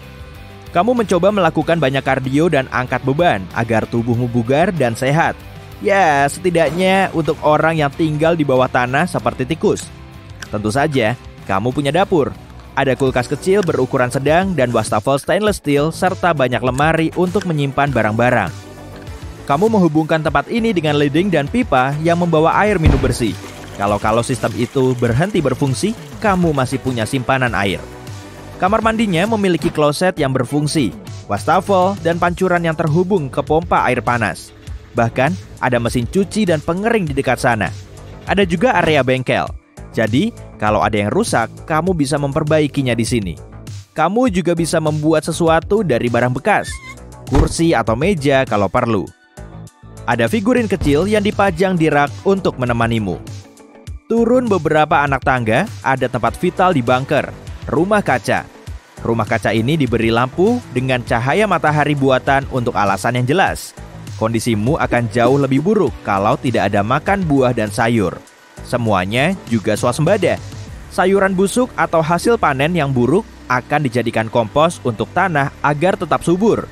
Kamu mencoba melakukan banyak kardio dan angkat beban agar tubuhmu bugar dan sehat. Ya, setidaknya untuk orang yang tinggal di bawah tanah seperti tikus. Tentu saja, kamu punya dapur. Ada kulkas kecil berukuran sedang dan wastafel stainless steel serta banyak lemari untuk menyimpan barang-barang. Kamu menghubungkan tempat ini dengan ledeng dan pipa yang membawa air minum bersih. Kalau-kalau sistem itu berhenti berfungsi, kamu masih punya simpanan air. Kamar mandinya memiliki kloset yang berfungsi, wastafel, dan pancuran yang terhubung ke pompa air panas. Bahkan, ada mesin cuci dan pengering di dekat sana. Ada juga area bengkel. Jadi, kalau ada yang rusak, kamu bisa memperbaikinya di sini. Kamu juga bisa membuat sesuatu dari barang bekas, kursi atau meja kalau perlu. Ada figurin kecil yang dipajang di rak untuk menemanimu. Turun beberapa anak tangga, ada tempat vital di bunker, rumah kaca. Rumah kaca ini diberi lampu dengan cahaya matahari buatan untuk alasan yang jelas. Kondisimu akan jauh lebih buruk kalau tidak ada makan buah dan sayur. Semuanya juga swasembada. Sayuran busuk atau hasil panen yang buruk akan dijadikan kompos untuk tanah agar tetap subur.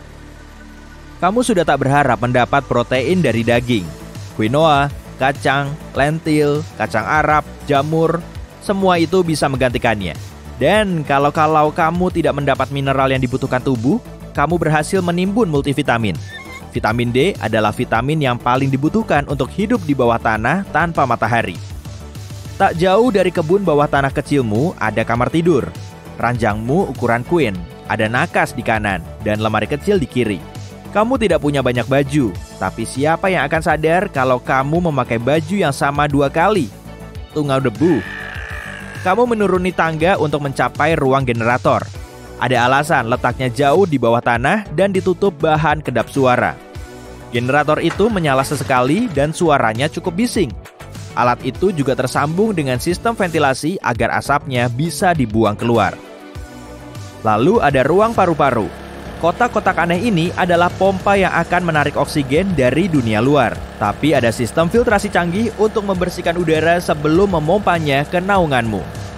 Kamu sudah tak berharap mendapat protein dari daging, quinoa, kacang, lentil, kacang Arab, jamur, semua itu bisa menggantikannya. Dan kalau-kalau kamu tidak mendapat mineral yang dibutuhkan tubuh, kamu berhasil menimbun multivitamin. Vitamin D adalah vitamin yang paling dibutuhkan untuk hidup di bawah tanah tanpa matahari. Tak jauh dari kebun bawah tanah kecilmu ada kamar tidur. Ranjangmu ukuran queen, ada nakas di kanan, dan lemari kecil di kiri. Kamu tidak punya banyak baju, tapi siapa yang akan sadar kalau kamu memakai baju yang sama dua kali? Tungau debu. Kamu menuruni tangga untuk mencapai ruang generator. Ada alasan letaknya jauh di bawah tanah dan ditutup bahan kedap suara. Generator itu menyala sesekali dan suaranya cukup bising. Alat itu juga tersambung dengan sistem ventilasi agar asapnya bisa dibuang keluar. Lalu ada ruang paru-paru. Kotak-kotak aneh ini adalah pompa yang akan menarik oksigen dari dunia luar. Tapi ada sistem filtrasi canggih untuk membersihkan udara sebelum memompanya ke naunganmu.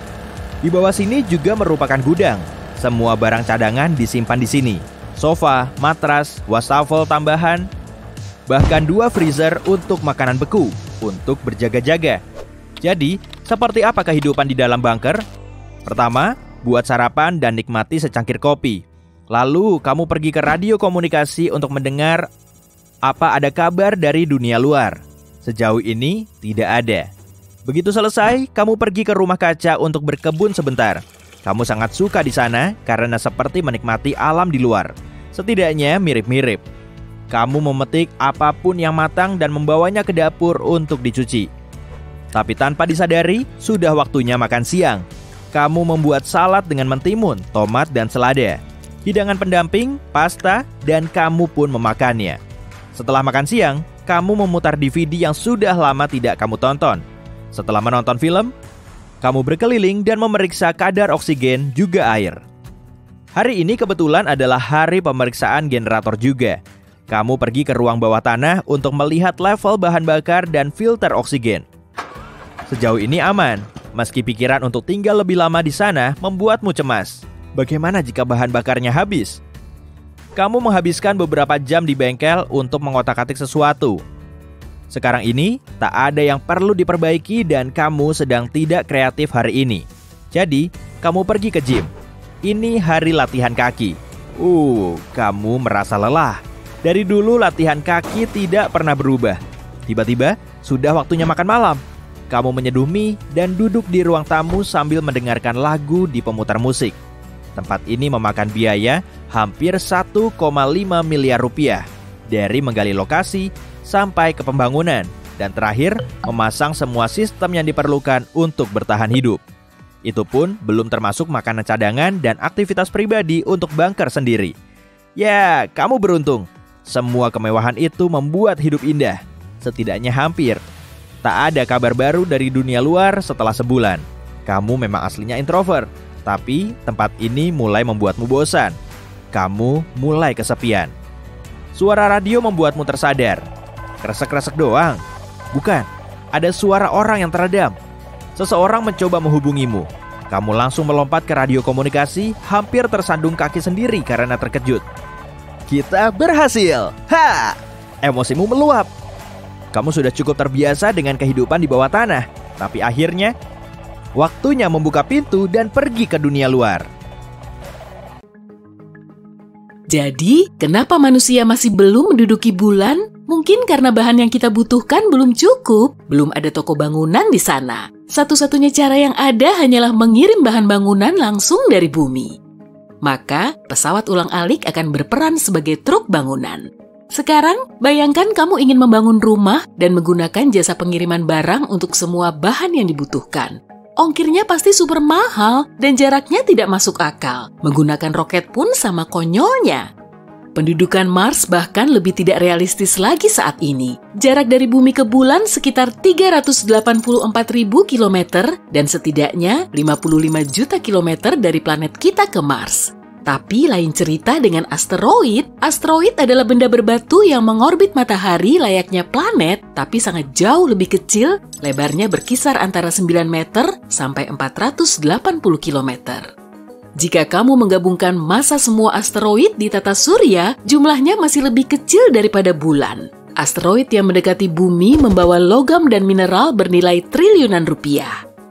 Di bawah sini juga merupakan gudang. Semua barang cadangan disimpan di sini. Sofa, matras, wastafel tambahan, bahkan dua freezer untuk makanan beku, untuk berjaga-jaga. Jadi, seperti apa kehidupan di dalam bunker? Pertama, buat sarapan dan nikmati secangkir kopi. Lalu, kamu pergi ke radio komunikasi untuk mendengar apa ada kabar dari dunia luar. Sejauh ini, tidak ada. Begitu selesai, kamu pergi ke rumah kaca untuk berkebun sebentar. Kamu sangat suka di sana karena seperti menikmati alam di luar. Setidaknya mirip-mirip. Kamu memetik apapun yang matang dan membawanya ke dapur untuk dicuci. Tapi tanpa disadari, sudah waktunya makan siang. Kamu membuat salad dengan mentimun, tomat, dan selada. Hidangan pendamping, pasta, dan kamu pun memakannya. Setelah makan siang, kamu memutar D V D yang sudah lama tidak kamu tonton. Setelah menonton film, kamu berkeliling dan memeriksa kadar oksigen juga air. Hari ini kebetulan adalah hari pemeriksaan generator juga. Kamu pergi ke ruang bawah tanah untuk melihat level bahan bakar dan filter oksigen. Sejauh ini aman, meski pikiran untuk tinggal lebih lama di sana membuatmu cemas. Bagaimana jika bahan bakarnya habis? Kamu menghabiskan beberapa jam di bengkel untuk mengotak-atik sesuatu. Sekarang ini, tak ada yang perlu diperbaiki dan kamu sedang tidak kreatif hari ini. Jadi, kamu pergi ke gym. Ini hari latihan kaki. Uh, kamu merasa lelah. Dari dulu latihan kaki tidak pernah berubah. Tiba-tiba, sudah waktunya makan malam. Kamu menyeduh mie dan duduk di ruang tamu sambil mendengarkan lagu di pemutar musik. Tempat ini memakan biaya hampir satu koma lima miliar rupiah. Dari menggali lokasi, sampai ke pembangunan, dan terakhir memasang semua sistem yang diperlukan untuk bertahan hidup. Itu pun belum termasuk makanan cadangan dan aktivitas pribadi untuk bunker sendiri. Ya, kamu beruntung. Semua kemewahan itu membuat hidup indah. Setidaknya hampir. Tak ada kabar baru dari dunia luar setelah sebulan. Kamu memang aslinya introvert, tapi tempat ini mulai membuatmu bosan. Kamu mulai kesepian. Suara radio membuatmu tersadar. Kresek-kresek doang? Bukan, ada suara orang yang teredam. Seseorang mencoba menghubungimu. Kamu langsung melompat ke radio komunikasi, hampir tersandung kaki sendiri karena terkejut. Kita berhasil! Ha! Emosimu meluap. Kamu sudah cukup terbiasa dengan kehidupan di bawah tanah. Tapi akhirnya, waktunya membuka pintu dan pergi ke dunia luar. Jadi, kenapa manusia masih belum menduduki bulan? Mungkin karena bahan yang kita butuhkan belum cukup, belum ada toko bangunan di sana. Satu-satunya cara yang ada hanyalah mengirim bahan bangunan langsung dari bumi. Maka, pesawat ulang-alik akan berperan sebagai truk bangunan. Sekarang, bayangkan kamu ingin membangun rumah dan menggunakan jasa pengiriman barang untuk semua bahan yang dibutuhkan. Ongkirnya pasti super mahal dan jaraknya tidak masuk akal. Menggunakan roket pun sama konyolnya. Pendudukan Mars bahkan lebih tidak realistis lagi saat ini. Jarak dari bumi ke bulan sekitar tiga ratus delapan puluh empat ribu kilometer dan setidaknya lima puluh lima juta kilometer dari planet kita ke Mars. Tapi lain cerita dengan asteroid. Asteroid adalah benda berbatu yang mengorbit matahari layaknya planet, tapi sangat jauh lebih kecil, lebarnya berkisar antara sembilan meter sampai empat ratus delapan puluh kilometer. Jika kamu menggabungkan massa semua asteroid di tata surya, jumlahnya masih lebih kecil daripada bulan. Asteroid yang mendekati bumi membawa logam dan mineral bernilai triliunan rupiah.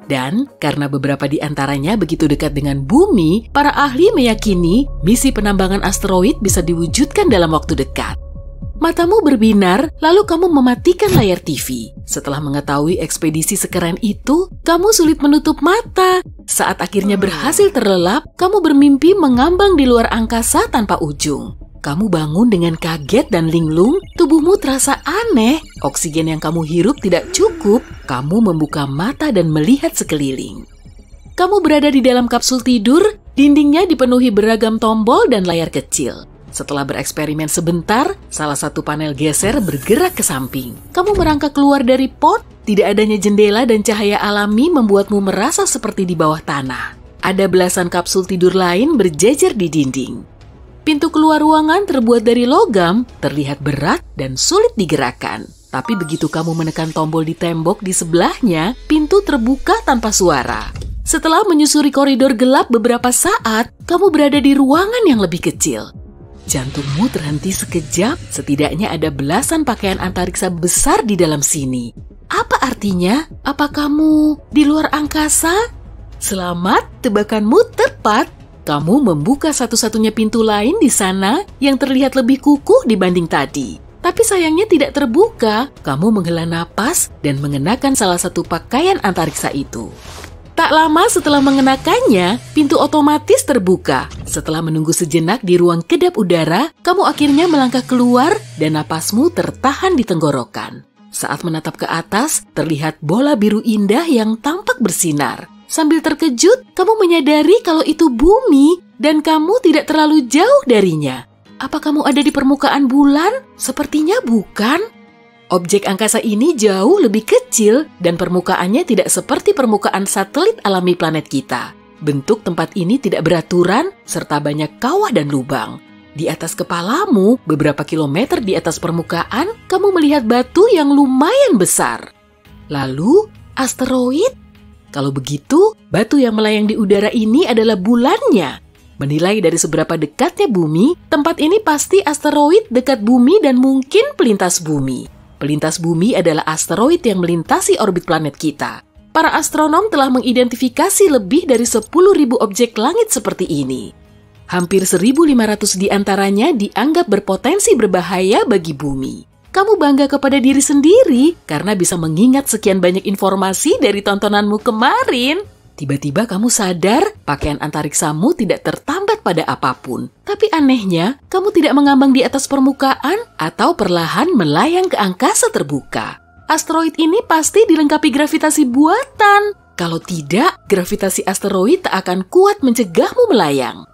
Dan karena beberapa di antaranya begitu dekat dengan bumi, para ahli meyakini misi penambangan asteroid bisa diwujudkan dalam waktu dekat. Matamu berbinar, lalu kamu mematikan layar T V. Setelah mengetahui ekspedisi sekeren itu, kamu sulit menutup mata. Saat akhirnya berhasil terlelap, kamu bermimpi mengambang di luar angkasa tanpa ujung. Kamu bangun dengan kaget dan linglung, tubuhmu terasa aneh, oksigen yang kamu hirup tidak cukup, kamu membuka mata dan melihat sekeliling. Kamu berada di dalam kapsul tidur, dindingnya dipenuhi beragam tombol dan layar kecil. Setelah bereksperimen sebentar, salah satu panel geser bergerak ke samping. Kamu merangkak keluar dari pot, tidak adanya jendela dan cahaya alami membuatmu merasa seperti di bawah tanah. Ada belasan kapsul tidur lain berjejer di dinding. Pintu keluar ruangan terbuat dari logam, terlihat berat dan sulit digerakkan. Tapi begitu kamu menekan tombol di tembok di sebelahnya, pintu terbuka tanpa suara. Setelah menyusuri koridor gelap beberapa saat, kamu berada di ruangan yang lebih kecil. Jantungmu terhenti sekejap, setidaknya ada belasan pakaian antariksa besar di dalam sini. Apa artinya? Apa kamu di luar angkasa? Selamat, tebakanmu tepat. Kamu membuka satu-satunya pintu lain di sana yang terlihat lebih kukuh dibanding tadi. Tapi sayangnya tidak terbuka. Kamu menghela napas dan mengenakan salah satu pakaian antariksa itu. Tak lama setelah mengenakannya, pintu otomatis terbuka. Setelah menunggu sejenak di ruang kedap udara, kamu akhirnya melangkah keluar dan napasmu tertahan di tenggorokan. Saat menatap ke atas, terlihat bola biru indah yang tampak bersinar. Sambil terkejut, kamu menyadari kalau itu bumi dan kamu tidak terlalu jauh darinya. Apa kamu ada di permukaan bulan? Sepertinya bukan. Objek angkasa ini jauh lebih kecil dan permukaannya tidak seperti permukaan satelit alami planet kita. Bentuk tempat ini tidak beraturan serta banyak kawah dan lubang. Di atas kepalamu, beberapa kilometer di atas permukaan, kamu melihat batu yang lumayan besar. Lalu, asteroid? Kalau begitu, batu yang melayang di udara ini adalah bulannya. Menilai dari seberapa dekatnya bumi, tempat ini pasti asteroid dekat bumi dan mungkin pelintas bumi. Pelintas bumi adalah asteroid yang melintasi orbit planet kita. Para astronom telah mengidentifikasi lebih dari sepuluh ribu objek langit seperti ini. Hampir seribu lima ratus di antaranya dianggap berpotensi berbahaya bagi bumi. Kamu bangga kepada diri sendiri karena bisa mengingat sekian banyak informasi dari tontonanmu kemarin. Tiba-tiba kamu sadar pakaian antariksamu tidak tertambat pada apapun. Tapi anehnya, kamu tidak mengambang di atas permukaan atau perlahan melayang ke angkasa terbuka. Asteroid ini pasti dilengkapi gravitasi buatan. Kalau tidak, gravitasi asteroid tak akan kuat mencegahmu melayang.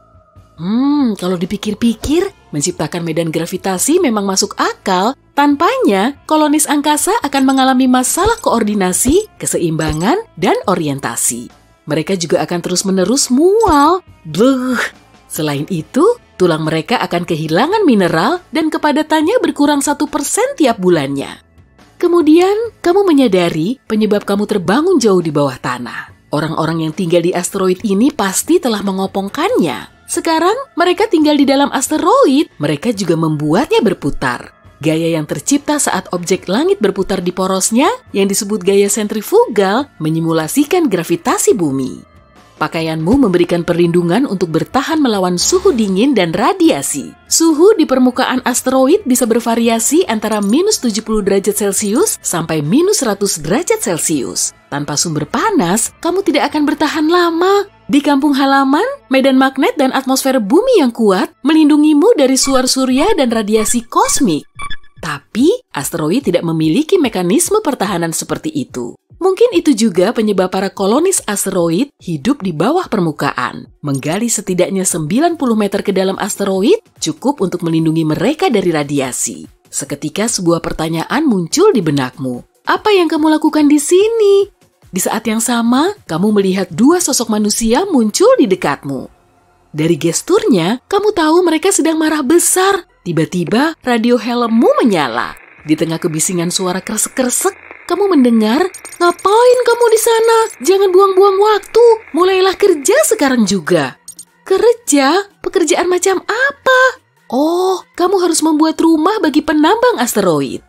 Hmm, kalau dipikir-pikir, menciptakan medan gravitasi memang masuk akal. Tanpanya, kolonis angkasa akan mengalami masalah koordinasi, keseimbangan, dan orientasi. Mereka juga akan terus-menerus mual. Bleh. Selain itu, tulang mereka akan kehilangan mineral dan kepadatannya berkurang satu persen tiap bulannya. Kemudian, kamu menyadari penyebab kamu terbangun jauh di bawah tanah. Orang-orang yang tinggal di asteroid ini pasti telah mengopongkannya. Sekarang, mereka tinggal di dalam asteroid, mereka juga membuatnya berputar. Gaya yang tercipta saat objek langit berputar di porosnya, yang disebut gaya sentrifugal, menyimulasikan gravitasi bumi. Pakaianmu memberikan perlindungan untuk bertahan melawan suhu dingin dan radiasi. Suhu di permukaan asteroid bisa bervariasi antara minus tujuh puluh derajat Celcius sampai minus seratus derajat Celcius. Tanpa sumber panas, kamu tidak akan bertahan lama. Di kampung halaman, medan magnet dan atmosfer bumi yang kuat melindungimu dari suar surya dan radiasi kosmik. Tapi, asteroid tidak memiliki mekanisme pertahanan seperti itu. Mungkin itu juga penyebab para kolonis asteroid hidup di bawah permukaan. Menggali setidaknya sembilan puluh meter ke dalam asteroid cukup untuk melindungi mereka dari radiasi. Seketika sebuah pertanyaan muncul di benakmu. Apa yang kamu lakukan di sini? Di saat yang sama, kamu melihat dua sosok manusia muncul di dekatmu. Dari gesturnya, kamu tahu mereka sedang marah besar. Tiba-tiba, radio helmmu menyala. Di tengah kebisingan suara kresek-kresek, kamu mendengar, "Ngapain kamu di sana? Jangan buang-buang waktu. Mulailah kerja sekarang juga." Kerja? Pekerjaan macam apa? Oh, kamu harus membuat rumah bagi penambang asteroid.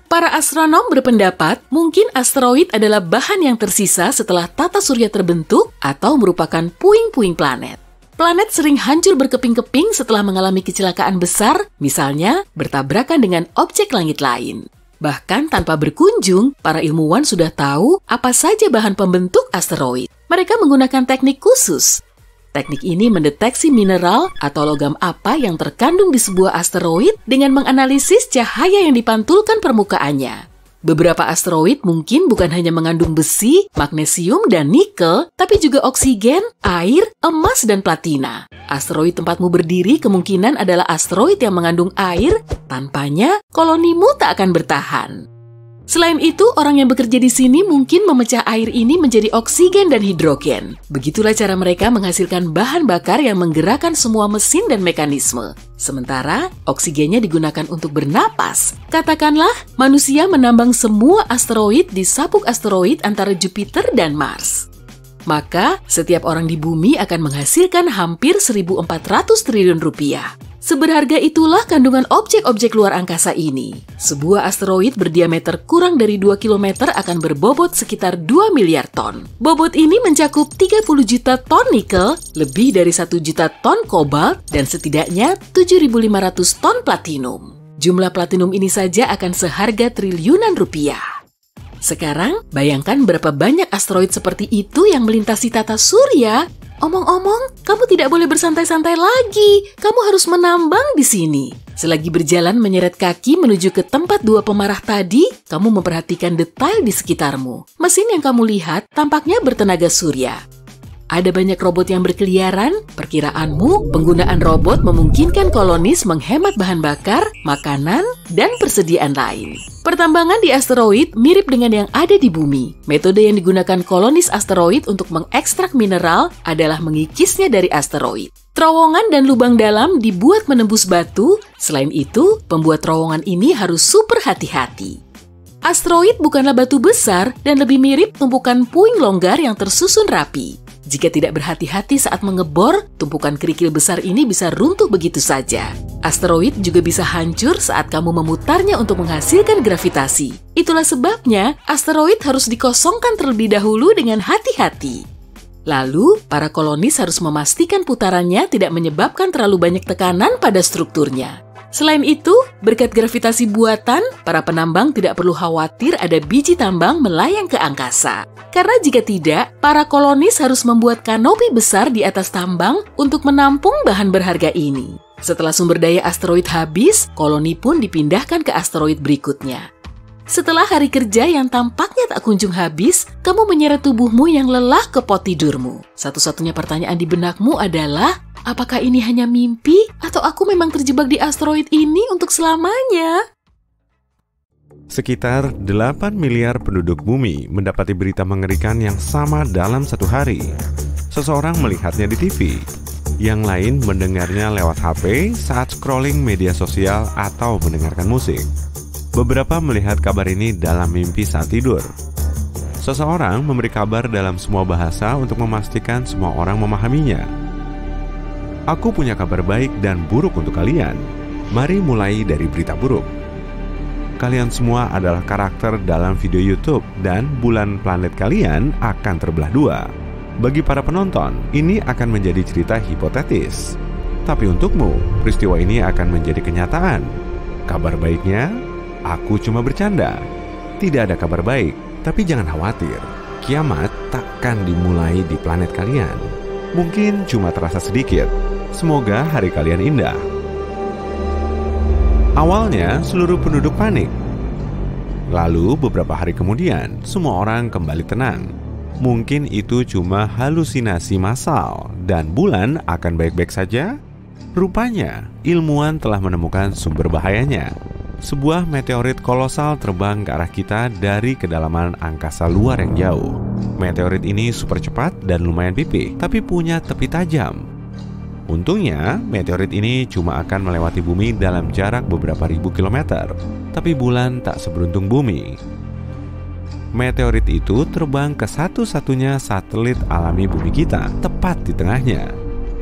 Para astronom berpendapat mungkin asteroid adalah bahan yang tersisa setelah tata surya terbentuk atau merupakan puing-puing planet. Planet sering hancur berkeping-keping setelah mengalami kecelakaan besar, misalnya bertabrakan dengan objek langit lain. Bahkan tanpa berkunjung, para ilmuwan sudah tahu apa saja bahan pembentuk asteroid. Mereka menggunakan teknik khusus. Teknik ini mendeteksi mineral atau logam apa yang terkandung di sebuah asteroid dengan menganalisis cahaya yang dipantulkan permukaannya. Beberapa asteroid mungkin bukan hanya mengandung besi, magnesium, dan nikel, tapi juga oksigen, air, emas, dan platina. Asteroid tempatmu berdiri kemungkinan adalah asteroid yang mengandung air, tanpanya kolonimu tak akan bertahan. Selain itu, orang yang bekerja di sini mungkin memecah air ini menjadi oksigen dan hidrogen. Begitulah cara mereka menghasilkan bahan bakar yang menggerakkan semua mesin dan mekanisme. Sementara, oksigennya digunakan untuk bernapas. Katakanlah, manusia menambang semua asteroid di sabuk asteroid antara Jupiter dan Mars. Maka, setiap orang di bumi akan menghasilkan hampir seribu empat ratus triliun rupiah. Seberharga itulah kandungan objek-objek luar angkasa ini. Sebuah asteroid berdiameter kurang dari dua kilometer akan berbobot sekitar dua miliar ton. Bobot ini mencakup tiga puluh juta ton nikel, lebih dari satu juta ton kobalt, dan setidaknya tujuh ribu lima ratus ton platinum. Jumlah platinum ini saja akan seharga triliunan rupiah. Sekarang, bayangkan berapa banyak asteroid seperti itu yang melintasi tata surya. Omong-omong, kamu tidak boleh bersantai-santai lagi. Kamu harus menambang di sini. Selagi berjalan menyeret kaki menuju ke tempat dua pemarah tadi, kamu memperhatikan detail di sekitarmu. Mesin yang kamu lihat tampaknya bertenaga surya. Ada banyak robot yang berkeliaran. Perkiraanmu, penggunaan robot memungkinkan kolonis menghemat bahan bakar, makanan, dan persediaan lain. Pertambangan di asteroid mirip dengan yang ada di bumi. Metode yang digunakan kolonis asteroid untuk mengekstrak mineral adalah mengikisnya dari asteroid. Terowongan dan lubang dalam dibuat menembus batu. Selain itu, pembuat terowongan ini harus super hati-hati. Asteroid bukanlah batu besar dan lebih mirip tumpukan puing longgar yang tersusun rapi. Jika tidak berhati-hati saat mengebor, tumpukan kerikil besar ini bisa runtuh begitu saja. Asteroid juga bisa hancur saat kamu memutarnya untuk menghasilkan gravitasi. Itulah sebabnya asteroid harus dikosongkan terlebih dahulu dengan hati-hati. Lalu, para kolonis harus memastikan putarannya tidak menyebabkan terlalu banyak tekanan pada strukturnya. Selain itu, berkat gravitasi buatan, para penambang tidak perlu khawatir ada biji tambang melayang ke angkasa. Karena jika tidak, para kolonis harus membuat kanopi besar di atas tambang untuk menampung bahan berharga ini. Setelah sumber daya asteroid habis, koloni pun dipindahkan ke asteroid berikutnya. Setelah hari kerja yang tampaknya tak kunjung habis, kamu menyeret tubuhmu yang lelah ke pot tidurmu. Satu-satunya pertanyaan di benakmu adalah, apakah ini hanya mimpi atau aku memang terjebak di asteroid ini untuk selamanya? Sekitar delapan miliar penduduk bumi mendapati berita mengerikan yang sama dalam satu hari. Seseorang melihatnya di T V, yang lain mendengarnya lewat H P saat scrolling media sosial atau mendengarkan musik. Beberapa melihat kabar ini dalam mimpi saat tidur. Seseorang memberi kabar dalam semua bahasa untuk memastikan semua orang memahaminya. Aku punya kabar baik dan buruk untuk kalian. Mari mulai dari berita buruk. Kalian semua adalah karakter dalam video YouTube dan bulan planet kalian akan terbelah dua. Bagi para penonton, ini akan menjadi cerita hipotetis. Tapi untukmu, peristiwa ini akan menjadi kenyataan. Kabar baiknya, aku cuma bercanda. Tidak ada kabar baik, tapi jangan khawatir. Kiamat takkan dimulai di planet kalian. Mungkin cuma terasa sedikit. Semoga hari kalian indah. Awalnya, seluruh penduduk panik. Lalu, beberapa hari kemudian, semua orang kembali tenang. Mungkin itu cuma halusinasi massal, dan bulan akan baik-baik saja? Rupanya, ilmuwan telah menemukan sumber bahayanya. Sebuah meteorit kolosal terbang ke arah kita dari kedalaman angkasa luar yang jauh. Meteorit ini super cepat dan lumayan pipih, tapi punya tepi tajam. Untungnya, meteorit ini cuma akan melewati bumi dalam jarak beberapa ribu kilometer, tapi bulan tak seberuntung bumi. Meteorit itu terbang ke satu-satunya satelit alami bumi kita, tepat di tengahnya.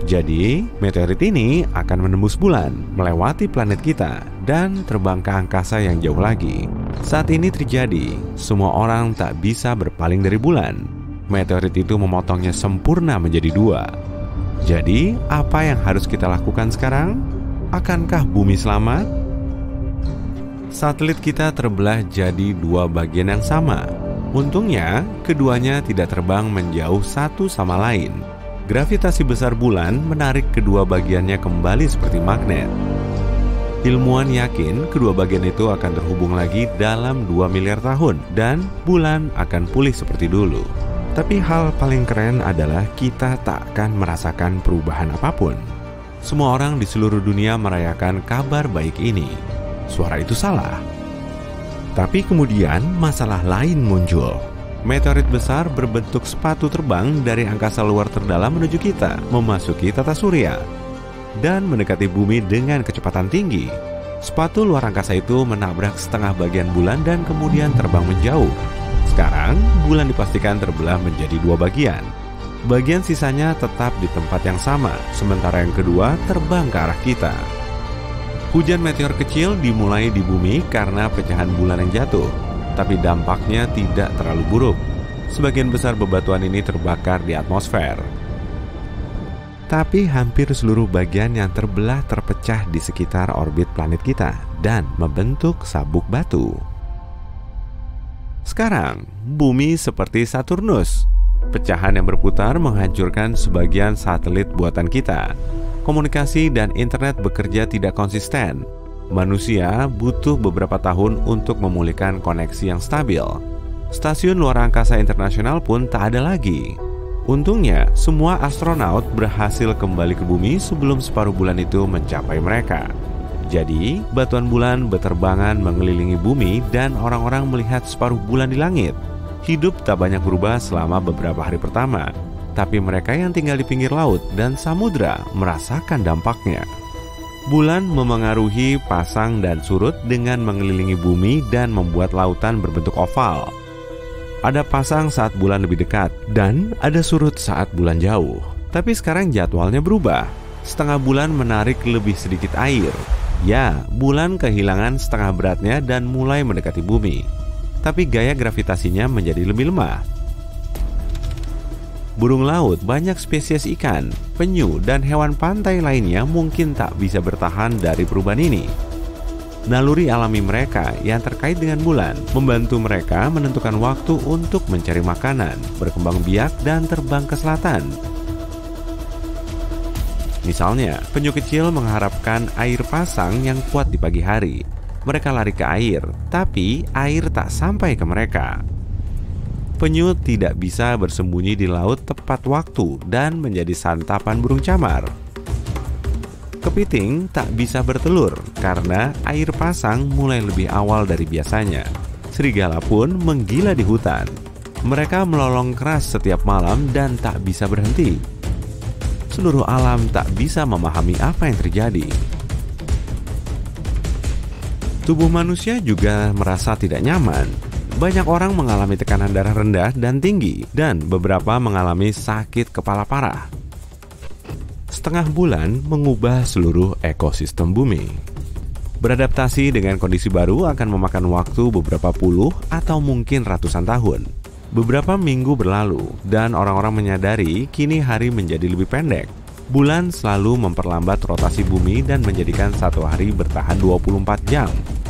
Jadi, meteorit ini akan menembus bulan, melewati planet kita, dan terbang ke angkasa yang jauh lagi. Saat ini terjadi, semua orang tak bisa berpaling dari bulan. Meteorit itu memotongnya sempurna menjadi dua. Jadi, apa yang harus kita lakukan sekarang? Akankah bumi selamat? Satelit kita terbelah jadi dua bagian yang sama. Untungnya, keduanya tidak terbang menjauh satu sama lain. Gravitasi besar bulan menarik kedua bagiannya kembali seperti magnet. Ilmuwan yakin kedua bagian itu akan terhubung lagi dalam dua miliar tahun dan bulan akan pulih seperti dulu. Tapi hal paling keren adalah kita tak akan merasakan perubahan apapun. Semua orang di seluruh dunia merayakan kabar baik ini. Suara itu salah. Tapi kemudian masalah lain muncul. Meteorit besar berbentuk sepatu terbang dari angkasa luar terdalam menuju kita, memasuki tata surya, dan mendekati bumi dengan kecepatan tinggi. Sepatu luar angkasa itu menabrak setengah bagian bulan dan kemudian terbang menjauh. Sekarang, bulan dipastikan terbelah menjadi dua bagian. Bagian sisanya tetap di tempat yang sama, sementara yang kedua terbang ke arah kita. Hujan meteor kecil dimulai di bumi karena pecahan bulan yang jatuh. Tapi dampaknya tidak terlalu buruk. Sebagian besar bebatuan ini terbakar di atmosfer. Tapi hampir seluruh bagian yang terbelah terpecah di sekitar orbit planet kita dan membentuk sabuk batu. Sekarang, bumi seperti Saturnus. Pecahan yang berputar menghancurkan sebagian satelit buatan kita. Komunikasi dan internet bekerja tidak konsisten. Manusia butuh beberapa tahun untuk memulihkan koneksi yang stabil. Stasiun luar angkasa internasional pun tak ada lagi. Untungnya, semua astronaut berhasil kembali ke bumi sebelum separuh bulan itu mencapai mereka. Jadi, batuan bulan berterbangan mengelilingi bumi dan orang-orang melihat separuh bulan di langit. Hidup tak banyak berubah selama beberapa hari pertama, tapi mereka yang tinggal di pinggir laut dan samudra merasakan dampaknya. Bulan memengaruhi pasang dan surut dengan mengelilingi bumi dan membuat lautan berbentuk oval. Ada pasang saat bulan lebih dekat dan ada surut saat bulan jauh. Tapi sekarang jadwalnya berubah. Setengah bulan menarik lebih sedikit air. Ya, bulan kehilangan setengah beratnya dan mulai mendekati bumi. Tapi gaya gravitasinya menjadi lebih lemah. Burung laut, banyak spesies ikan, penyu, dan hewan pantai lainnya mungkin tak bisa bertahan dari perubahan ini. Naluri alami mereka yang terkait dengan bulan membantu mereka menentukan waktu untuk mencari makanan, berkembang biak, dan terbang ke selatan. Misalnya, penyu kecil mengharapkan air pasang yang kuat di pagi hari. Mereka lari ke air, tapi air tak sampai ke mereka. Penyu tidak bisa bersembunyi di laut tepat waktu dan menjadi santapan burung camar. Kepiting tak bisa bertelur karena air pasang mulai lebih awal dari biasanya. Serigala pun menggila di hutan. Mereka melolong keras setiap malam dan tak bisa berhenti. Seluruh alam tak bisa memahami apa yang terjadi. Tubuh manusia juga merasa tidak nyaman. Banyak orang mengalami tekanan darah rendah dan tinggi, dan beberapa mengalami sakit kepala parah. Setengah bulan mengubah seluruh ekosistem bumi. Beradaptasi dengan kondisi baru akan memakan waktu beberapa puluh atau mungkin ratusan tahun. Beberapa minggu berlalu, dan orang-orang menyadari kini hari menjadi lebih pendek. Bulan selalu memperlambat rotasi bumi dan menjadikan satu hari bertahan dua puluh empat jam.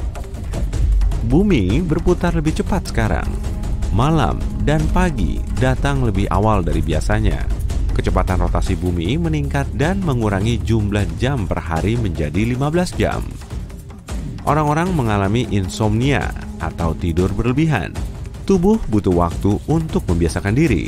Bumi berputar lebih cepat sekarang. Malam dan pagi datang lebih awal dari biasanya. Kecepatan rotasi bumi meningkat dan mengurangi jumlah jam per hari menjadi lima belas jam. Orang-orang mengalami insomnia atau tidur berlebihan. Tubuh butuh waktu untuk membiasakan diri.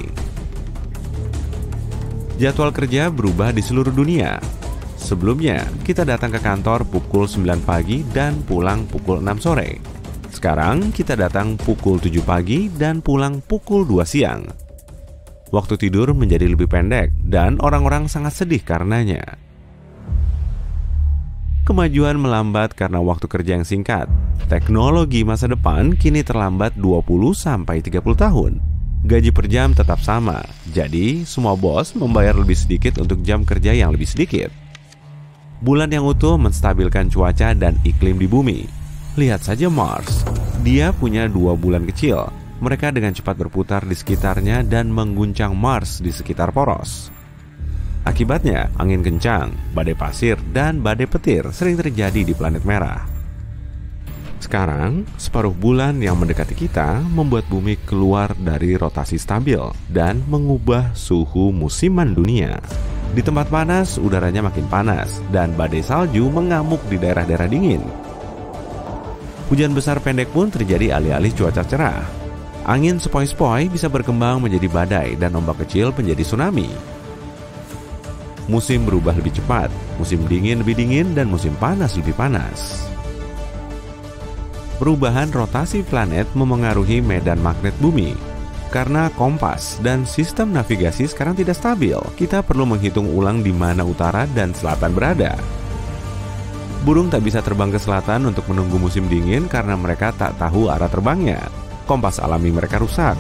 Jadwal kerja berubah di seluruh dunia. Sebelumnya, kita datang ke kantor pukul sembilan pagi dan pulang pukul enam sore. Sekarang kita datang pukul tujuh pagi dan pulang pukul dua siang. Waktu tidur menjadi lebih pendek dan orang-orang sangat sedih karenanya. Kemajuan melambat karena waktu kerja yang singkat. Teknologi masa depan kini terlambat dua puluh sampai tiga puluh tahun. gaji per jam tetap sama. Jadi, semua bos membayar lebih sedikit untuk jam kerja yang lebih sedikit. Bulan yang utuh menstabilkan cuaca dan iklim di bumi. Lihat saja Mars. Dia punya dua bulan kecil. Mereka dengan cepat berputar di sekitarnya dan mengguncang Mars di sekitar poros. Akibatnya, angin kencang, badai pasir, dan badai petir sering terjadi di planet merah. Sekarang, separuh bulan yang mendekati kita membuat bumi keluar dari rotasi stabil dan mengubah suhu musiman dunia. Di tempat panas, udaranya makin panas dan badai salju mengamuk di daerah-daerah dingin. Hujan besar pendek pun terjadi alih-alih cuaca cerah. Angin sepoi-sepoi bisa berkembang menjadi badai dan ombak kecil menjadi tsunami. Musim berubah lebih cepat, musim dingin lebih dingin, dan musim panas lebih panas. Perubahan rotasi planet memengaruhi medan magnet bumi. Karena kompas dan sistem navigasi sekarang tidak stabil, kita perlu menghitung ulang di mana utara dan selatan berada. Burung tak bisa terbang ke selatan untuk menunggu musim dingin karena mereka tak tahu arah terbangnya. Kompas alami mereka rusak.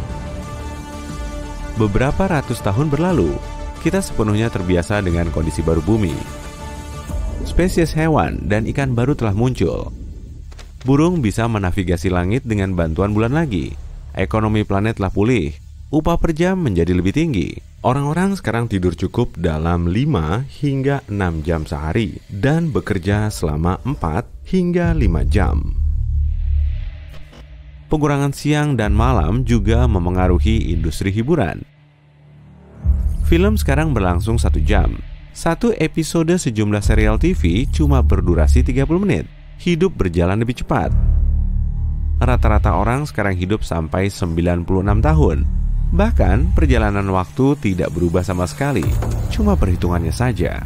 Beberapa ratus tahun berlalu, kita sepenuhnya terbiasa dengan kondisi baru bumi. Spesies hewan dan ikan baru telah muncul. Burung bisa menavigasi langit dengan bantuan bulan lagi. Ekonomi planet telah pulih. Upah per jam menjadi lebih tinggi. Orang-orang sekarang tidur cukup dalam lima hingga enam jam sehari dan bekerja selama empat hingga lima jam. Pengurangan siang dan malam juga memengaruhi industri hiburan. Film sekarang berlangsung satu jam. Satu episode sejumlah serial T V cuma berdurasi tiga puluh menit. Hidup berjalan lebih cepat. Rata-rata orang sekarang hidup sampai sembilan puluh enam tahun. Bahkan perjalanan waktu tidak berubah sama sekali. Cuma perhitungannya saja.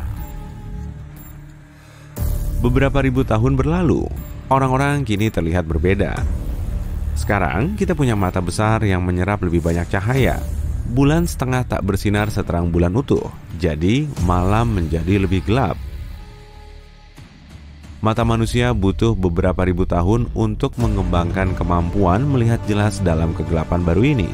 Beberapa ribu tahun berlalu, orang-orang kini terlihat berbeda. Sekarang kita punya mata besar yang menyerap lebih banyak cahaya. Bulan setengah tak bersinar seterang bulan utuh, jadi malam menjadi lebih gelap. Mata manusia butuh beberapa ribu tahun untuk mengembangkan kemampuan melihat jelas dalam kegelapan baru ini.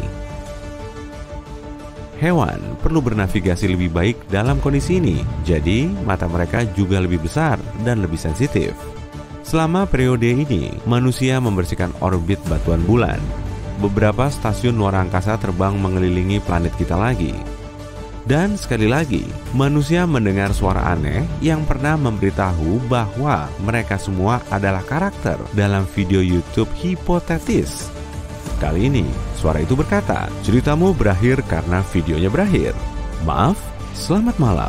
Hewan perlu bernavigasi lebih baik dalam kondisi ini, jadi mata mereka juga lebih besar dan lebih sensitif. Selama periode ini, manusia membersihkan orbit batuan bulan. Beberapa stasiun luar angkasa terbang mengelilingi planet kita lagi. Dan sekali lagi, manusia mendengar suara aneh yang pernah memberitahu bahwa mereka semua adalah karakter dalam video YouTube hipotetis. Kali ini, suara itu berkata, ceritamu berakhir karena videonya berakhir. Maaf, selamat malam.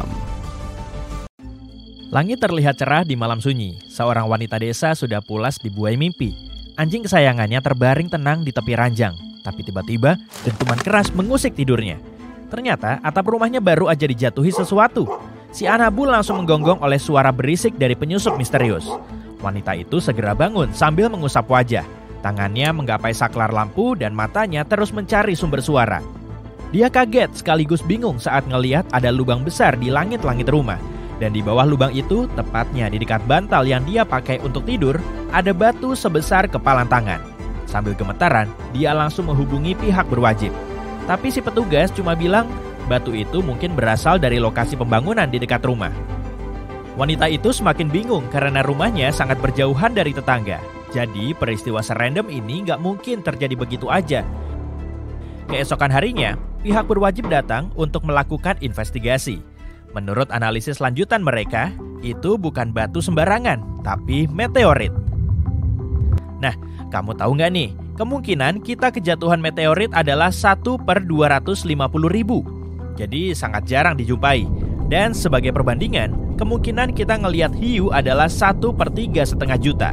Langit terlihat cerah di malam sunyi. Seorang wanita desa sudah pulas dibuai mimpi. Anjing kesayangannya terbaring tenang di tepi ranjang. Tapi tiba-tiba, dentuman keras mengusik tidurnya. Ternyata atap rumahnya baru aja dijatuhi sesuatu. Si Anabu langsung menggonggong oleh suara berisik dari penyusup misterius. Wanita itu segera bangun sambil mengusap wajah. Tangannya menggapai saklar lampu dan matanya terus mencari sumber suara. Dia kaget sekaligus bingung saat ngelihat ada lubang besar di langit-langit rumah. Dan di bawah lubang itu, tepatnya di dekat bantal yang dia pakai untuk tidur, ada batu sebesar kepalan tangan. Sambil gemetaran, dia langsung menghubungi pihak berwajib. Tapi si petugas cuma bilang, batu itu mungkin berasal dari lokasi pembangunan di dekat rumah. Wanita itu semakin bingung karena rumahnya sangat berjauhan dari tetangga. Jadi peristiwa serandom ini nggak mungkin terjadi begitu aja. Keesokan harinya, pihak berwajib datang untuk melakukan investigasi. Menurut analisis lanjutan mereka, itu bukan batu sembarangan, tapi meteorit. Nah, kamu tahu nggak nih, kemungkinan kita kejatuhan meteorit adalah satu per dua ratus lima puluh ribu. Jadi sangat jarang dijumpai. Dan sebagai perbandingan, kemungkinan kita ngelihat hiu adalah satu per tiga setengah juta.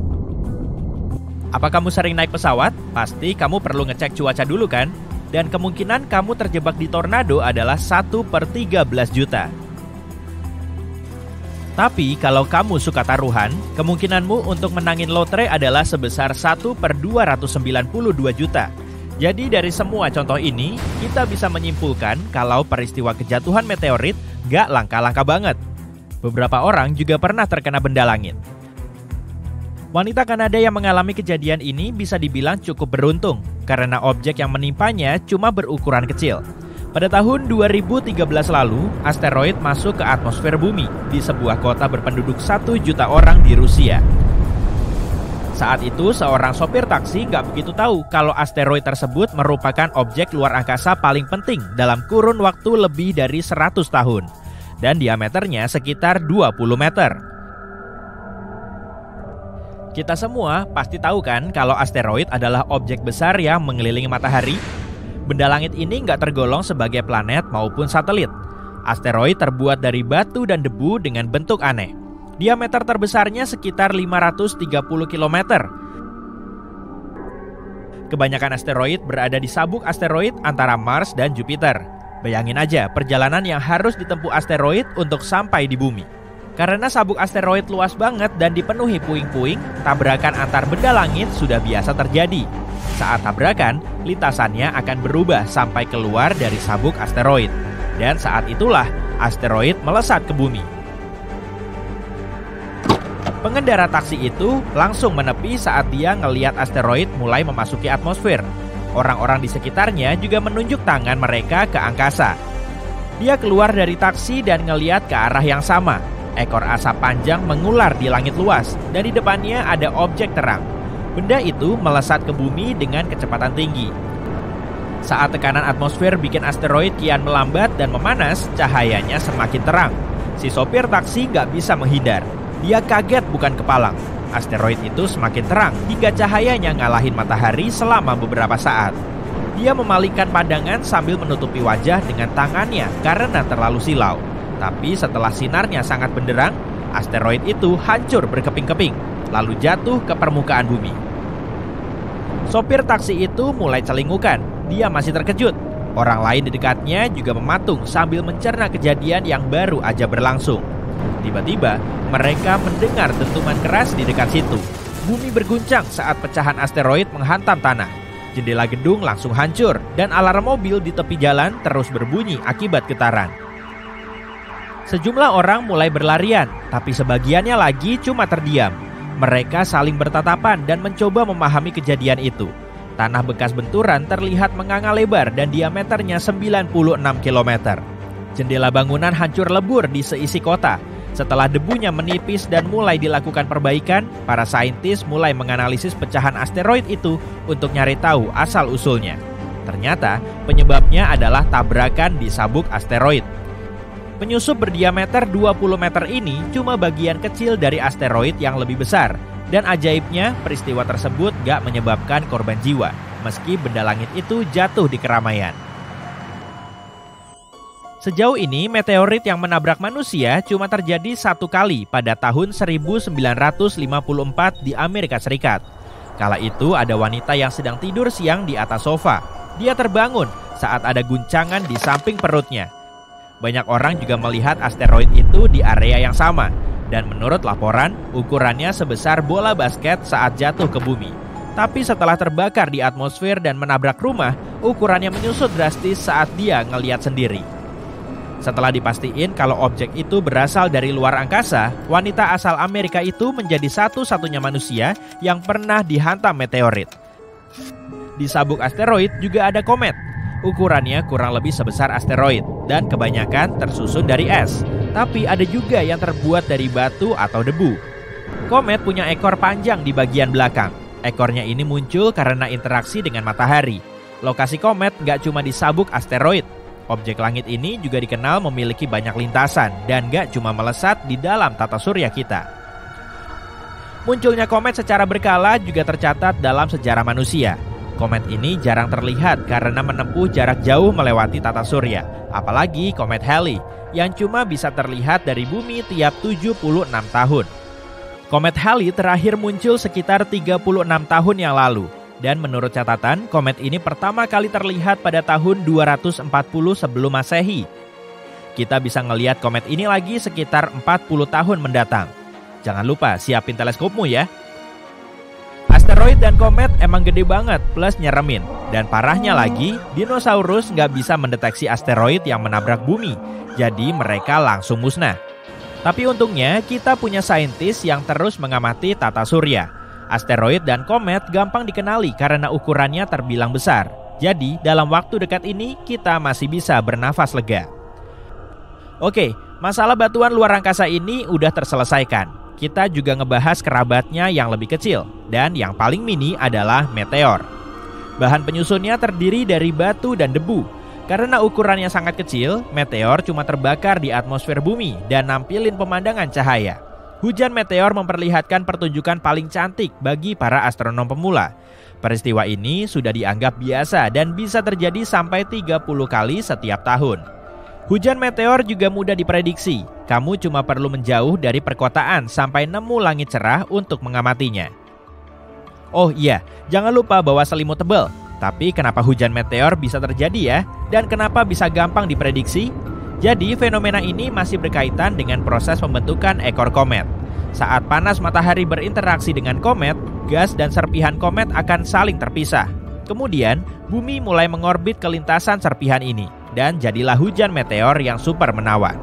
Apa kamu sering naik pesawat? Pasti kamu perlu ngecek cuaca dulu kan? Dan kemungkinan kamu terjebak di tornado adalah satu per tiga belas juta. Tapi kalau kamu suka taruhan, kemungkinanmu untuk menangin lotre adalah sebesar satu per dua ratus sembilan puluh dua juta. Jadi dari semua contoh ini, kita bisa menyimpulkan kalau peristiwa kejatuhan meteorit gak langka-langka banget. Beberapa orang juga pernah terkena benda langit. Wanita Kanada yang mengalami kejadian ini bisa dibilang cukup beruntung. karena objek yang menimpanya cuma berukuran kecil. Pada tahun dua ribu tiga belas lalu, asteroid masuk ke atmosfer bumi di sebuah kota berpenduduk satu juta orang di Rusia. Saat itu, seorang sopir taksi nggak begitu tahu kalau asteroid tersebut merupakan objek luar angkasa paling penting dalam kurun waktu lebih dari seratus tahun. Dan diameternya sekitar dua puluh meter. Kita semua pasti tahu kan kalau asteroid adalah objek besar yang mengelilingi matahari? Benda langit ini nggak tergolong sebagai planet maupun satelit. Asteroid terbuat dari batu dan debu dengan bentuk aneh. Diameter terbesarnya sekitar lima ratus tiga puluh kilometer. Kebanyakan asteroid berada di sabuk asteroid antara Mars dan Jupiter. Bayangin aja perjalanan yang harus ditempuh asteroid untuk sampai di bumi. Karena sabuk asteroid luas banget dan dipenuhi puing-puing, tabrakan antar benda langit sudah biasa terjadi. Saat tabrakan, lintasannya akan berubah sampai keluar dari sabuk asteroid. Dan saat itulah asteroid melesat ke bumi. Pengendara taksi itu langsung menepi saat dia ngelihat asteroid mulai memasuki atmosfer. Orang-orang di sekitarnya juga menunjuk tangan mereka ke angkasa. Dia keluar dari taksi dan ngelihat ke arah yang sama. Ekor asap panjang mengular di langit luas dan di depannya ada objek terang. Benda itu melesat ke bumi dengan kecepatan tinggi. Saat tekanan atmosfer bikin asteroid kian melambat dan memanas, cahayanya semakin terang. Si sopir taksi nggak bisa menghindar. Dia kaget bukan kepalang. Asteroid itu semakin terang hingga cahayanya ngalahin matahari selama beberapa saat. Dia memalingkan pandangan sambil menutupi wajah dengan tangannya karena terlalu silau. Tapi setelah sinarnya sangat benderang, asteroid itu hancur berkeping-keping, lalu jatuh ke permukaan bumi. Sopir taksi itu mulai celingukan, dia masih terkejut. Orang lain di dekatnya juga mematung sambil mencerna kejadian yang baru aja berlangsung. Tiba-tiba, mereka mendengar dentuman keras di dekat situ. Bumi berguncang saat pecahan asteroid menghantam tanah. Jendela gedung langsung hancur dan alarm mobil di tepi jalan terus berbunyi akibat getaran. Sejumlah orang mulai berlarian, tapi sebagiannya lagi cuma terdiam. Mereka saling bertatapan dan mencoba memahami kejadian itu. Tanah bekas benturan terlihat menganga lebar dan diameternya sembilan puluh enam kilometer. Jendela bangunan hancur lebur di seisi kota. Setelah debunya menipis dan mulai dilakukan perbaikan, para saintis mulai menganalisis pecahan asteroid itu untuk nyari tahu asal-usulnya. Ternyata penyebabnya adalah tabrakan di sabuk asteroid. Penyusup berdiameter dua puluh meter ini cuma bagian kecil dari asteroid yang lebih besar. Dan ajaibnya, peristiwa tersebut gak menyebabkan korban jiwa, meski benda langit itu jatuh di keramaian. Sejauh ini, meteorit yang menabrak manusia cuma terjadi satu kali pada tahun seribu sembilan ratus lima puluh empat di Amerika Serikat. Kala itu ada wanita yang sedang tidur siang di atas sofa. Dia terbangun saat ada guncangan di samping perutnya. Banyak orang juga melihat asteroid itu di area yang sama. Dan menurut laporan, ukurannya sebesar bola basket saat jatuh ke bumi. Tapi setelah terbakar di atmosfer dan menabrak rumah, ukurannya menyusut drastis saat dia ngeliat sendiri. Setelah dipastiin kalau objek itu berasal dari luar angkasa, wanita asal Amerika itu menjadi satu-satunya manusia yang pernah dihantam meteorit. Di sabuk asteroid juga ada komet. Ukurannya kurang lebih sebesar asteroid dan kebanyakan tersusun dari es. Tapi ada juga yang terbuat dari batu atau debu. Komet punya ekor panjang di bagian belakang. Ekornya ini muncul karena interaksi dengan matahari. Lokasi komet nggak cuma di sabuk asteroid. Objek langit ini juga dikenal memiliki banyak lintasan dan nggak cuma melesat di dalam tata surya kita. Munculnya komet secara berkala juga tercatat dalam sejarah manusia. Komet ini jarang terlihat karena menempuh jarak jauh melewati tata surya, apalagi komet Halley yang cuma bisa terlihat dari bumi tiap tujuh puluh enam tahun. Komet Halley terakhir muncul sekitar tiga puluh enam tahun yang lalu, dan menurut catatan, komet ini pertama kali terlihat pada tahun dua ratus empat puluh sebelum Masehi. Kita bisa ngelihat komet ini lagi sekitar empat puluh tahun mendatang. Jangan lupa siapin teleskopmu ya. Asteroid dan komet emang gede banget plus nyeremin. Dan parahnya lagi, dinosaurus nggak bisa mendeteksi asteroid yang menabrak bumi. Jadi mereka langsung musnah. Tapi untungnya kita punya saintis yang terus mengamati tata surya. Asteroid dan komet gampang dikenali karena ukurannya terbilang besar. Jadi, dalam waktu dekat ini kita masih bisa bernafas lega. Oke, masalah batuan luar angkasa ini udah terselesaikan. Kita juga ngebahas kerabatnya yang lebih kecil, dan yang paling mini adalah meteor. Bahan penyusunnya terdiri dari batu dan debu. Karena ukurannya sangat kecil, meteor cuma terbakar di atmosfer bumi dan nampilin pemandangan cahaya. Hujan meteor memperlihatkan pertunjukan paling cantik bagi para astronom pemula. Peristiwa ini sudah dianggap biasa dan bisa terjadi sampai tiga puluh kali setiap tahun. Hujan meteor juga mudah diprediksi. Kamu cuma perlu menjauh dari perkotaan sampai nemu langit cerah untuk mengamatinya. Oh iya, jangan lupa bawa selimut tebal. Tapi kenapa hujan meteor bisa terjadi ya? Dan kenapa bisa gampang diprediksi? Jadi fenomena ini masih berkaitan dengan proses pembentukan ekor komet. Saat panas matahari berinteraksi dengan komet, gas dan serpihan komet akan saling terpisah. Kemudian, bumi mulai mengorbit ke lintasan serpihan ini. Dan jadilah hujan meteor yang super menawan.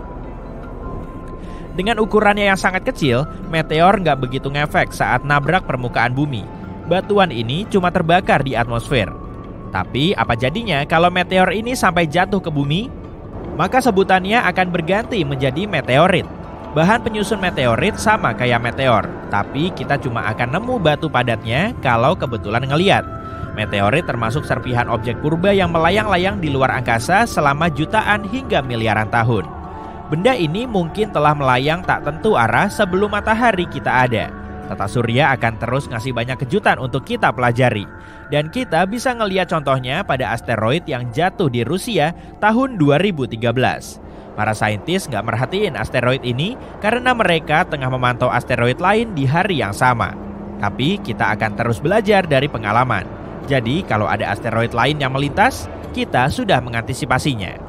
Dengan ukurannya yang sangat kecil, meteor nggak begitu ngefek saat nabrak permukaan bumi. Batuan ini cuma terbakar di atmosfer. Tapi apa jadinya kalau meteor ini sampai jatuh ke bumi? Maka sebutannya akan berganti menjadi meteorit. Bahan penyusun meteorit sama kayak meteor, tapi kita cuma akan nemu batu padatnya kalau kebetulan ngeliat. Meteorit termasuk serpihan objek purba yang melayang-layang di luar angkasa selama jutaan hingga miliaran tahun. Benda ini mungkin telah melayang tak tentu arah sebelum matahari kita ada. Tata surya akan terus ngasih banyak kejutan untuk kita pelajari. Dan kita bisa ngeliat contohnya pada asteroid yang jatuh di Rusia tahun dua ribu tiga belas. Para saintis nggak merhatiin asteroid ini karena mereka tengah memantau asteroid lain di hari yang sama. Tapi kita akan terus belajar dari pengalaman. Jadi kalau ada asteroid lain yang melintas, kita sudah mengantisipasinya.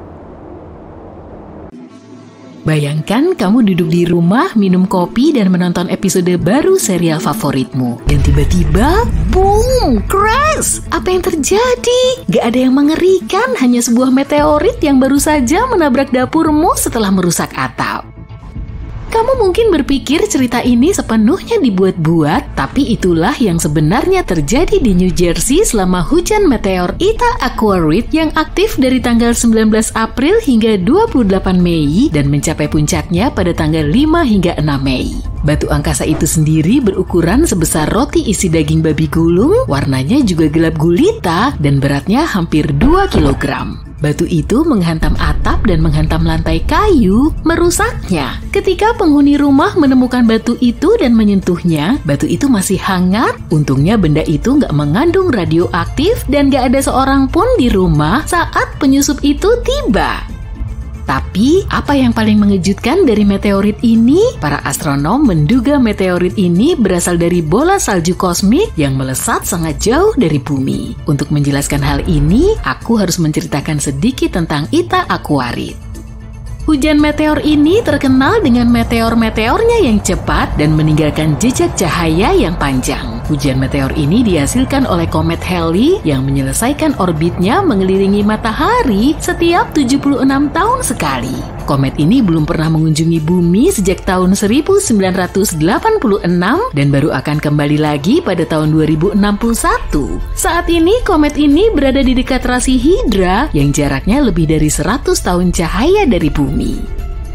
Bayangkan kamu duduk di rumah, minum kopi, dan menonton episode baru serial favoritmu. Dan tiba-tiba, boom, crash! Apa yang terjadi? Gak ada yang mengerikan, hanya sebuah meteorit yang baru saja menabrak dapurmu setelah merusak atap. Kamu mungkin berpikir cerita ini sepenuhnya dibuat-buat, tapi itulah yang sebenarnya terjadi di New Jersey selama hujan meteor Eta Aquarid yang aktif dari tanggal sembilan belas April hingga dua puluh delapan Mei dan mencapai puncaknya pada tanggal lima hingga enam Mei. Batu angkasa itu sendiri berukuran sebesar roti isi daging babi gulung, warnanya juga gelap gulita, dan beratnya hampir dua kilogram. Batu itu menghantam atap dan menghantam lantai kayu, merusaknya. Ketika penghuni rumah menemukan batu itu dan menyentuhnya, batu itu masih hangat. Untungnya benda itu nggak mengandung radioaktif dan nggak ada seorang pun di rumah saat penyusup itu tiba. Tapi, apa yang paling mengejutkan dari meteorit ini? Para astronom menduga meteorit ini berasal dari bola salju kosmik yang melesat sangat jauh dari bumi. Untuk menjelaskan hal ini, aku harus menceritakan sedikit tentang Eta Aquarid. Hujan meteor ini terkenal dengan meteor-meteornya yang cepat dan meninggalkan jejak cahaya yang panjang. Hujan meteor ini dihasilkan oleh komet Halley yang menyelesaikan orbitnya mengelilingi matahari setiap tujuh puluh enam tahun sekali. Komet ini belum pernah mengunjungi bumi sejak tahun seribu sembilan ratus delapan puluh enam dan baru akan kembali lagi pada tahun dua ribu enam puluh satu. Saat ini komet ini berada di dekat rasi Hydra yang jaraknya lebih dari seratus tahun cahaya dari bumi.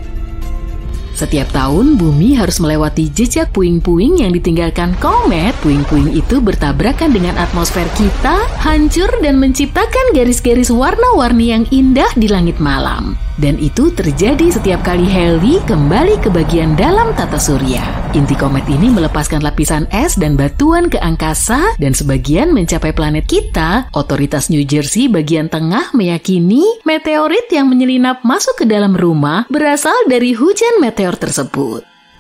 Setiap tahun, bumi harus melewati jejak puing-puing yang ditinggalkan komet. Puing-puing itu bertabrakan dengan atmosfer kita, hancur dan menciptakan garis-garis warna-warni yang indah di langit malam. Dan itu terjadi setiap kali Halley kembali ke bagian dalam tata surya. Inti komet ini melepaskan lapisan es dan batuan ke angkasa dan sebagian mencapai planet kita. Otoritas New Jersey bagian tengah meyakini meteorit yang menyelinap masuk ke dalam rumah berasal dari hujan meteor tersebut.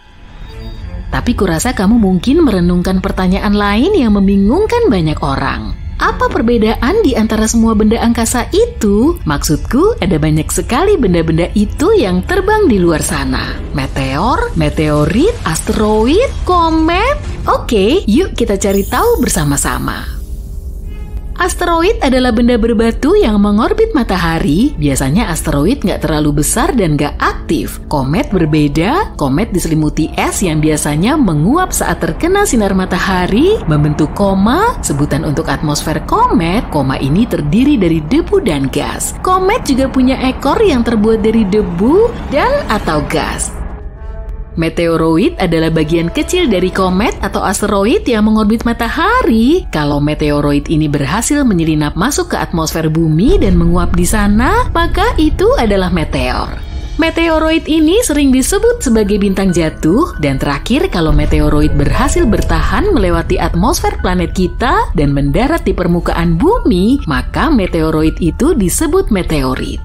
Tapi kurasa kamu mungkin merenungkan pertanyaan lain yang membingungkan banyak orang. Apa perbedaan di antara semua benda angkasa itu? Maksudku, ada banyak sekali benda-benda itu yang terbang di luar sana. Meteor, meteorit, asteroid, komet. Oke, yuk kita cari tahu bersama-sama. Asteroid adalah benda berbatu yang mengorbit matahari. Biasanya asteroid nggak terlalu besar dan nggak aktif. Komet berbeda. Komet diselimuti es yang biasanya menguap saat terkena sinar matahari, membentuk koma, sebutan untuk atmosfer komet. Koma ini terdiri dari debu dan gas. Komet juga punya ekor yang terbuat dari debu dan atau gas. Meteoroid adalah bagian kecil dari komet atau asteroid yang mengorbit matahari. Kalau meteoroid ini berhasil menyelinap masuk ke atmosfer bumi dan menguap di sana, maka itu adalah meteor. Meteoroid ini sering disebut sebagai bintang jatuh, dan terakhir kalau meteoroid berhasil bertahan melewati atmosfer planet kita dan mendarat di permukaan bumi, maka meteoroid itu disebut meteorit.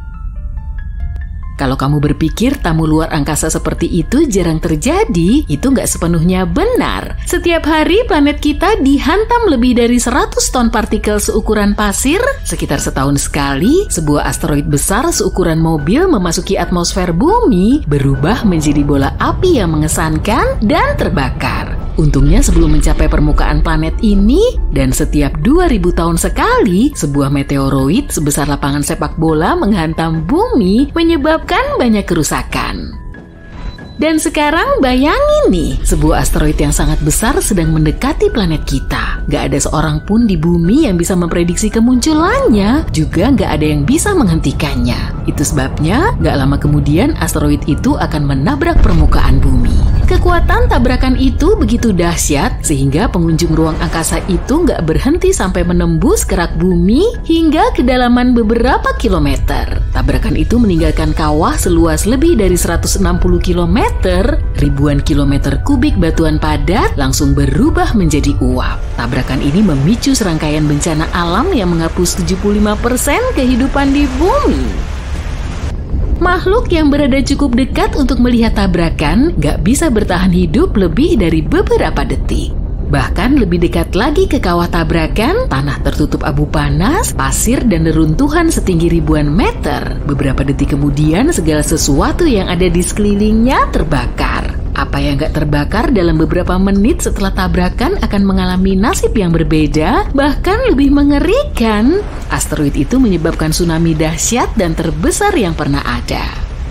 Kalau kamu berpikir tamu luar angkasa seperti itu jarang terjadi, itu nggak sepenuhnya benar. Setiap hari planet kita dihantam lebih dari seratus ton partikel seukuran pasir. Sekitar setahun sekali, sebuah asteroid besar seukuran mobil memasuki atmosfer bumi, berubah menjadi bola api yang mengesankan dan terbakar. Untungnya sebelum mencapai permukaan planet ini, dan setiap dua ribu tahun sekali, sebuah meteoroid sebesar lapangan sepak bola menghantam bumi, menyebabkan banyak kerusakan. Dan sekarang bayangin nih, sebuah asteroid yang sangat besar sedang mendekati planet kita. Gak ada seorang pun di bumi yang bisa memprediksi kemunculannya, juga gak ada yang bisa menghentikannya. Itu sebabnya, gak lama kemudian asteroid itu akan menabrak permukaan bumi. Kekuatan tabrakan itu begitu dahsyat, sehingga pengunjung ruang angkasa itu gak berhenti sampai menembus kerak bumi hingga kedalaman beberapa kilometer. Tabrakan itu meninggalkan kawah seluas lebih dari seratus enam puluh kilometer. Ribuan kilometer kubik batuan padat langsung berubah menjadi uap. Tabrakan ini memicu serangkaian bencana alam yang menghapus tujuh puluh lima persen kehidupan di bumi. Makhluk yang berada cukup dekat untuk melihat tabrakan gak bisa bertahan hidup lebih dari beberapa detik. Bahkan lebih dekat lagi ke kawah tabrakan, tanah tertutup abu panas, pasir dan reruntuhan setinggi ribuan meter. Beberapa detik kemudian segala sesuatu yang ada di sekelilingnya terbakar. Apa yang gak terbakar dalam beberapa menit setelah tabrakan akan mengalami nasib yang berbeda, bahkan lebih mengerikan. Asteroid itu menyebabkan tsunami dahsyat dan terbesar yang pernah ada.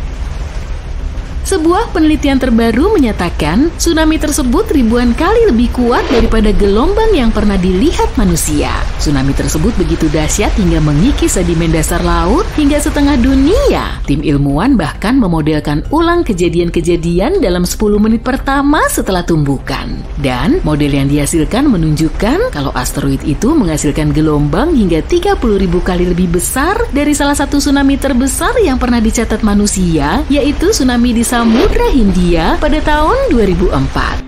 Sebuah penelitian terbaru menyatakan tsunami tersebut ribuan kali lebih kuat daripada gelombang yang pernah dilihat manusia. Tsunami tersebut begitu dahsyat hingga mengikis sedimen dasar laut hingga setengah dunia. Tim ilmuwan bahkan memodelkan ulang kejadian-kejadian dalam sepuluh menit pertama setelah tumbukan. Dan model yang dihasilkan menunjukkan kalau asteroid itu menghasilkan gelombang hingga tiga puluh ribu kali lebih besar dari salah satu tsunami terbesar yang pernah dicatat manusia, yaitu tsunami di Samudra Hindia pada tahun dua ribu empat.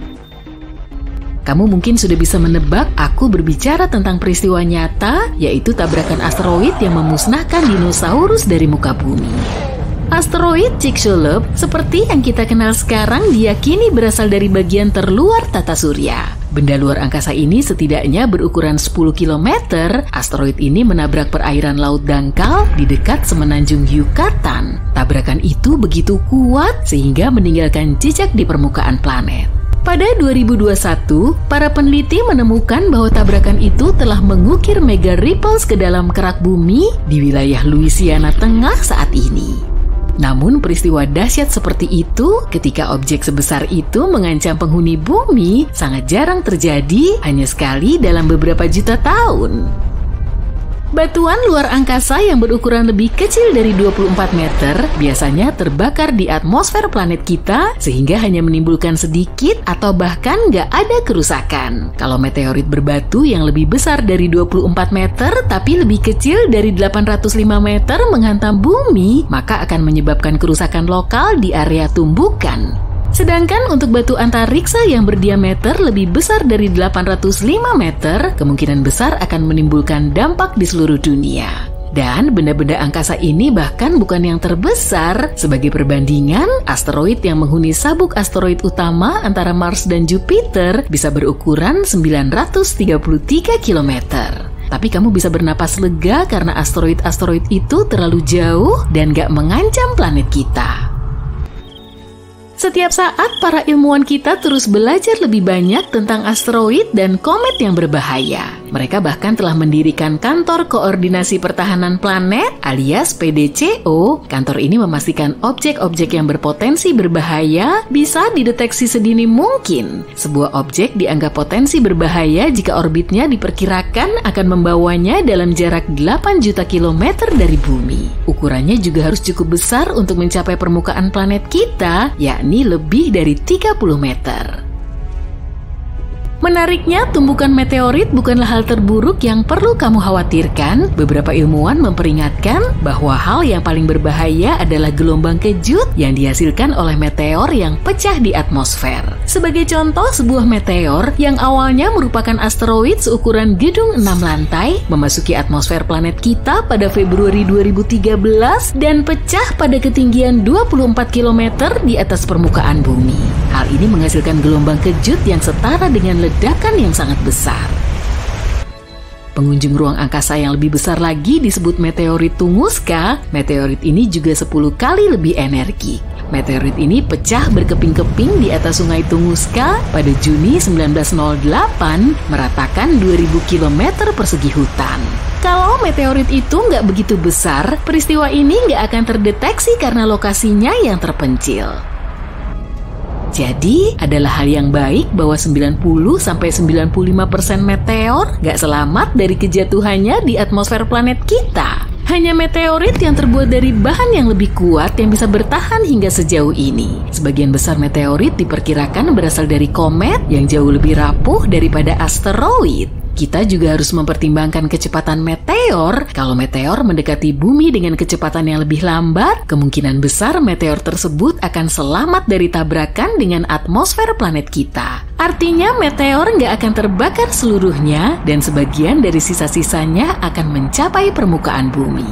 Kamu mungkin sudah bisa menebak aku berbicara tentang peristiwa nyata, yaitu tabrakan asteroid yang memusnahkan dinosaurus dari muka bumi. Asteroid Chicxulub, seperti yang kita kenal sekarang, diyakini berasal dari bagian terluar tata surya. Benda luar angkasa ini setidaknya berukuran sepuluh kilometer. Asteroid ini menabrak perairan laut dangkal di dekat semenanjung Yucatan. Tabrakan itu begitu kuat sehingga meninggalkan jejak di permukaan planet. Pada dua ribu dua puluh satu, para peneliti menemukan bahwa tabrakan itu telah mengukir mega ripples ke dalam kerak bumi di wilayah Louisiana Tengah saat ini. Namun peristiwa dahsyat seperti itu ketika objek sebesar itu mengancam penghuni bumi sangat jarang terjadi, hanya sekali dalam beberapa juta tahun. Batuan luar angkasa yang berukuran lebih kecil dari dua puluh empat meter biasanya terbakar di atmosfer planet kita sehingga hanya menimbulkan sedikit atau bahkan nggak ada kerusakan. Kalau meteorit berbatu yang lebih besar dari dua puluh empat meter tapi lebih kecil dari delapan ratus lima meter menghantam bumi, maka akan menyebabkan kerusakan lokal di area tumbukan. Sedangkan untuk batu antariksa yang berdiameter lebih besar dari delapan ratus lima meter, kemungkinan besar akan menimbulkan dampak di seluruh dunia. Dan benda-benda angkasa ini bahkan bukan yang terbesar. Sebagai perbandingan, asteroid yang menghuni sabuk asteroid utama antara Mars dan Jupiter bisa berukuran sembilan ratus tiga puluh tiga kilometer. Tapi kamu bisa bernapas lega karena asteroid-asteroid itu terlalu jauh dan gak mengancam planet kita. Setiap saat, para ilmuwan kita terus belajar lebih banyak tentang asteroid dan komet yang berbahaya. Mereka bahkan telah mendirikan Kantor Koordinasi Pertahanan Planet alias P D C O. Kantor ini memastikan objek-objek yang berpotensi berbahaya bisa dideteksi sedini mungkin. Sebuah objek dianggap potensi berbahaya jika orbitnya diperkirakan akan membawanya dalam jarak delapan juta kilometer dari bumi. Ukurannya juga harus cukup besar untuk mencapai permukaan planet kita, yakni lebih dari tiga puluh meter. Menariknya, tumbukan meteorit bukanlah hal terburuk yang perlu kamu khawatirkan. Beberapa ilmuwan memperingatkan bahwa hal yang paling berbahaya adalah gelombang kejut yang dihasilkan oleh meteor yang pecah di atmosfer. Sebagai contoh, sebuah meteor yang awalnya merupakan asteroid seukuran gedung enam lantai memasuki atmosfer planet kita pada Februari dua ribu tiga belas dan pecah pada ketinggian dua puluh empat kilometer di atas permukaan bumi. Hal ini menghasilkan gelombang kejut yang setara dengan ledakan yang sangat besar. Pengunjung ruang angkasa yang lebih besar lagi disebut meteorit Tunguska. Meteorit ini juga sepuluh kali lebih energik. Meteorit ini pecah berkeping-keping di atas sungai Tunguska pada Juni seribu sembilan ratus delapan, meratakan dua ribu kilometer persegi hutan. Kalau meteorit itu nggak begitu besar, peristiwa ini nggak akan terdeteksi karena lokasinya yang terpencil. Jadi, adalah hal yang baik bahwa sembilan puluh sampai sembilan puluh lima persen meteor nggak selamat dari kejatuhannya di atmosfer planet kita. Hanya meteorit yang terbuat dari bahan yang lebih kuat yang bisa bertahan hingga sejauh ini. Sebagian besar meteorit diperkirakan berasal dari komet yang jauh lebih rapuh daripada asteroid. Kita juga harus mempertimbangkan kecepatan meteor. Kalau meteor mendekati bumi dengan kecepatan yang lebih lambat, kemungkinan besar meteor tersebut akan selamat dari tabrakan dengan atmosfer planet kita. Artinya meteor nggak akan terbakar seluruhnya dan sebagian dari sisa-sisanya akan mencapai permukaan bumi.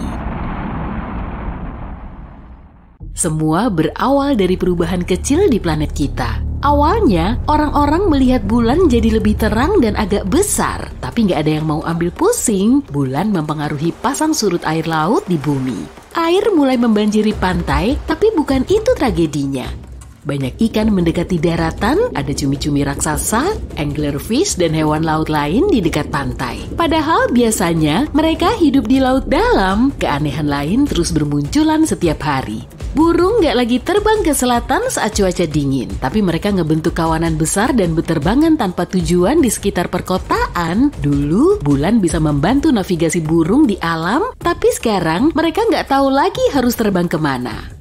Semua berawal dari perubahan kecil di planet kita. Awalnya, orang-orang melihat bulan jadi lebih terang dan agak besar. Tapi nggak ada yang mau ambil pusing, bulan mempengaruhi pasang surut air laut di bumi. Air mulai membanjiri pantai, tapi bukan itu tragedinya. Banyak ikan mendekati daratan, ada cumi-cumi raksasa, anglerfish, dan hewan laut lain di dekat pantai. Padahal biasanya mereka hidup di laut dalam, keanehan lain terus bermunculan setiap hari. Burung nggak lagi terbang ke selatan saat cuaca dingin, tapi mereka ngebentuk kawanan besar dan berterbangan tanpa tujuan di sekitar perkotaan. Dulu, bulan bisa membantu navigasi burung di alam, tapi sekarang mereka nggak tahu lagi harus terbang kemana.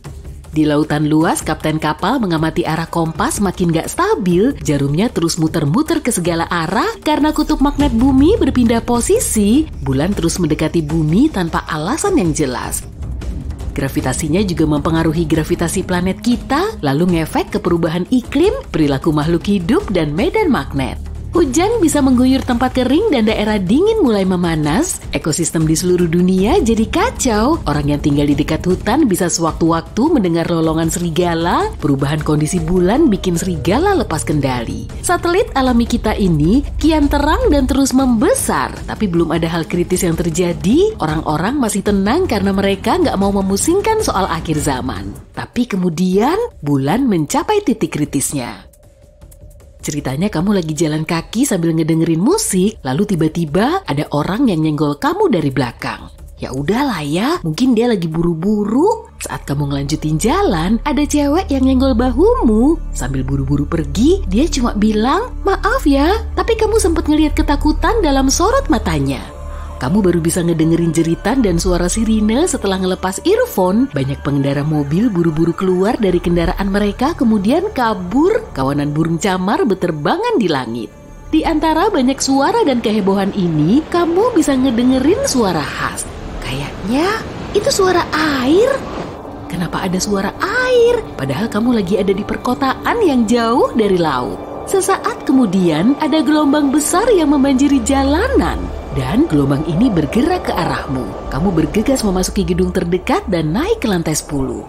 Di lautan luas, kapten kapal mengamati arah kompas makin gak stabil, jarumnya terus muter-muter ke segala arah karena kutub magnet bumi berpindah posisi, bulan terus mendekati bumi tanpa alasan yang jelas. Gravitasinya juga mempengaruhi gravitasi planet kita, lalu ngefek ke perubahan iklim, perilaku makhluk hidup, dan medan magnet. Hujan bisa mengguyur tempat kering dan daerah dingin mulai memanas, ekosistem di seluruh dunia jadi kacau, orang yang tinggal di dekat hutan bisa sewaktu-waktu mendengar lolongan serigala, perubahan kondisi bulan bikin serigala lepas kendali. Satelit alami kita ini kian terang dan terus membesar, tapi belum ada hal kritis yang terjadi, orang-orang masih tenang karena mereka nggak mau memusingkan soal akhir zaman. Tapi kemudian, bulan mencapai titik kritisnya. Ceritanya kamu lagi jalan kaki sambil ngedengerin musik, lalu tiba-tiba ada orang yang nyenggol kamu dari belakang. Ya udahlah ya, mungkin dia lagi buru-buru. Saat kamu ngelanjutin jalan, ada cewek yang nyenggol bahumu. Sambil buru-buru pergi, dia cuma bilang, "Maaf ya," tapi kamu sempat ngelihat ketakutan dalam sorot matanya. Kamu baru bisa ngedengerin jeritan dan suara sirine setelah ngelepas earphone. Banyak pengendara mobil buru-buru keluar dari kendaraan mereka kemudian kabur. Kawanan burung camar beterbangan di langit. Di antara banyak suara dan kehebohan ini, kamu bisa ngedengerin suara khas. Kayaknya itu suara air. Kenapa ada suara air? Padahal kamu lagi ada di perkotaan yang jauh dari laut. Sesaat kemudian ada gelombang besar yang membanjiri jalanan. Dan gelombang ini bergerak ke arahmu. Kamu bergegas memasuki gedung terdekat dan naik ke lantai sepuluh.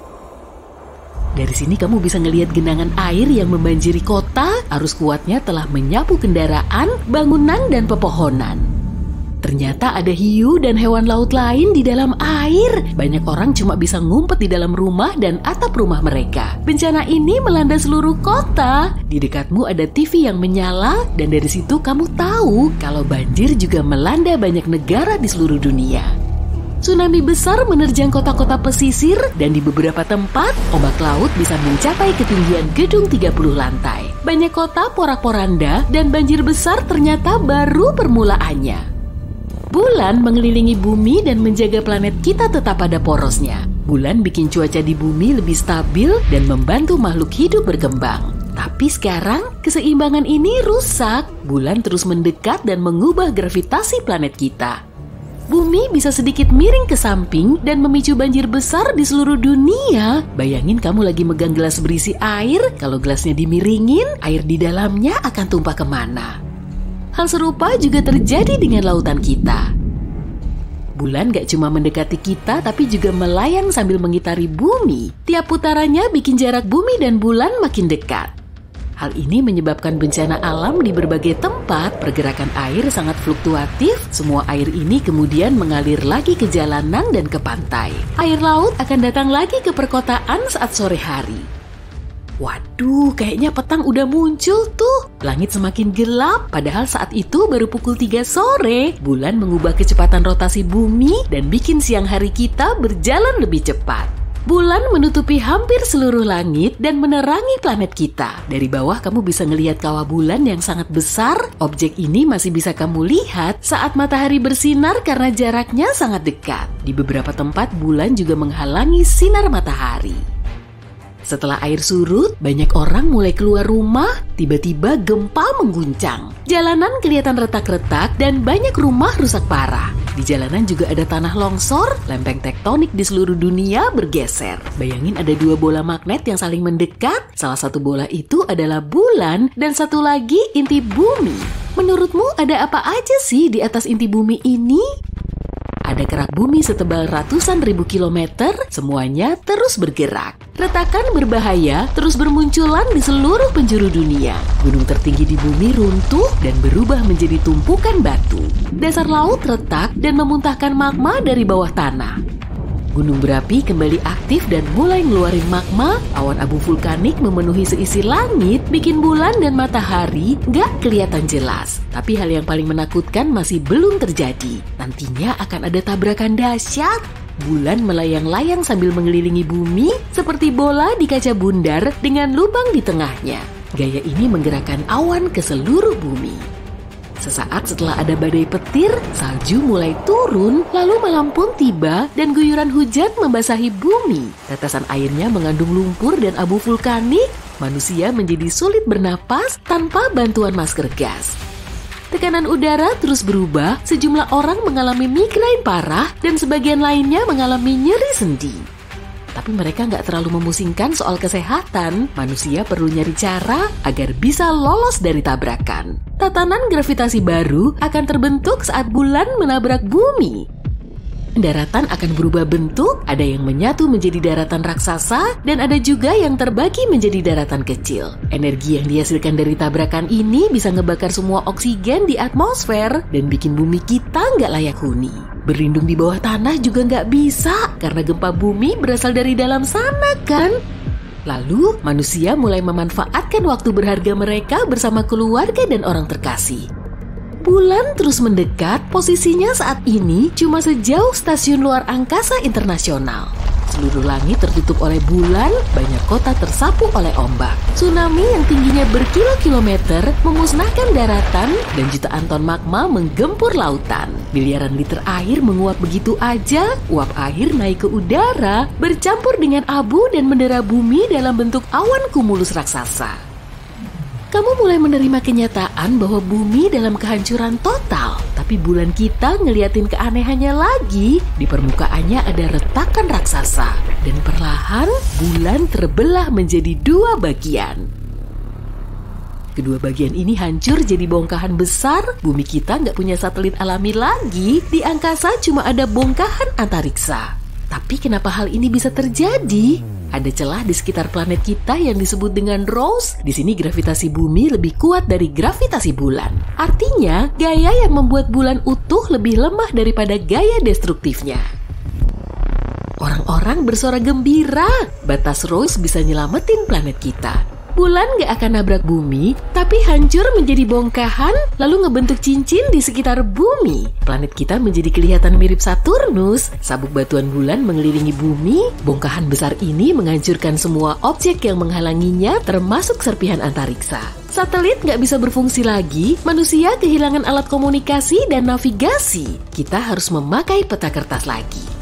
Dari sini kamu bisa ngelihat genangan air yang membanjiri kota. Arus kuatnya telah menyapu kendaraan, bangunan, dan pepohonan. Ternyata ada hiu dan hewan laut lain di dalam air. Banyak orang cuma bisa ngumpet di dalam rumah dan atap rumah mereka. Bencana ini melanda seluruh kota. Di dekatmu ada T V yang menyala dan dari situ kamu tahu kalau banjir juga melanda banyak negara di seluruh dunia. Tsunami besar menerjang kota-kota pesisir dan di beberapa tempat ombak laut bisa mencapai ketinggian gedung tiga puluh lantai. Banyak kota porak-poranda dan banjir besar ternyata baru permulaannya. Bulan mengelilingi bumi dan menjaga planet kita tetap pada porosnya. Bulan bikin cuaca di bumi lebih stabil dan membantu makhluk hidup berkembang. Tapi sekarang keseimbangan ini rusak. Bulan terus mendekat dan mengubah gravitasi planet kita. Bumi bisa sedikit miring ke samping dan memicu banjir besar di seluruh dunia. Bayangin kamu lagi megang gelas berisi air, kalau gelasnya dimiringin, air di dalamnya akan tumpah kemana. Hal serupa juga terjadi dengan lautan kita. Bulan gak cuma mendekati kita, tapi juga melayang sambil mengitari bumi. Tiap putarannya bikin jarak bumi dan bulan makin dekat. Hal ini menyebabkan bencana alam di berbagai tempat. Pergerakan air sangat fluktuatif. Semua air ini kemudian mengalir lagi ke jalanan dan ke pantai. Air laut akan datang lagi ke perkotaan saat sore hari. Waduh, kayaknya petang udah muncul tuh. Langit semakin gelap, padahal saat itu baru pukul tiga sore. Bulan mengubah kecepatan rotasi bumi dan bikin siang hari kita berjalan lebih cepat. Bulan menutupi hampir seluruh langit dan menerangi planet kita. Dari bawah kamu bisa ngelihat kawah bulan yang sangat besar. Objek ini masih bisa kamu lihat saat matahari bersinar karena jaraknya sangat dekat. Di beberapa tempat bulan juga menghalangi sinar matahari. Setelah air surut, banyak orang mulai keluar rumah. Tiba-tiba gempa mengguncang. Jalanan kelihatan retak-retak dan banyak rumah rusak parah. Di jalanan juga ada tanah longsor, lempeng tektonik di seluruh dunia bergeser. Bayangin ada dua bola magnet yang saling mendekat. Salah satu bola itu adalah bulan dan satu lagi inti bumi. Menurutmu ada apa aja sih di atas inti bumi ini? Ada kerak bumi setebal ratusan ribu kilometer, semuanya terus bergerak. Retakan berbahaya terus bermunculan di seluruh penjuru dunia. Gunung tertinggi di bumi runtuh dan berubah menjadi tumpukan batu. Dasar laut retak dan memuntahkan magma dari bawah tanah. Gunung berapi kembali aktif dan mulai ngeluarin magma. Awan abu vulkanik memenuhi seisi langit, bikin bulan dan matahari gak kelihatan jelas. Tapi hal yang paling menakutkan masih belum terjadi. Nantinya akan ada tabrakan dahsyat. Bulan melayang-layang sambil mengelilingi bumi seperti bola di kaca bundar dengan lubang di tengahnya. Gaya ini menggerakkan awan ke seluruh bumi. Sesaat setelah ada badai petir, salju mulai turun, lalu malam pun tiba dan guyuran hujan membasahi bumi. Tetesan airnya mengandung lumpur dan abu vulkanik. Manusia menjadi sulit bernapas tanpa bantuan masker gas. Tekanan udara terus berubah, sejumlah orang mengalami migrain parah dan sebagian lainnya mengalami nyeri sendi. Tapi mereka nggak terlalu memusingkan soal kesehatan. Manusia perlu nyari cara agar bisa lolos dari tabrakan. Tatanan gravitasi baru akan terbentuk saat bulan menabrak bumi. Daratan akan berubah bentuk, ada yang menyatu menjadi daratan raksasa, dan ada juga yang terbagi menjadi daratan kecil. Energi yang dihasilkan dari tabrakan ini bisa ngebakar semua oksigen di atmosfer dan bikin bumi kita nggak layak huni. Berlindung di bawah tanah juga nggak bisa, karena gempa bumi berasal dari dalam sana kan? Lalu, manusia mulai memanfaatkan waktu berharga mereka bersama keluarga dan orang terkasih. Bulan terus mendekat, posisinya saat ini cuma sejauh stasiun luar angkasa internasional. Seluruh langit tertutup oleh bulan, banyak kota tersapu oleh ombak. Tsunami yang tingginya berkilo-kilometer memusnahkan daratan dan jutaan ton magma menggempur lautan. Miliaran liter air menguap begitu aja, uap air naik ke udara, bercampur dengan abu dan mendera bumi dalam bentuk awan kumulus raksasa. Kamu mulai menerima kenyataan bahwa bumi dalam kehancuran total. Tapi bulan kita ngeliatin keanehannya lagi. Di permukaannya ada retakan raksasa. Dan perlahan bulan terbelah menjadi dua bagian. Kedua bagian ini hancur jadi bongkahan besar. Bumi kita nggak punya satelit alami lagi. Di angkasa cuma ada bongkahan antariksa. Tapi kenapa hal ini bisa terjadi? Ada celah di sekitar planet kita yang disebut dengan Ross. Di sini gravitasi bumi lebih kuat dari gravitasi bulan. Artinya, gaya yang membuat bulan utuh lebih lemah daripada gaya destruktifnya. Orang-orang bersorak gembira. Batas Ross bisa nyelamatin planet kita. Bulan gak akan nabrak bumi, tapi hancur menjadi bongkahan, lalu ngebentuk cincin di sekitar bumi. Planet kita menjadi kelihatan mirip Saturnus. Sabuk batuan bulan mengelilingi bumi. Bongkahan besar ini menghancurkan semua objek yang menghalanginya, termasuk serpihan antariksa. Satelit gak bisa berfungsi lagi, manusia kehilangan alat komunikasi dan navigasi. Kita harus memakai peta kertas lagi.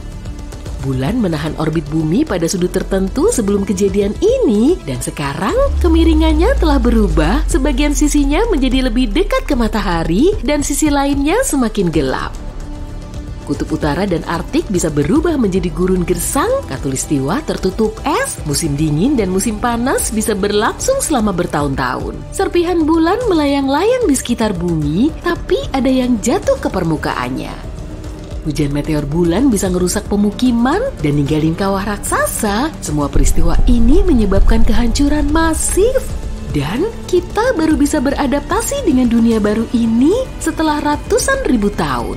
Bulan menahan orbit bumi pada sudut tertentu sebelum kejadian ini, dan sekarang kemiringannya telah berubah. Sebagian sisinya menjadi lebih dekat ke matahari dan sisi lainnya semakin gelap. Kutub utara dan Arktik bisa berubah menjadi gurun gersang, khatulistiwa tertutup es, musim dingin dan musim panas bisa berlangsung selama bertahun-tahun. Serpihan bulan melayang-layang di sekitar bumi, tapi ada yang jatuh ke permukaannya. Hujan meteor bulan bisa ngerusak pemukiman dan ninggalin kawah raksasa. Semua peristiwa ini menyebabkan kehancuran masif. Dan kita baru bisa beradaptasi dengan dunia baru ini setelah ratusan ribu tahun.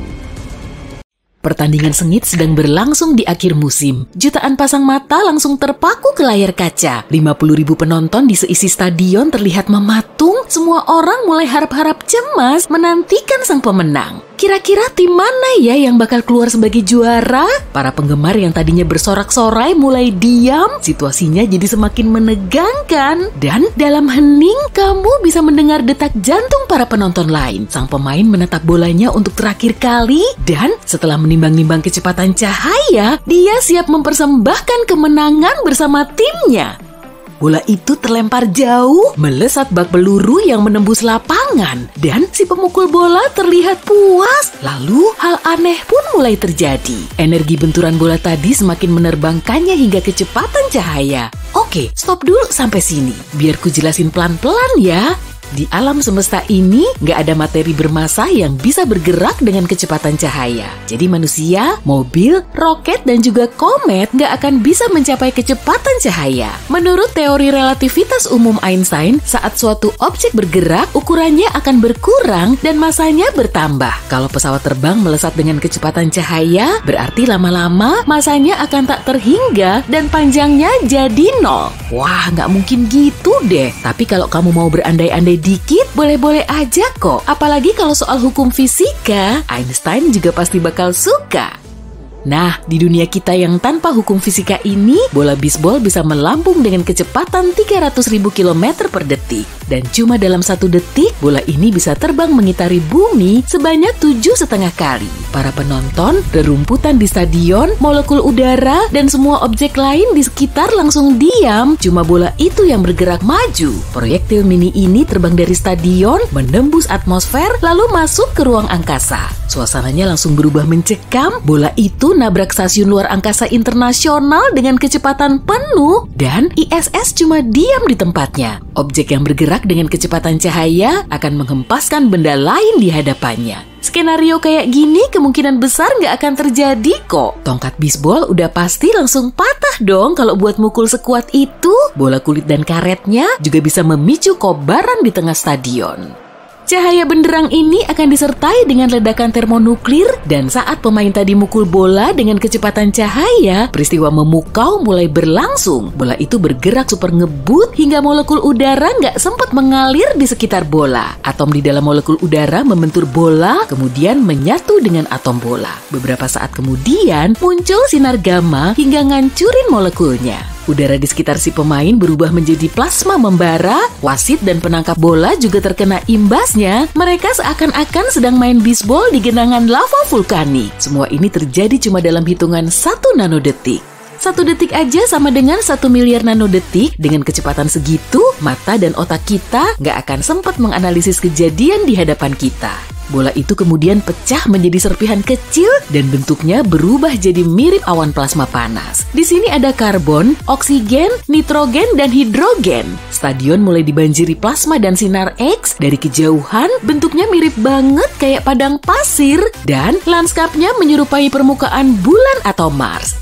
Pertandingan sengit sedang berlangsung di akhir musim. Jutaan pasang mata langsung terpaku ke layar kaca. lima puluh ribu penonton di seisi stadion terlihat mematung. Semua orang mulai harap-harap cemas menantikan sang pemenang. Kira-kira tim mana ya yang bakal keluar sebagai juara? Para penggemar yang tadinya bersorak-sorai mulai diam. Situasinya jadi semakin menegangkan. Dan dalam hening, kamu bisa mendengar detak jantung para penonton lain. Sang pemain menatap bolanya untuk terakhir kali. Dan setelah menimbang-nimbang kecepatan cahaya, dia siap mempersembahkan kemenangan bersama timnya. Bola itu terlempar jauh, melesat bak peluru yang menembus lapangan, dan si pemukul bola terlihat puas. Lalu hal aneh pun mulai terjadi. Energi benturan bola tadi semakin menerbangkannya hingga kecepatan cahaya. Oke, stop dulu sampai sini. Biar ku jelasin pelan-pelan ya. Di alam semesta ini, nggak ada materi bermassa yang bisa bergerak dengan kecepatan cahaya. Jadi manusia, mobil, roket, dan juga komet nggak akan bisa mencapai kecepatan cahaya. Menurut teori relativitas umum Einstein, saat suatu objek bergerak, ukurannya akan berkurang dan massanya bertambah. Kalau pesawat terbang melesat dengan kecepatan cahaya, berarti lama-lama massanya akan tak terhingga dan panjangnya jadi nol. Wah, nggak mungkin gitu deh. Tapi kalau kamu mau berandai-andai dikit, boleh-boleh aja kok. Apalagi kalau soal hukum fisika, Einstein juga pasti bakal suka. Nah, di dunia kita yang tanpa hukum fisika ini, bola bisbol bisa melambung dengan kecepatan tiga ratus ribu kilometer per detik. Dan cuma dalam satu detik, bola ini bisa terbang mengitari bumi sebanyak tujuh setengah kali. Para penonton, rerumputan di stadion, molekul udara, dan semua objek lain di sekitar langsung diam. Cuma bola itu yang bergerak maju. Proyektil mini ini terbang dari stadion, menembus atmosfer, lalu masuk ke ruang angkasa. Suasananya langsung berubah mencekam. Bola itu nabrak stasiun luar angkasa internasional dengan kecepatan penuh, dan I S S cuma diam di tempatnya. Objek yang bergerak dengan kecepatan cahaya akan menghempaskan benda lain di hadapannya. Skenario kayak gini kemungkinan besar nggak akan terjadi kok. Tongkat bisbol udah pasti langsung patah dong kalau buat mukul sekuat itu. Bola kulit dan karetnya juga bisa memicu kobaran di tengah stadion. Cahaya benderang ini akan disertai dengan ledakan termonuklir, dan saat pemain tadi mukul bola dengan kecepatan cahaya, peristiwa memukau mulai berlangsung. Bola itu bergerak super ngebut hingga molekul udara nggak sempat mengalir di sekitar bola. Atom di dalam molekul udara membentur bola, kemudian menyatu dengan atom bola. Beberapa saat kemudian muncul sinar gamma hingga ngancurin molekulnya. Udara di sekitar si pemain berubah menjadi plasma membara. Wasit dan penangkap bola juga terkena imbasnya. Mereka seakan-akan sedang main bisbol di genangan lava vulkanik. Semua ini terjadi cuma dalam hitungan satu nanodetik. Satu detik aja sama dengan satu miliar nanodetik. Dengan kecepatan segitu, mata dan otak kita nggak akan sempat menganalisis kejadian di hadapan kita. Bola itu kemudian pecah menjadi serpihan kecil dan bentuknya berubah jadi mirip awan plasma panas. Di sini ada karbon, oksigen, nitrogen, dan hidrogen. Stadion mulai dibanjiri plasma dan sinar X. Dari kejauhan, bentuknya mirip banget kayak padang pasir dan lanskapnya menyerupai permukaan bulan atau Mars.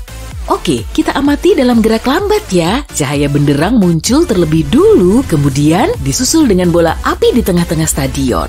Oke, kita amati dalam gerak lambat ya. Cahaya benderang muncul terlebih dulu, kemudian disusul dengan bola api di tengah-tengah stadion.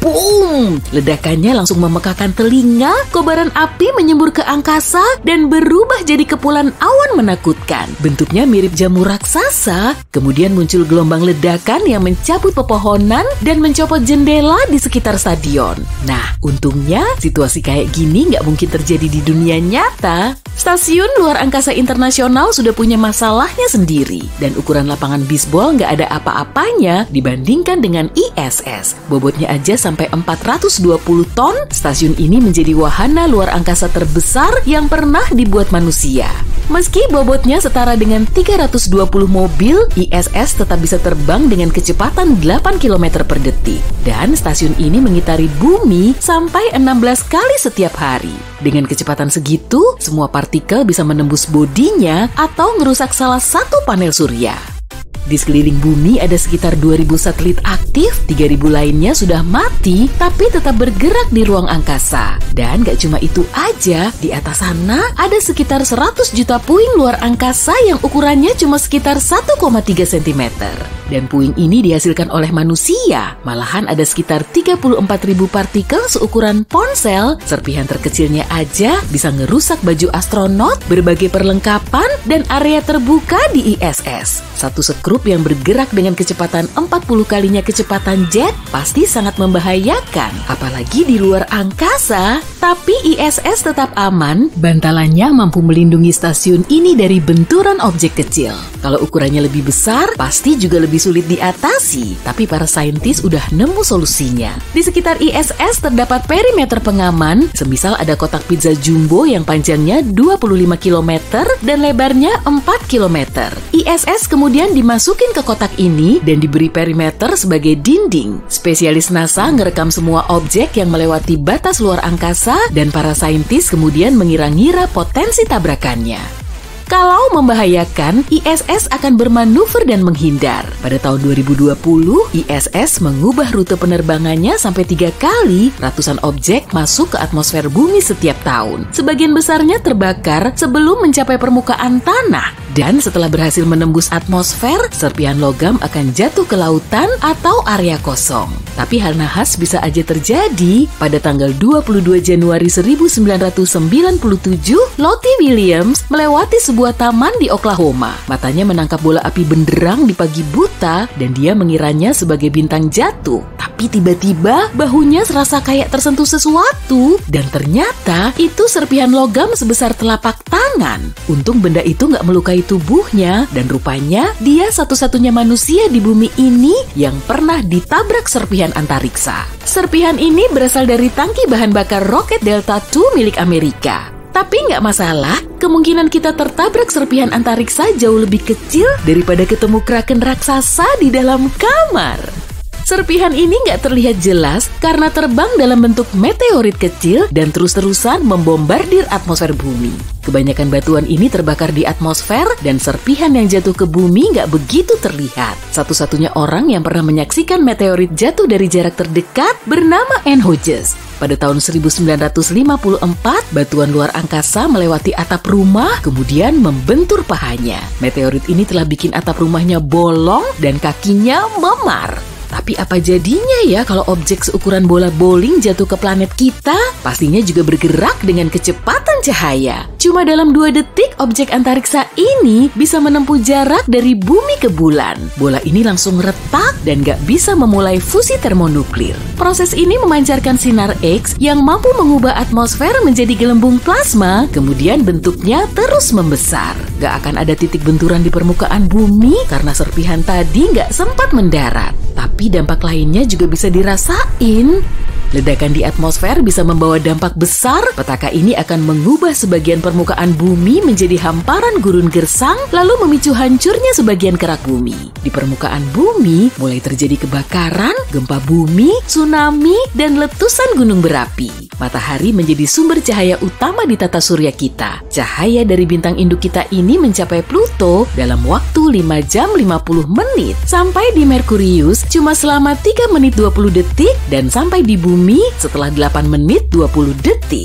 Boom! Ledakannya langsung memekakan telinga, kobaran api menyembur ke angkasa dan berubah jadi kepulan awan menakutkan. Bentuknya mirip jamu raksasa. Kemudian muncul gelombang ledakan yang mencabut pepohonan dan mencopot jendela di sekitar stadion. Nah, untungnya situasi kayak gini nggak mungkin terjadi di dunia nyata. Stasiun Luar Angkasa Internasional sudah punya masalahnya sendiri. Dan ukuran lapangan bisbol nggak ada apa-apanya dibandingkan dengan I S S. Bobotnya aja sampai empat ratus dua puluh ton, stasiun ini menjadi wahana luar angkasa terbesar yang pernah dibuat manusia. Meski bobotnya setara dengan tiga ratus dua puluh mobil, I S S tetap bisa terbang dengan kecepatan delapan kilometer per detik. Dan stasiun ini mengitari bumi sampai enam belas kali setiap hari. Dengan kecepatan segitu, semua partikel bisa menembus bodinya atau merusak salah satu panel surya. Di sekeliling bumi ada sekitar dua ribu satelit aktif, tiga ribu lainnya sudah mati tapi tetap bergerak di ruang angkasa. Dan gak cuma itu aja, di atas sana ada sekitar seratus juta puing luar angkasa yang ukurannya cuma sekitar satu koma tiga sentimeter. Dan puing ini dihasilkan oleh manusia. Malahan ada sekitar tiga puluh empat ribu partikel seukuran ponsel. Serpihan terkecilnya aja bisa ngerusak baju astronot, berbagai perlengkapan, dan area terbuka di I S S. Satu sekrup yang bergerak dengan kecepatan empat puluh kalinya kecepatan jet pasti sangat membahayakan. Apalagi di luar angkasa. Tapi I S S tetap aman. Bantalannya mampu melindungi stasiun ini dari benturan objek kecil. Kalau ukurannya lebih besar, pasti juga lebih sulit diatasi, tapi para saintis udah nemu solusinya. Di sekitar I S S terdapat perimeter pengaman, semisal ada kotak pizza jumbo yang panjangnya dua puluh lima kilometer dan lebarnya empat kilometer. I S S kemudian dimasukin ke kotak ini dan diberi perimeter sebagai dinding. Spesialis NASA ngerekam semua objek yang melewati batas luar angkasa dan para saintis kemudian mengira-ngira potensi tabrakannya. Kalau membahayakan, I S S akan bermanuver dan menghindar. Pada tahun dua ribu dua puluh, I S S mengubah rute penerbangannya sampai tiga kali. Ratusan objek masuk ke atmosfer bumi setiap tahun. Sebagian besarnya terbakar sebelum mencapai permukaan tanah. Dan setelah berhasil menembus atmosfer, serpihan logam akan jatuh ke lautan atau area kosong. Tapi hal nahas bisa aja terjadi. Pada tanggal dua puluh dua Januari seribu sembilan ratus sembilan puluh tujuh, Lottie Williams melewati sebuah sebuah taman di Oklahoma. Matanya menangkap bola api benderang di pagi buta dan dia mengiranya sebagai bintang jatuh. Tapi tiba-tiba bahunya serasa kayak tersentuh sesuatu dan ternyata itu serpihan logam sebesar telapak tangan. Untung benda itu nggak melukai tubuhnya dan rupanya dia satu-satunya manusia di bumi ini yang pernah ditabrak serpihan antariksa. Serpihan ini berasal dari tangki bahan bakar roket Delta dua milik Amerika. Tapi nggak masalah, kemungkinan kita tertabrak serpihan antariksa jauh lebih kecil daripada ketemu kraken raksasa di dalam kamar. Serpihan ini nggak terlihat jelas karena terbang dalam bentuk meteorit kecil dan terus-terusan membombardir atmosfer bumi. Kebanyakan batuan ini terbakar di atmosfer dan serpihan yang jatuh ke bumi nggak begitu terlihat. Satu-satunya orang yang pernah menyaksikan meteorit jatuh dari jarak terdekat bernama Ann Hodges. Pada tahun seribu sembilan ratus lima puluh empat, batuan luar angkasa melewati atap rumah, kemudian membentur pahanya. Meteorit ini telah bikin atap rumahnya bolong dan kakinya memar. Tapi apa jadinya ya kalau objek seukuran bola bowling jatuh ke planet kita? Pastinya juga bergerak dengan kecepatan cahaya. Cuma dalam dua detik, objek antariksa ini bisa menempuh jarak dari bumi ke bulan. Bola ini langsung retak dan gak bisa memulai fusi termonuklir. Proses ini memancarkan sinar X yang mampu mengubah atmosfer menjadi gelembung plasma, kemudian bentuknya terus membesar. Gak akan ada titik benturan di permukaan bumi karena serpihan tadi gak sempat mendarat. Tapi dampak lainnya juga bisa dirasain. Ledakan di atmosfer bisa membawa dampak besar. Petaka ini akan mengubah sebagian permukaan bumi menjadi hamparan gurun gersang, lalu memicu hancurnya sebagian kerak bumi. Di permukaan bumi mulai terjadi kebakaran, gempa bumi, tsunami, dan letusan gunung berapi. Matahari menjadi sumber cahaya utama di tata surya kita. Cahaya dari bintang induk kita ini mencapai Pluto dalam waktu lima jam lima puluh menit. Sampai di Merkurius cuma selama tiga menit dua puluh detik dan sampai di bumi setelah delapan menit dua puluh detik.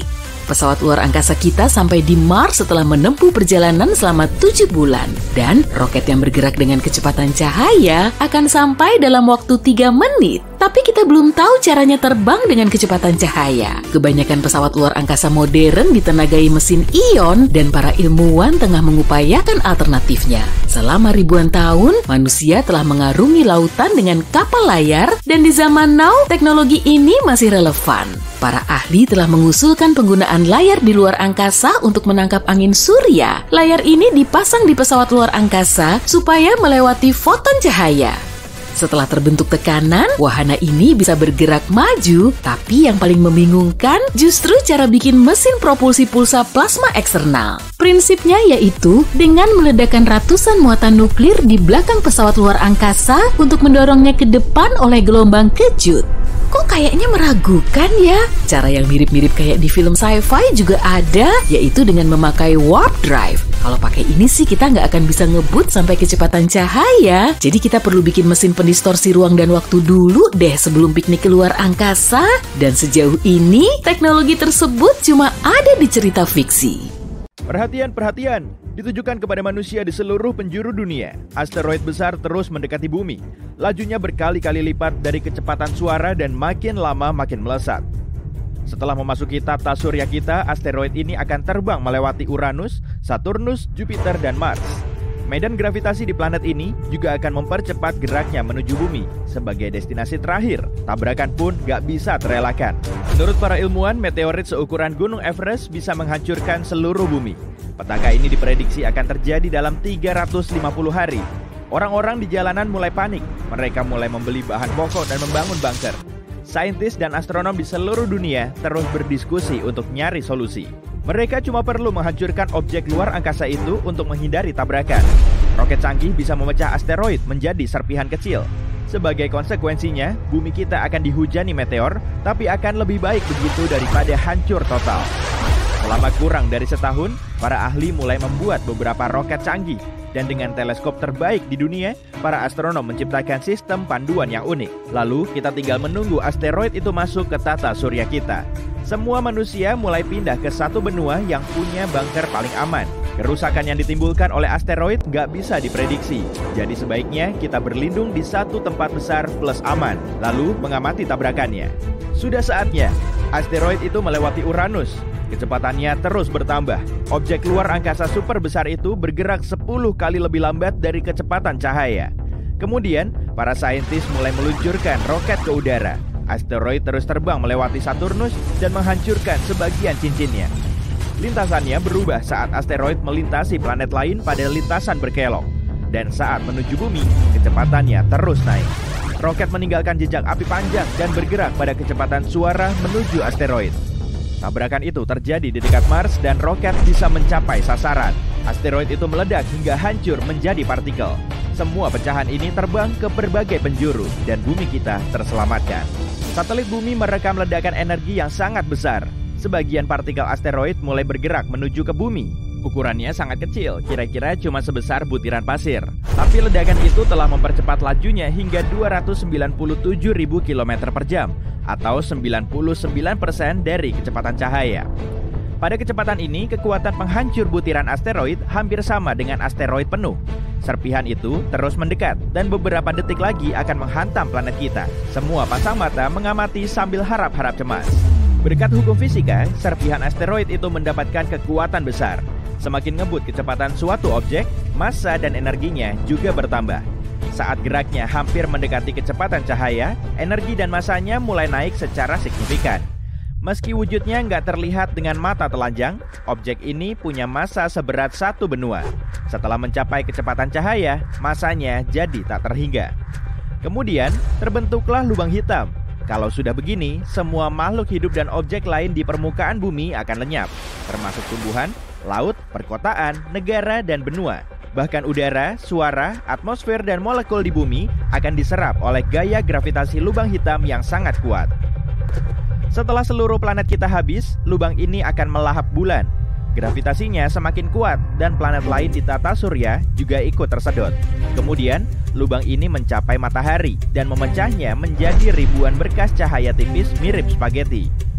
Pesawat luar angkasa kita sampai di Mars setelah menempuh perjalanan selama tujuh bulan. Dan roket yang bergerak dengan kecepatan cahaya akan sampai dalam waktu tiga menit. Tapi kita belum tahu caranya terbang dengan kecepatan cahaya. Kebanyakan pesawat luar angkasa modern ditenagai mesin ion dan para ilmuwan tengah mengupayakan alternatifnya. Selama ribuan tahun, manusia telah mengarungi lautan dengan kapal layar dan di zaman now, teknologi ini masih relevan. Para ahli telah mengusulkan penggunaan layar di luar angkasa untuk menangkap angin surya. Layar ini dipasang di pesawat luar angkasa supaya melewati foton cahaya. Setelah terbentuk tekanan, wahana ini bisa bergerak maju, tapi yang paling membingungkan justru cara bikin mesin propulsi pulsa plasma eksternal. Prinsipnya yaitu dengan meledakkan ratusan muatan nuklir di belakang pesawat luar angkasa untuk mendorongnya ke depan oleh gelombang kejut. Kok kayaknya meragukan ya? Cara yang mirip-mirip kayak di film sci-fi juga ada, yaitu dengan memakai warp drive. Kalau pakai ini sih kita nggak akan bisa ngebut sampai kecepatan cahaya. Jadi kita perlu bikin mesin pendistorsi ruang dan waktu dulu deh sebelum piknik keluar angkasa. Dan sejauh ini, teknologi tersebut cuma ada di cerita fiksi. Perhatian, perhatian, ditujukan kepada manusia di seluruh penjuru dunia. Asteroid besar terus mendekati bumi. Lajunya berkali-kali lipat dari kecepatan suara dan makin lama makin melesat. Setelah memasuki tata surya kita, asteroid ini akan terbang melewati Uranus, Saturnus, Jupiter, dan Mars. Medan gravitasi di planet ini juga akan mempercepat geraknya menuju bumi sebagai destinasi terakhir. Tabrakan pun gak bisa terelakkan. Menurut para ilmuwan, meteorit seukuran Gunung Everest bisa menghancurkan seluruh bumi. Petaka ini diprediksi akan terjadi dalam tiga ratus lima puluh hari. Orang-orang di jalanan mulai panik. Mereka mulai membeli bahan pokok dan membangun bunker. Saintis dan astronom di seluruh dunia terus berdiskusi untuk nyari solusi. Mereka cuma perlu menghancurkan objek luar angkasa itu untuk menghindari tabrakan. Roket canggih bisa memecah asteroid menjadi serpihan kecil. Sebagai konsekuensinya, bumi kita akan dihujani meteor, tapi akan lebih baik begitu daripada hancur total. Selama kurang dari setahun, para ahli mulai membuat beberapa roket canggih. Dan dengan teleskop terbaik di dunia, para astronom menciptakan sistem panduan yang unik. Lalu, kita tinggal menunggu asteroid itu masuk ke tata surya kita. Semua manusia mulai pindah ke satu benua yang punya bunker paling aman. Kerusakan yang ditimbulkan oleh asteroid nggak bisa diprediksi. Jadi sebaiknya kita berlindung di satu tempat besar plus aman, lalu mengamati tabrakannya. Sudah saatnya, asteroid itu melewati Uranus. Kecepatannya terus bertambah. Objek luar angkasa super besar itu bergerak sepuluh kali lebih lambat dari kecepatan cahaya. Kemudian, para saintis mulai meluncurkan roket ke udara. Asteroid terus terbang melewati Saturnus dan menghancurkan sebagian cincinnya. Lintasannya berubah saat asteroid melintasi planet lain pada lintasan berkelok. Dan saat menuju bumi, kecepatannya terus naik. Roket meninggalkan jejak api panjang dan bergerak pada kecepatan suara menuju asteroid. Tabrakan itu terjadi di dekat Mars dan roket bisa mencapai sasaran. Asteroid itu meledak hingga hancur menjadi partikel. Semua pecahan ini terbang ke berbagai penjuru dan bumi kita terselamatkan. Satelit bumi merekam ledakan energi yang sangat besar. Sebagian partikel asteroid mulai bergerak menuju ke bumi. Ukurannya sangat kecil, kira-kira cuma sebesar butiran pasir. Tapi ledakan itu telah mempercepat lajunya hingga dua ratus sembilan puluh tujuh ribu kilometer per jam atau sembilan puluh sembilan persen dari kecepatan cahaya. Pada kecepatan ini, kekuatan penghancur butiran asteroid hampir sama dengan asteroid penuh. Serpihan itu terus mendekat dan beberapa detik lagi akan menghantam planet kita. Semua pasang mata mengamati sambil harap-harap cemas. Berkat hukum fisika, serpihan asteroid itu mendapatkan kekuatan besar. Semakin ngebut kecepatan suatu objek, massa dan energinya juga bertambah. Saat geraknya hampir mendekati kecepatan cahaya, energi dan massanya mulai naik secara signifikan. Meski wujudnya nggak terlihat dengan mata telanjang, objek ini punya massa seberat satu benua. Setelah mencapai kecepatan cahaya, massanya jadi tak terhingga. Kemudian, terbentuklah lubang hitam. Kalau sudah begini, semua makhluk hidup dan objek lain di permukaan bumi akan lenyap, termasuk tumbuhan, laut, perkotaan, negara, dan benua. Bahkan udara, suara, atmosfer, dan molekul di bumi akan diserap oleh gaya gravitasi lubang hitam yang sangat kuat. Setelah seluruh planet kita habis, lubang ini akan melahap bulan. Gravitasinya semakin kuat dan planet lain di tata surya juga ikut tersedot. Kemudian, lubang ini mencapai matahari dan memecahnya menjadi ribuan berkas cahaya tipis mirip spaghetti.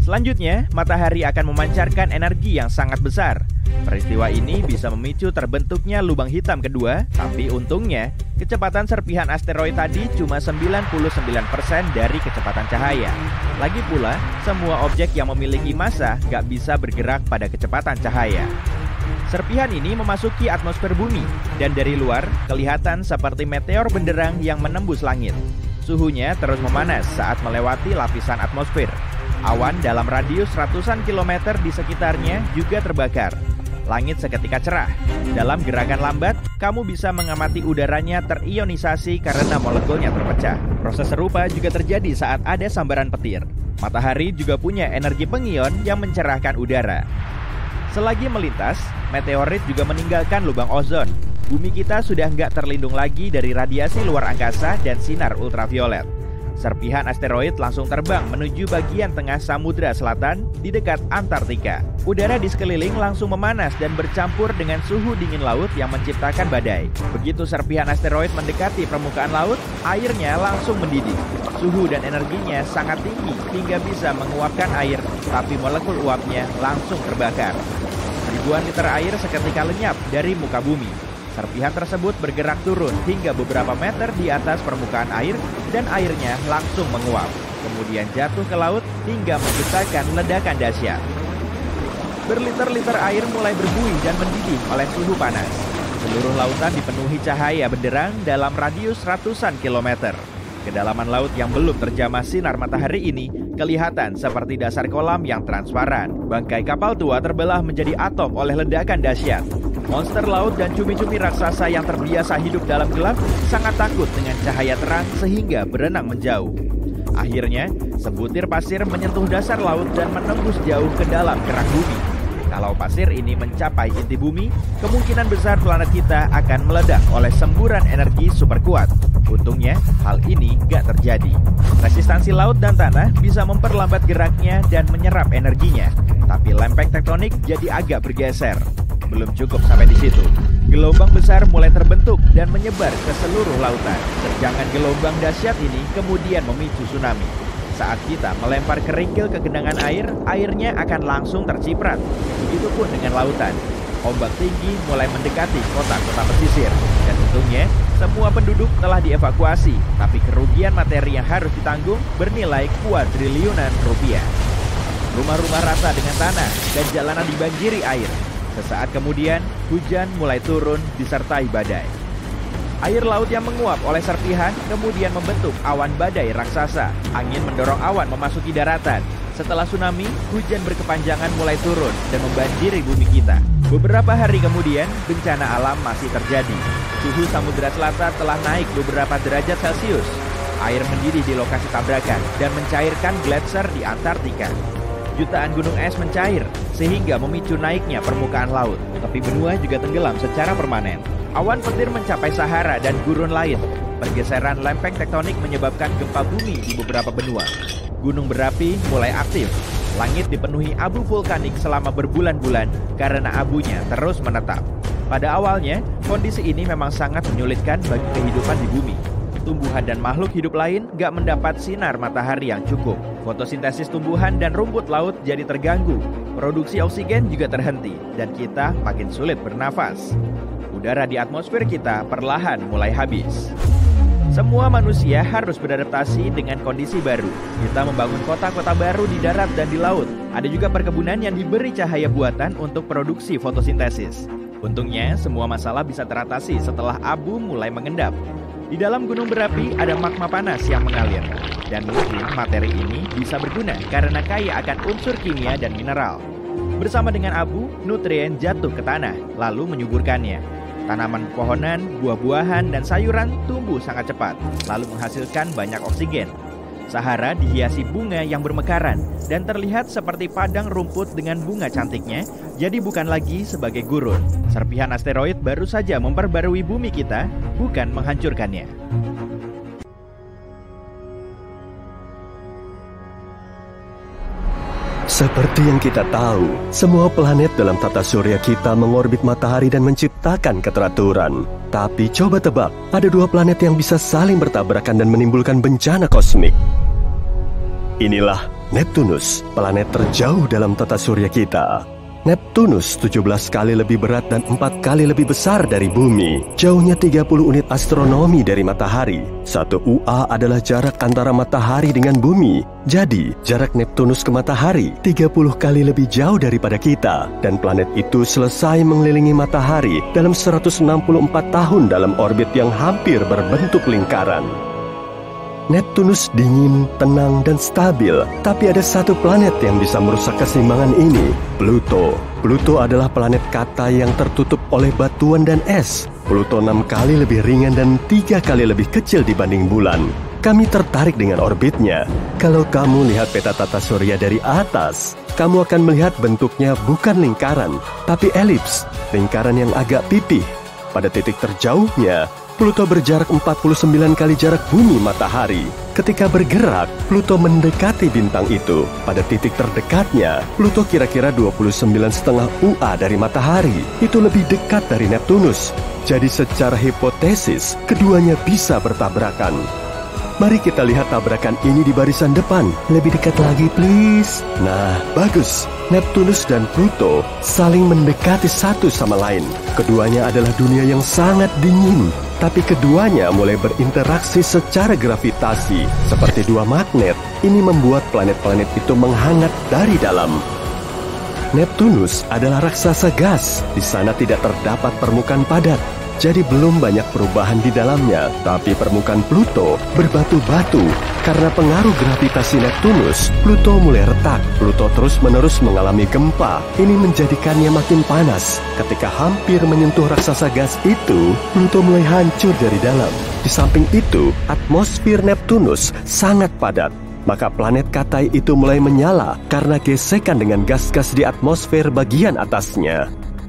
Selanjutnya, matahari akan memancarkan energi yang sangat besar. Peristiwa ini bisa memicu terbentuknya lubang hitam kedua, tapi untungnya, kecepatan serpihan asteroid tadi cuma sembilan puluh sembilan persen dari kecepatan cahaya. Lagi pula, semua objek yang memiliki massa gak bisa bergerak pada kecepatan cahaya. Serpihan ini memasuki atmosfer bumi, dan dari luar kelihatan seperti meteor benderang yang menembus langit. Suhunya terus memanas saat melewati lapisan atmosfer. Awan dalam radius ratusan kilometer di sekitarnya juga terbakar. Langit seketika cerah. Dalam gerakan lambat, kamu bisa mengamati udaranya terionisasi karena molekulnya terpecah. Proses serupa juga terjadi saat ada sambaran petir. Matahari juga punya energi pengion yang mencerahkan udara. Selagi melintas, meteorit juga meninggalkan lubang ozon. Bumi kita sudah nggak terlindung lagi dari radiasi luar angkasa dan sinar ultraviolet. Serpihan asteroid langsung terbang menuju bagian tengah Samudra Selatan di dekat Antartika. Udara di sekeliling langsung memanas dan bercampur dengan suhu dingin laut yang menciptakan badai. Begitu serpihan asteroid mendekati permukaan laut, airnya langsung mendidih. Suhu dan energinya sangat tinggi hingga bisa menguapkan air, tapi molekul uapnya langsung terbakar. Ribuan liter air seketika lenyap dari muka bumi. Serpihan tersebut bergerak turun hingga beberapa meter di atas permukaan air dan airnya langsung menguap. Kemudian jatuh ke laut hingga menciptakan ledakan dahsyat. Berliter-liter air mulai berbuih dan mendidih oleh suhu panas. Seluruh lautan dipenuhi cahaya benderang dalam radius ratusan kilometer. Kedalaman laut yang belum terjamah sinar matahari ini kelihatan seperti dasar kolam yang transparan. Bangkai kapal tua terbelah menjadi atom oleh ledakan dahsyat. Monster laut dan cumi-cumi raksasa yang terbiasa hidup dalam gelap sangat takut dengan cahaya terang sehingga berenang menjauh. Akhirnya, sebutir pasir menyentuh dasar laut dan menembus jauh ke dalam kerak bumi. Kalau pasir ini mencapai inti bumi, kemungkinan besar planet kita akan meledak oleh semburan energi super kuat. Untungnya, hal ini gak terjadi. Resistansi laut dan tanah bisa memperlambat geraknya dan menyerap energinya. Tapi lempeng tektonik jadi agak bergeser. Belum cukup sampai di situ. Gelombang besar mulai terbentuk dan menyebar ke seluruh lautan. Terjangan gelombang dahsyat ini kemudian memicu tsunami. Saat kita melempar kerikil ke genangan air, airnya akan langsung terciprat. Begitupun dengan lautan. Ombak tinggi mulai mendekati kota-kota pesisir. Dan untungnya, semua penduduk telah dievakuasi. Tapi kerugian materi yang harus ditanggung bernilai kuadriliunan rupiah. Rumah-rumah rata dengan tanah dan jalanan dibanjiri air. Sesaat kemudian, hujan mulai turun disertai badai. Air laut yang menguap oleh serpihan kemudian membentuk awan badai raksasa. Angin mendorong awan memasuki daratan. Setelah tsunami, hujan berkepanjangan mulai turun dan membanjiri bumi kita. Beberapa hari kemudian, bencana alam masih terjadi. Suhu Samudra Selatan telah naik beberapa derajat Celcius. Air mendidih di lokasi tabrakan dan mencairkan gletser di Antartika. Jutaan gunung es mencair, sehingga memicu naiknya permukaan laut. Tepi benua juga tenggelam secara permanen. Awan petir mencapai Sahara dan gurun lain. Pergeseran lempeng tektonik menyebabkan gempa bumi di beberapa benua. Gunung berapi mulai aktif. Langit dipenuhi abu vulkanik selama berbulan-bulan karena abunya terus menetap. Pada awalnya, kondisi ini memang sangat menyulitkan bagi kehidupan di bumi. Tumbuhan dan makhluk hidup lain gak mendapat sinar matahari yang cukup. Fotosintesis tumbuhan dan rumput laut jadi terganggu. Produksi oksigen juga terhenti dan kita makin sulit bernafas. Udara di atmosfer kita perlahan mulai habis. Semua manusia harus beradaptasi dengan kondisi baru. Kita membangun kota-kota baru di darat dan di laut. Ada juga perkebunan yang diberi cahaya buatan untuk produksi fotosintesis. Untungnya, semua masalah bisa teratasi setelah abu mulai mengendap. Di dalam gunung berapi ada magma panas yang mengalir. Dan mungkin materi ini bisa berguna karena kaya akan unsur kimia dan mineral. Bersama dengan abu, nutrien jatuh ke tanah, lalu menyuburkannya. Tanaman pepohonan, buah-buahan, dan sayuran tumbuh sangat cepat, lalu menghasilkan banyak oksigen. Sahara dihiasi bunga yang bermekaran dan terlihat seperti padang rumput dengan bunga cantiknya, jadi bukan lagi sebagai gurun. Serpihan asteroid baru saja memperbarui bumi kita, bukan menghancurkannya. Seperti yang kita tahu, semua planet dalam tata surya kita mengorbit matahari dan menciptakan keteraturan. Tapi coba tebak, ada dua planet yang bisa saling bertabrakan dan menimbulkan bencana kosmik. Inilah Neptunus, planet terjauh dalam tata surya kita. Neptunus tujuh belas kali lebih berat dan empat kali lebih besar dari bumi. Jauhnya tiga puluh unit astronomi dari matahari. Satu U A adalah jarak antara matahari dengan bumi. Jadi, jarak Neptunus ke matahari tiga puluh kali lebih jauh daripada kita. Dan planet itu selesai mengelilingi matahari dalam seratus enam puluh empat tahun dalam orbit yang hampir berbentuk lingkaran. Neptunus dingin, tenang, dan stabil. Tapi ada satu planet yang bisa merusak keseimbangan ini, Pluto. Pluto adalah planet kata yang tertutup oleh batuan dan es. Pluto enam kali lebih ringan dan tiga kali lebih kecil dibanding bulan. Kami tertarik dengan orbitnya. Kalau kamu lihat peta tata surya dari atas, kamu akan melihat bentuknya bukan lingkaran, tapi elips, lingkaran yang agak pipih. Pada titik terjauhnya, Pluto berjarak empat puluh sembilan kali jarak bumi matahari. Ketika bergerak, Pluto mendekati bintang itu. Pada titik terdekatnya, Pluto kira-kira dua puluh sembilan koma lima U A dari matahari. Itu lebih dekat dari Neptunus. Jadi secara hipotesis, keduanya bisa bertabrakan. Mari kita lihat tabrakan ini di barisan depan. Lebih dekat lagi, please. Nah, bagus. Neptunus dan Pluto saling mendekati satu sama lain. Keduanya adalah dunia yang sangat dingin. Tapi keduanya mulai berinteraksi secara gravitasi. Seperti dua magnet, ini membuat planet-planet itu menghangat dari dalam. Neptunus adalah raksasa gas. Di sana tidak terdapat permukaan padat. Jadi belum banyak perubahan di dalamnya. Tapi permukaan Pluto berbatu-batu. Karena pengaruh gravitasi Neptunus, Pluto mulai retak. Pluto terus-menerus mengalami gempa. Ini menjadikannya makin panas. Ketika hampir menyentuh raksasa gas itu, Pluto mulai hancur dari dalam. Di samping itu, atmosfer Neptunus sangat padat. Maka planet Katai itu mulai menyala karena gesekan dengan gas-gas di atmosfer bagian atasnya.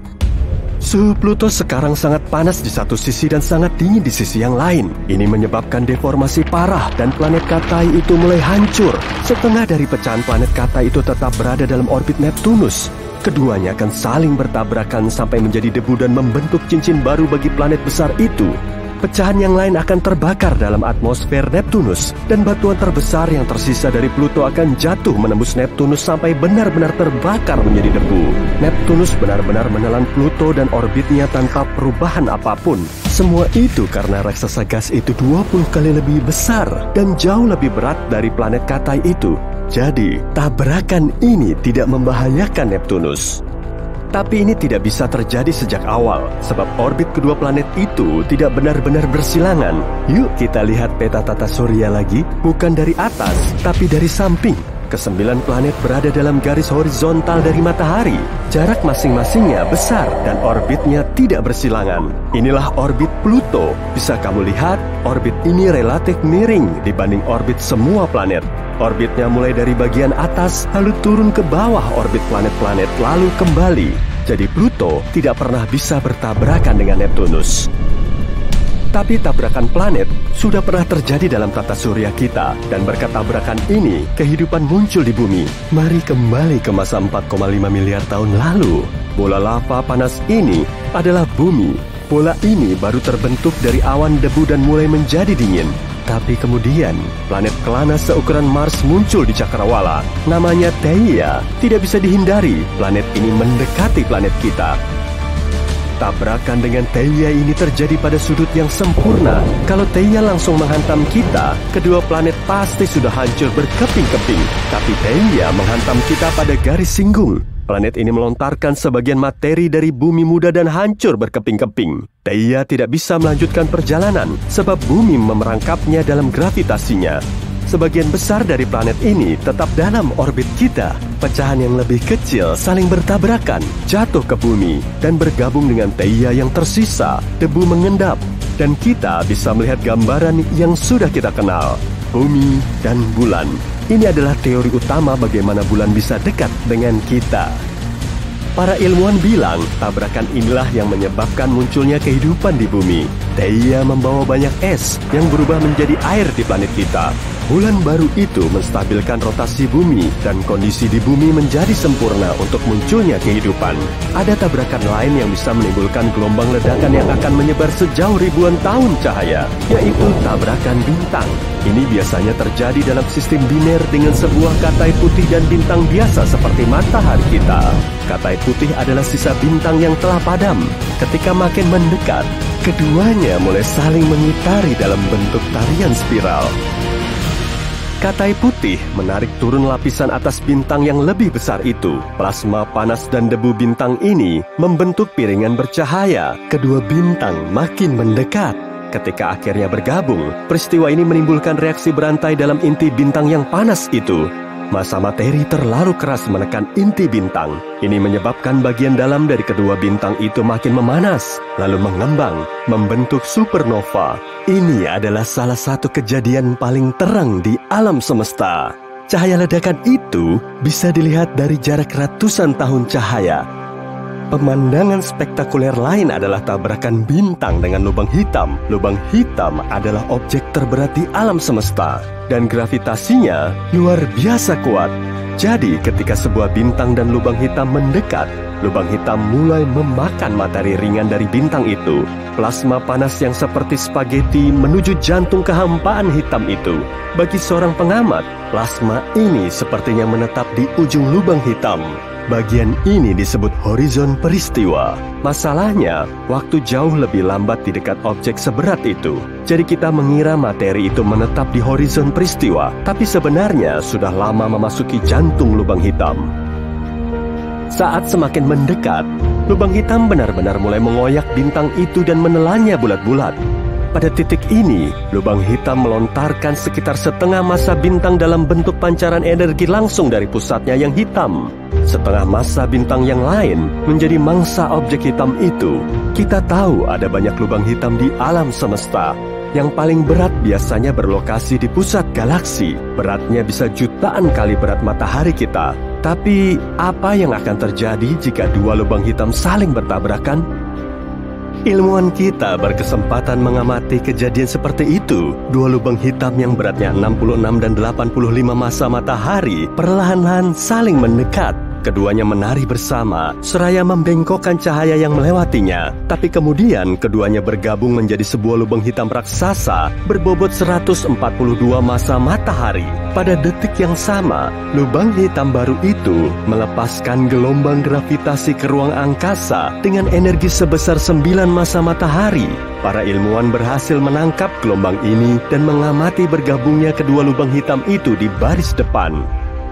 Suhu Pluto sekarang sangat panas di satu sisi dan sangat dingin di sisi yang lain. Ini menyebabkan deformasi parah dan planet Katai itu mulai hancur. Setengah dari pecahan planet Katai itu tetap berada dalam orbit Neptunus. Keduanya akan saling bertabrakan sampai menjadi debu dan membentuk cincin baru bagi planet besar itu. Pecahan yang lain akan terbakar dalam atmosfer Neptunus, dan batuan terbesar yang tersisa dari Pluto akan jatuh menembus Neptunus sampai benar-benar terbakar menjadi debu. Neptunus benar-benar menelan Pluto dan orbitnya tanpa perubahan apapun. Semua itu karena raksasa gas itu dua puluh kali lebih besar dan jauh lebih berat dari planet Katai itu. Jadi, tabrakan ini tidak membahayakan Neptunus. Tapi ini tidak bisa terjadi sejak awal, sebab orbit kedua planet itu tidak benar-benar bersilangan. Yuk kita lihat peta tata surya lagi, bukan dari atas, tapi dari samping. Kesembilan planet berada dalam garis horizontal dari matahari. Jarak masing-masingnya besar dan orbitnya tidak bersilangan. Inilah orbit Pluto. Bisa kamu lihat, orbit ini relatif miring dibanding orbit semua planet. Orbitnya mulai dari bagian atas, lalu turun ke bawah orbit planet-planet, lalu kembali. Jadi Pluto tidak pernah bisa bertabrakan dengan Neptunus. Tapi tabrakan planet sudah pernah terjadi dalam tata surya kita. Dan berkat tabrakan ini, kehidupan muncul di bumi. Mari kembali ke masa empat koma lima miliar tahun lalu. Bola lava panas ini adalah bumi. Bola ini baru terbentuk dari awan debu dan mulai menjadi dingin. Tapi kemudian, planet kelana seukuran Mars muncul di cakrawala. Namanya Theia. Tidak bisa dihindari, planet ini mendekati planet kita. Tabrakan dengan Theia ini terjadi pada sudut yang sempurna. Kalau Theia langsung menghantam kita, kedua planet pasti sudah hancur berkeping-keping. Tapi Theia menghantam kita pada garis singgung. Planet ini melontarkan sebagian materi dari bumi muda dan hancur berkeping-keping. Theia tidak bisa melanjutkan perjalanan sebab bumi memerangkapnya dalam gravitasinya. Sebagian besar dari planet ini tetap dalam orbit kita. Pecahan yang lebih kecil saling bertabrakan, jatuh ke bumi, dan bergabung dengan Theia yang tersisa. Debu mengendap, dan kita bisa melihat gambaran yang sudah kita kenal. Bumi dan bulan. Ini adalah teori utama bagaimana bulan bisa dekat dengan kita. Para ilmuwan bilang, tabrakan inilah yang menyebabkan munculnya kehidupan di bumi. Theia membawa banyak es yang berubah menjadi air di planet kita. Bulan baru itu menstabilkan rotasi bumi dan kondisi di bumi menjadi sempurna untuk munculnya kehidupan. Ada tabrakan lain yang bisa menimbulkan gelombang ledakan yang akan menyebar sejauh ribuan tahun cahaya, yaitu tabrakan bintang. Ini biasanya terjadi dalam sistem biner dengan sebuah katai putih dan bintang biasa seperti matahari kita. Katai putih adalah sisa bintang yang telah padam. Ketika makin mendekat, keduanya mulai saling mengitari dalam bentuk tarian spiral. Katai putih menarik turun lapisan atas bintang yang lebih besar itu. Plasma panas dan debu bintang ini membentuk piringan bercahaya. Kedua bintang makin mendekat. Ketika akhirnya bergabung, peristiwa ini menimbulkan reaksi berantai dalam inti bintang yang panas itu. Massa materi terlalu keras menekan inti bintang. Ini menyebabkan bagian dalam dari kedua bintang itu makin memanas, lalu mengembang, membentuk supernova. Ini adalah salah satu kejadian paling terang di alam semesta. Cahaya ledakan itu bisa dilihat dari jarak ratusan tahun cahaya. Pemandangan spektakuler lain adalah tabrakan bintang dengan lubang hitam. Lubang hitam adalah objek terberat di alam semesta, dan gravitasinya luar biasa kuat. Jadi ketika sebuah bintang dan lubang hitam mendekat, lubang hitam mulai memakan materi ringan dari bintang itu. Plasma panas yang seperti spaghetti menuju jantung kehampaan hitam itu. Bagi seorang pengamat, plasma ini sepertinya menetap di ujung lubang hitam. Bagian ini disebut horizon peristiwa. Masalahnya, waktu jauh lebih lambat di dekat objek seberat itu. Jadi kita mengira materi itu menetap di horizon peristiwa, tapi sebenarnya sudah lama memasuki jantung lubang hitam. Saat semakin mendekat, lubang hitam benar-benar mulai mengoyak bintang itu dan menelannya bulat-bulat. Pada titik ini, lubang hitam melontarkan sekitar setengah massa bintang dalam bentuk pancaran energi langsung dari pusatnya yang hitam. Setengah massa bintang yang lain menjadi mangsa objek hitam itu. Kita tahu ada banyak lubang hitam di alam semesta. Yang paling berat biasanya berlokasi di pusat galaksi. Beratnya bisa jutaan kali berat matahari kita. Tapi, apa yang akan terjadi jika dua lubang hitam saling bertabrakan? Ilmuwan kita berkesempatan mengamati kejadian seperti itu. Dua lubang hitam yang beratnya enam puluh enam dan delapan puluh lima massa matahari perlahan-lahan saling mendekat. Keduanya menari bersama, seraya membengkokkan cahaya yang melewatinya. Tapi kemudian keduanya bergabung menjadi sebuah lubang hitam raksasa berbobot seratus empat puluh dua massa matahari. Pada detik yang sama, lubang hitam baru itu melepaskan gelombang gravitasi ke ruang angkasa dengan energi sebesar sembilan massa matahari. Para ilmuwan berhasil menangkap gelombang ini dan mengamati bergabungnya kedua lubang hitam itu di baris depan.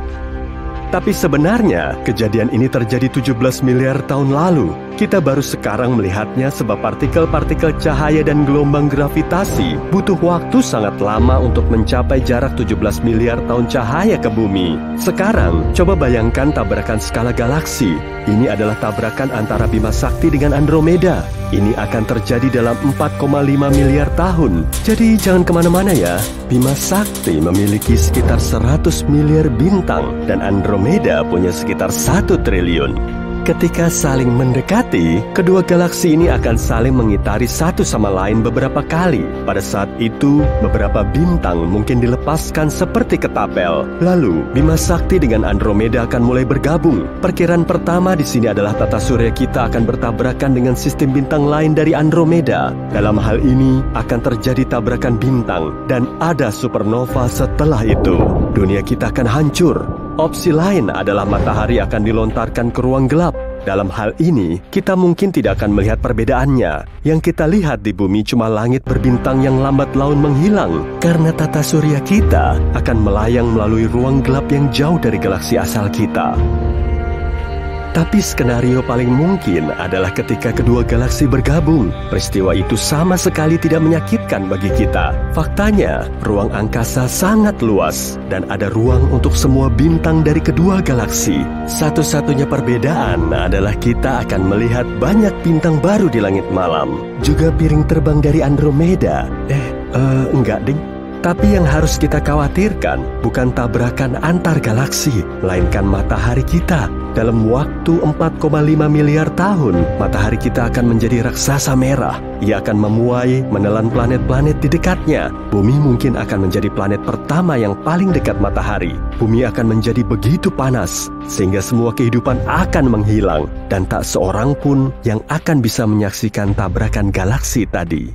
Tapi sebenarnya, kejadian ini terjadi tujuh belas miliar tahun lalu. Kita baru sekarang melihatnya sebab partikel-partikel cahaya dan gelombang gravitasi butuh waktu sangat lama untuk mencapai jarak tujuh belas miliar tahun cahaya ke bumi. Sekarang, coba bayangkan tabrakan skala galaksi. Ini adalah tabrakan antara Bima Sakti dengan Andromeda. Ini akan terjadi dalam empat koma lima miliar tahun. Jadi jangan kemana-mana ya. Bima Sakti memiliki sekitar seratus miliar bintang dan Andromeda punya sekitar satu triliun. Ketika saling mendekati, kedua galaksi ini akan saling mengitari satu sama lain beberapa kali. Pada saat itu, beberapa bintang mungkin dilepaskan seperti ketapel. Lalu, Bima Sakti dengan Andromeda akan mulai bergabung. Perkiraan pertama di sini adalah tata surya kita akan bertabrakan dengan sistem bintang lain dari Andromeda. Dalam hal ini, akan terjadi tabrakan bintang dan ada supernova setelah itu. Dunia kita akan hancur. Opsi lain adalah matahari akan dilontarkan ke ruang gelap. Dalam hal ini, kita mungkin tidak akan melihat perbedaannya. Yang kita lihat di bumi cuma langit berbintang yang lambat laun menghilang, karena tata surya kita akan melayang melalui ruang gelap yang jauh dari galaksi asal kita. Tapi skenario paling mungkin adalah ketika kedua galaksi bergabung. Peristiwa itu sama sekali tidak menyakitkan bagi kita. Faktanya, ruang angkasa sangat luas dan ada ruang untuk semua bintang dari kedua galaksi. Satu-satunya perbedaan adalah kita akan melihat banyak bintang baru di langit malam. Juga piring terbang dari Andromeda. Eh, uh, enggak ding. Tapi yang harus kita khawatirkan bukan tabrakan antar galaksi, melainkan matahari kita. Dalam waktu empat koma lima miliar tahun, matahari kita akan menjadi raksasa merah. Ia akan memuai, menelan planet-planet di dekatnya. Bumi mungkin akan menjadi planet pertama yang paling dekat matahari. Bumi akan menjadi begitu panas, sehingga semua kehidupan akan menghilang. Dan tak seorang pun yang akan bisa menyaksikan tabrakan galaksi tadi.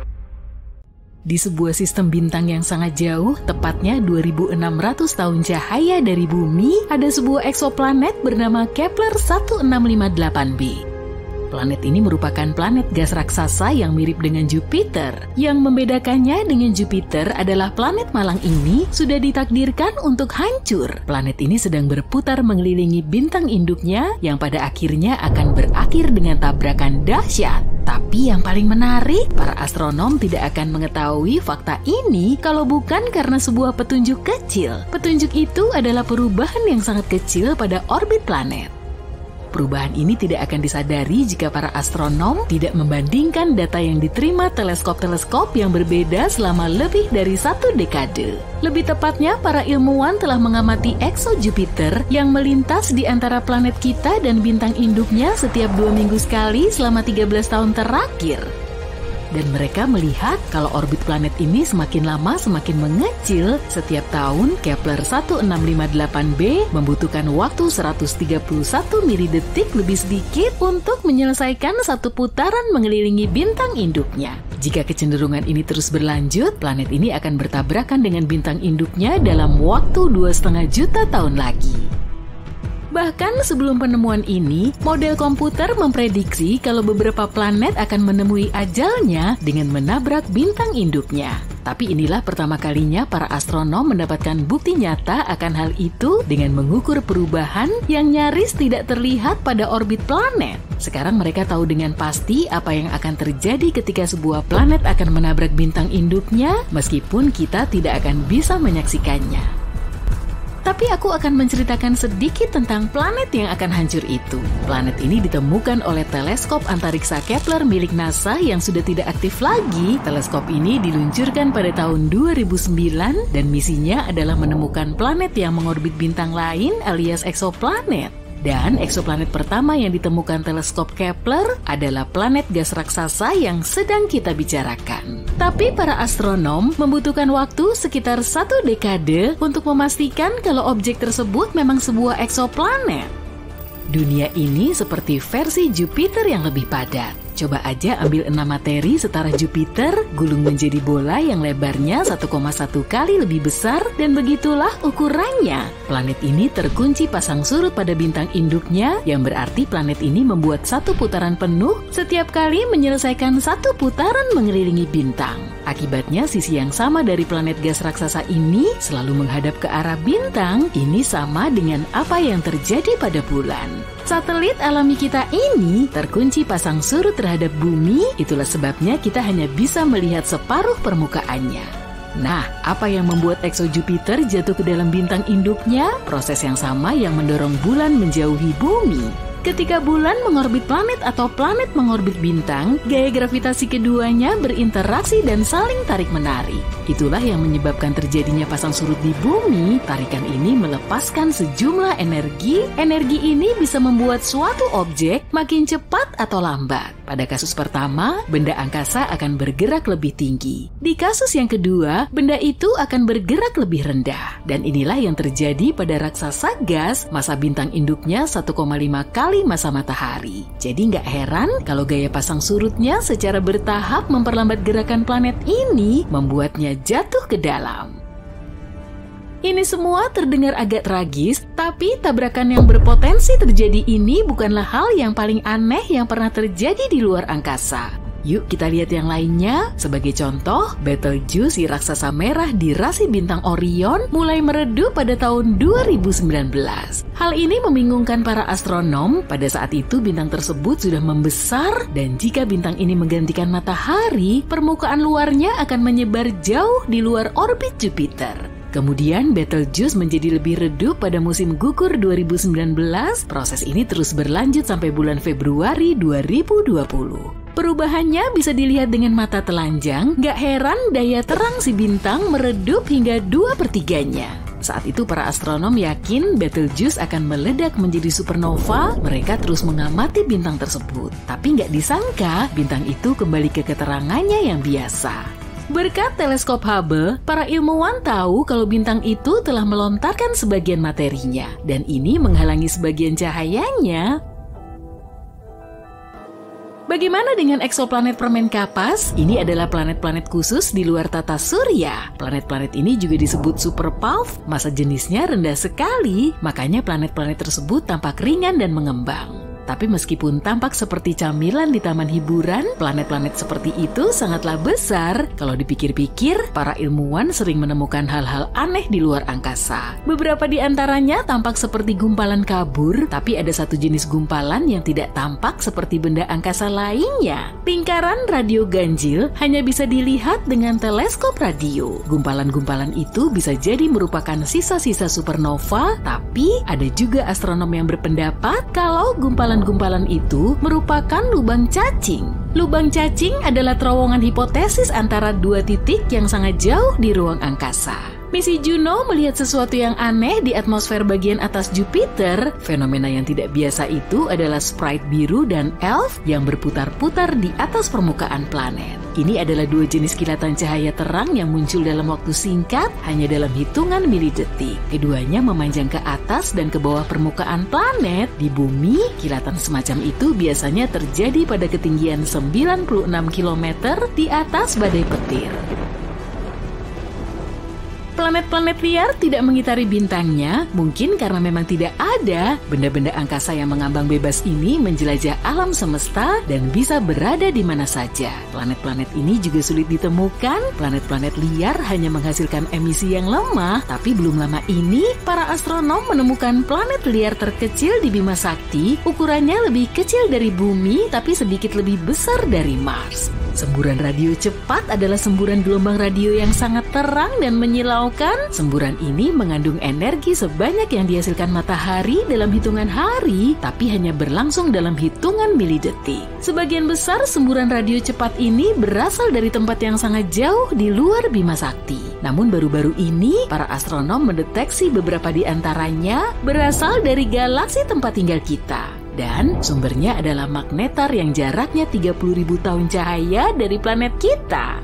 Di sebuah sistem bintang yang sangat jauh, tepatnya dua ribu enam ratus tahun cahaya dari bumi, ada sebuah eksoplanet bernama Kepler seribu enam ratus lima puluh delapan b. Planet ini merupakan planet gas raksasa yang mirip dengan Jupiter. Yang membedakannya dengan Jupiter adalah planet malang ini sudah ditakdirkan untuk hancur. Planet ini sedang berputar mengelilingi bintang induknya yang pada akhirnya akan berakhir dengan tabrakan dahsyat. Tapi yang paling menarik, para astronom tidak akan mengetahui fakta ini kalau bukan karena sebuah petunjuk kecil. Petunjuk itu adalah perubahan yang sangat kecil pada orbit planet. Perubahan ini tidak akan disadari jika para astronom tidak membandingkan data yang diterima teleskop-teleskop yang berbeda selama lebih dari satu dekade. Lebih tepatnya, para ilmuwan telah mengamati ekso Jupiter yang melintas di antara planet kita dan bintang induknya setiap dua minggu sekali selama tiga belas tahun terakhir. Dan mereka melihat kalau orbit planet ini semakin lama semakin mengecil. Setiap tahun, Kepler seribu enam ratus lima puluh delapan b membutuhkan waktu seratus tiga puluh satu milidetik lebih sedikit untuk menyelesaikan satu putaran mengelilingi bintang induknya. Jika kecenderungan ini terus berlanjut, planet ini akan bertabrakan dengan bintang induknya dalam waktu dua setengah juta tahun lagi. Bahkan sebelum penemuan ini, model komputer memprediksi kalau beberapa planet akan menemui ajalnya dengan menabrak bintang induknya. Tapi inilah pertama kalinya para astronom mendapatkan bukti nyata akan hal itu dengan mengukur perubahan yang nyaris tidak terlihat pada orbit planet. Sekarang mereka tahu dengan pasti apa yang akan terjadi ketika sebuah planet akan menabrak bintang induknya, meskipun kita tidak akan bisa menyaksikannya. Tapi aku akan menceritakan sedikit tentang planet yang akan hancur itu. Planet ini ditemukan oleh teleskop antariksa Kepler milik NASA yang sudah tidak aktif lagi. Teleskop ini diluncurkan pada tahun dua ribu sembilan dan misinya adalah menemukan planet yang mengorbit bintang lain alias eksoplanet. Dan eksoplanet pertama yang ditemukan teleskop Kepler adalah planet gas raksasa yang sedang kita bicarakan. Tapi para astronom membutuhkan waktu sekitar satu dekade untuk memastikan kalau objek tersebut memang sebuah eksoplanet. Dunia ini seperti versi Jupiter yang lebih padat. Coba aja ambil enam materi setara Jupiter, gulung menjadi bola yang lebarnya satu koma satu kali lebih besar, dan begitulah ukurannya. Planet ini terkunci pasang surut pada bintang induknya, yang berarti planet ini membuat satu putaran penuh setiap kali menyelesaikan satu putaran mengelilingi bintang. Akibatnya sisi yang sama dari planet gas raksasa ini selalu menghadap ke arah bintang. Ini sama dengan apa yang terjadi pada bulan. Satelit alami kita ini terkunci pasang surut terhadap bumi, itulah sebabnya kita hanya bisa melihat separuh permukaannya. Nah, apa yang membuat ekso Jupiter jatuh ke dalam bintang induknya? Proses yang sama yang mendorong bulan menjauhi bumi. Ketika bulan mengorbit planet atau planet mengorbit bintang, gaya gravitasi keduanya berinteraksi dan saling tarik-menarik. Itulah yang menyebabkan terjadinya pasang surut di bumi. Tarikan ini melepaskan sejumlah energi. Energi ini bisa membuat suatu objek makin cepat atau lambat. Pada kasus pertama, benda angkasa akan bergerak lebih tinggi. Di kasus yang kedua, benda itu akan bergerak lebih rendah. Dan inilah yang terjadi pada raksasa gas, masa bintang induknya satu koma lima kali masa matahari. Jadi nggak heran kalau gaya pasang surutnya secara bertahap memperlambat gerakan planet ini, membuatnya jatuh ke dalam. Ini semua terdengar agak tragis, tapi tabrakan yang berpotensi terjadi ini bukanlah hal yang paling aneh yang pernah terjadi di luar angkasa. Yuk kita lihat yang lainnya. Sebagai contoh, Betelgeuse si raksasa merah di rasi bintang Orion mulai meredup pada tahun dua ribu sembilan belas. Hal ini membingungkan para astronom. Pada saat itu bintang tersebut sudah membesar, dan jika bintang ini menggantikan matahari, permukaan luarnya akan menyebar jauh di luar orbit Jupiter. Kemudian Betelgeuse menjadi lebih redup pada musim gugur dua ribu sembilan belas. Proses ini terus berlanjut sampai bulan Februari dua ribu dua puluh. Perubahannya bisa dilihat dengan mata telanjang. Gak heran daya terang si bintang meredup hingga dua per tiganya. Saat itu para astronom yakin Betelgeuse akan meledak menjadi supernova. Mereka terus mengamati bintang tersebut. Tapi nggak disangka bintang itu kembali ke keterangannya yang biasa. Berkat teleskop Hubble, para ilmuwan tahu kalau bintang itu telah melontarkan sebagian materinya, dan ini menghalangi sebagian cahayanya. Bagaimana dengan eksoplanet permen kapas? Ini adalah planet-planet khusus di luar tata surya. Planet-planet ini juga disebut super puff, massa jenisnya rendah sekali, makanya planet-planet tersebut tampak ringan dan mengembang. Tapi meskipun tampak seperti camilan di taman hiburan, planet-planet seperti itu sangatlah besar. Kalau dipikir-pikir, para ilmuwan sering menemukan hal-hal aneh di luar angkasa. Beberapa di antaranya tampak seperti gumpalan kabur, tapi ada satu jenis gumpalan yang tidak tampak seperti benda angkasa lainnya. Lingkaran radio ganjil hanya bisa dilihat dengan teleskop radio. Gumpalan-gumpalan itu bisa jadi merupakan sisa-sisa supernova, tapi ada juga astronom yang berpendapat kalau gumpalan Gumpalan itu merupakan lubang cacing. Lubang cacing adalah terowongan hipotesis antara dua titik yang sangat jauh di ruang angkasa. Misi Juno melihat sesuatu yang aneh di atmosfer bagian atas Jupiter. Fenomena yang tidak biasa itu adalah sprite biru dan elf yang berputar-putar di atas permukaan planet. Ini adalah dua jenis kilatan cahaya terang yang muncul dalam waktu singkat, hanya dalam hitungan milidetik. Keduanya memanjang ke atas dan ke bawah permukaan planet. Di bumi, kilatan semacam itu biasanya terjadi pada ketinggian sembilan puluh enam kilometer di atas badai petir. Planet-planet liar tidak mengitari bintangnya, mungkin karena memang tidak ada. Benda-benda angkasa yang mengambang bebas ini menjelajah alam semesta dan bisa berada di mana saja. Planet-planet ini juga sulit ditemukan. Planet-planet liar hanya menghasilkan emisi yang lemah, tapi belum lama ini para astronom menemukan planet liar terkecil di Bima Sakti. Ukurannya lebih kecil dari bumi, tapi sedikit lebih besar dari Mars. Semburan radio cepat adalah semburan gelombang radio yang sangat terang dan menyilaukan. Semburan ini mengandung energi sebanyak yang dihasilkan matahari dalam hitungan hari, tapi hanya berlangsung dalam hitungan milidetik. Sebagian besar semburan radio cepat ini berasal dari tempat yang sangat jauh di luar Bima Sakti. Namun baru-baru ini, para astronom mendeteksi beberapa di antaranya berasal dari galaksi tempat tinggal kita. Dan sumbernya adalah magnetar yang jaraknya tiga puluh ribu tahun cahaya dari planet kita.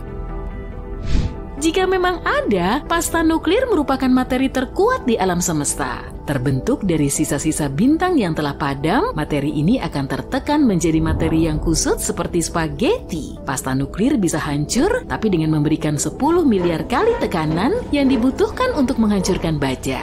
Jika memang ada, pasta nuklir merupakan materi terkuat di alam semesta. Terbentuk dari sisa-sisa bintang yang telah padam, materi ini akan tertekan menjadi materi yang kusut seperti spaghetti. Pasta nuklir bisa hancur, tapi dengan memberikan sepuluh miliar kali tekanan yang dibutuhkan untuk menghancurkan baja.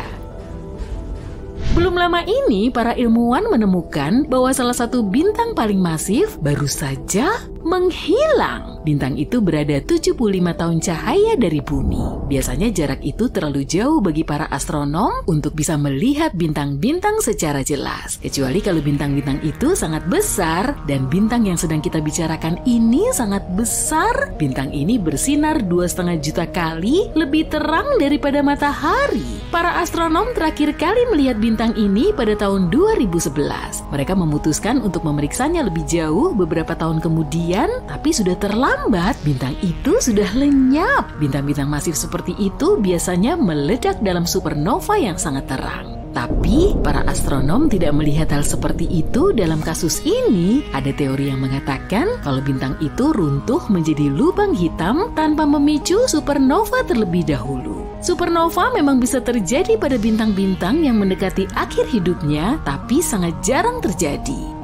Belum lama ini, para ilmuwan menemukan bahwa salah satu bintang paling masif baru saja menghilang. Bintang itu berada tujuh puluh lima tahun cahaya dari bumi. Biasanya jarak itu terlalu jauh bagi para astronom untuk bisa melihat bintang-bintang secara jelas. Kecuali kalau bintang-bintang itu sangat besar, dan bintang yang sedang kita bicarakan ini sangat besar. Bintang ini bersinar dua setengah juta kali lebih terang daripada matahari. Para astronom terakhir kali melihat bintang ini pada tahun dua ribu sebelas. Mereka memutuskan untuk memeriksanya lebih jauh beberapa tahun kemudian, tapi sudah terlambat. Bintang itu sudah lenyap. Bintang-bintang masif seperti itu biasanya meledak dalam supernova yang sangat terang. Tapi para astronom tidak melihat hal seperti itu dalam kasus ini. Ada teori yang mengatakan kalau bintang itu runtuh menjadi lubang hitam tanpa memicu supernova terlebih dahulu. Supernova memang bisa terjadi pada bintang-bintang yang mendekati akhir hidupnya, tapi sangat jarang terjadi.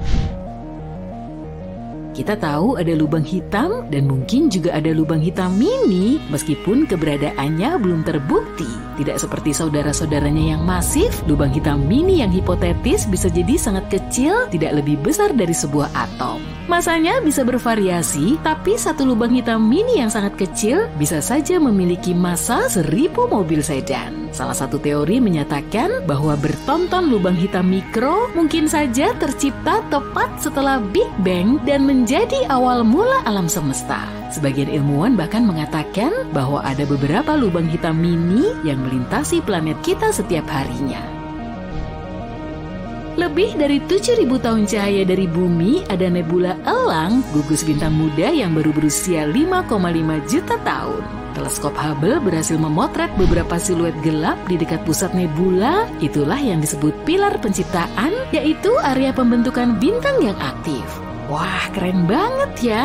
Kita tahu ada lubang hitam dan mungkin juga ada lubang hitam mini, meskipun keberadaannya belum terbukti. Tidak seperti saudara-saudaranya yang masif, lubang hitam mini yang hipotetis bisa jadi sangat kecil, tidak lebih besar dari sebuah atom. Masanya bisa bervariasi, tapi satu lubang hitam mini yang sangat kecil bisa saja memiliki massa seribu mobil sedan. Salah satu teori menyatakan bahwa bertonton lubang hitam mikro mungkin saja tercipta tepat setelah Big Bang dan menjadi Jadi awal mula alam semesta. Sebagian ilmuwan bahkan mengatakan bahwa ada beberapa lubang hitam mini yang melintasi planet kita setiap harinya. Lebih dari tujuh ribu tahun cahaya dari bumi ada nebula elang, gugus bintang muda yang baru berusia lima koma lima juta tahun. Teleskop Hubble berhasil memotret beberapa siluet gelap di dekat pusat nebula. Itulah yang disebut pilar penciptaan, yaitu area pembentukan bintang yang aktif. Wah, keren banget ya.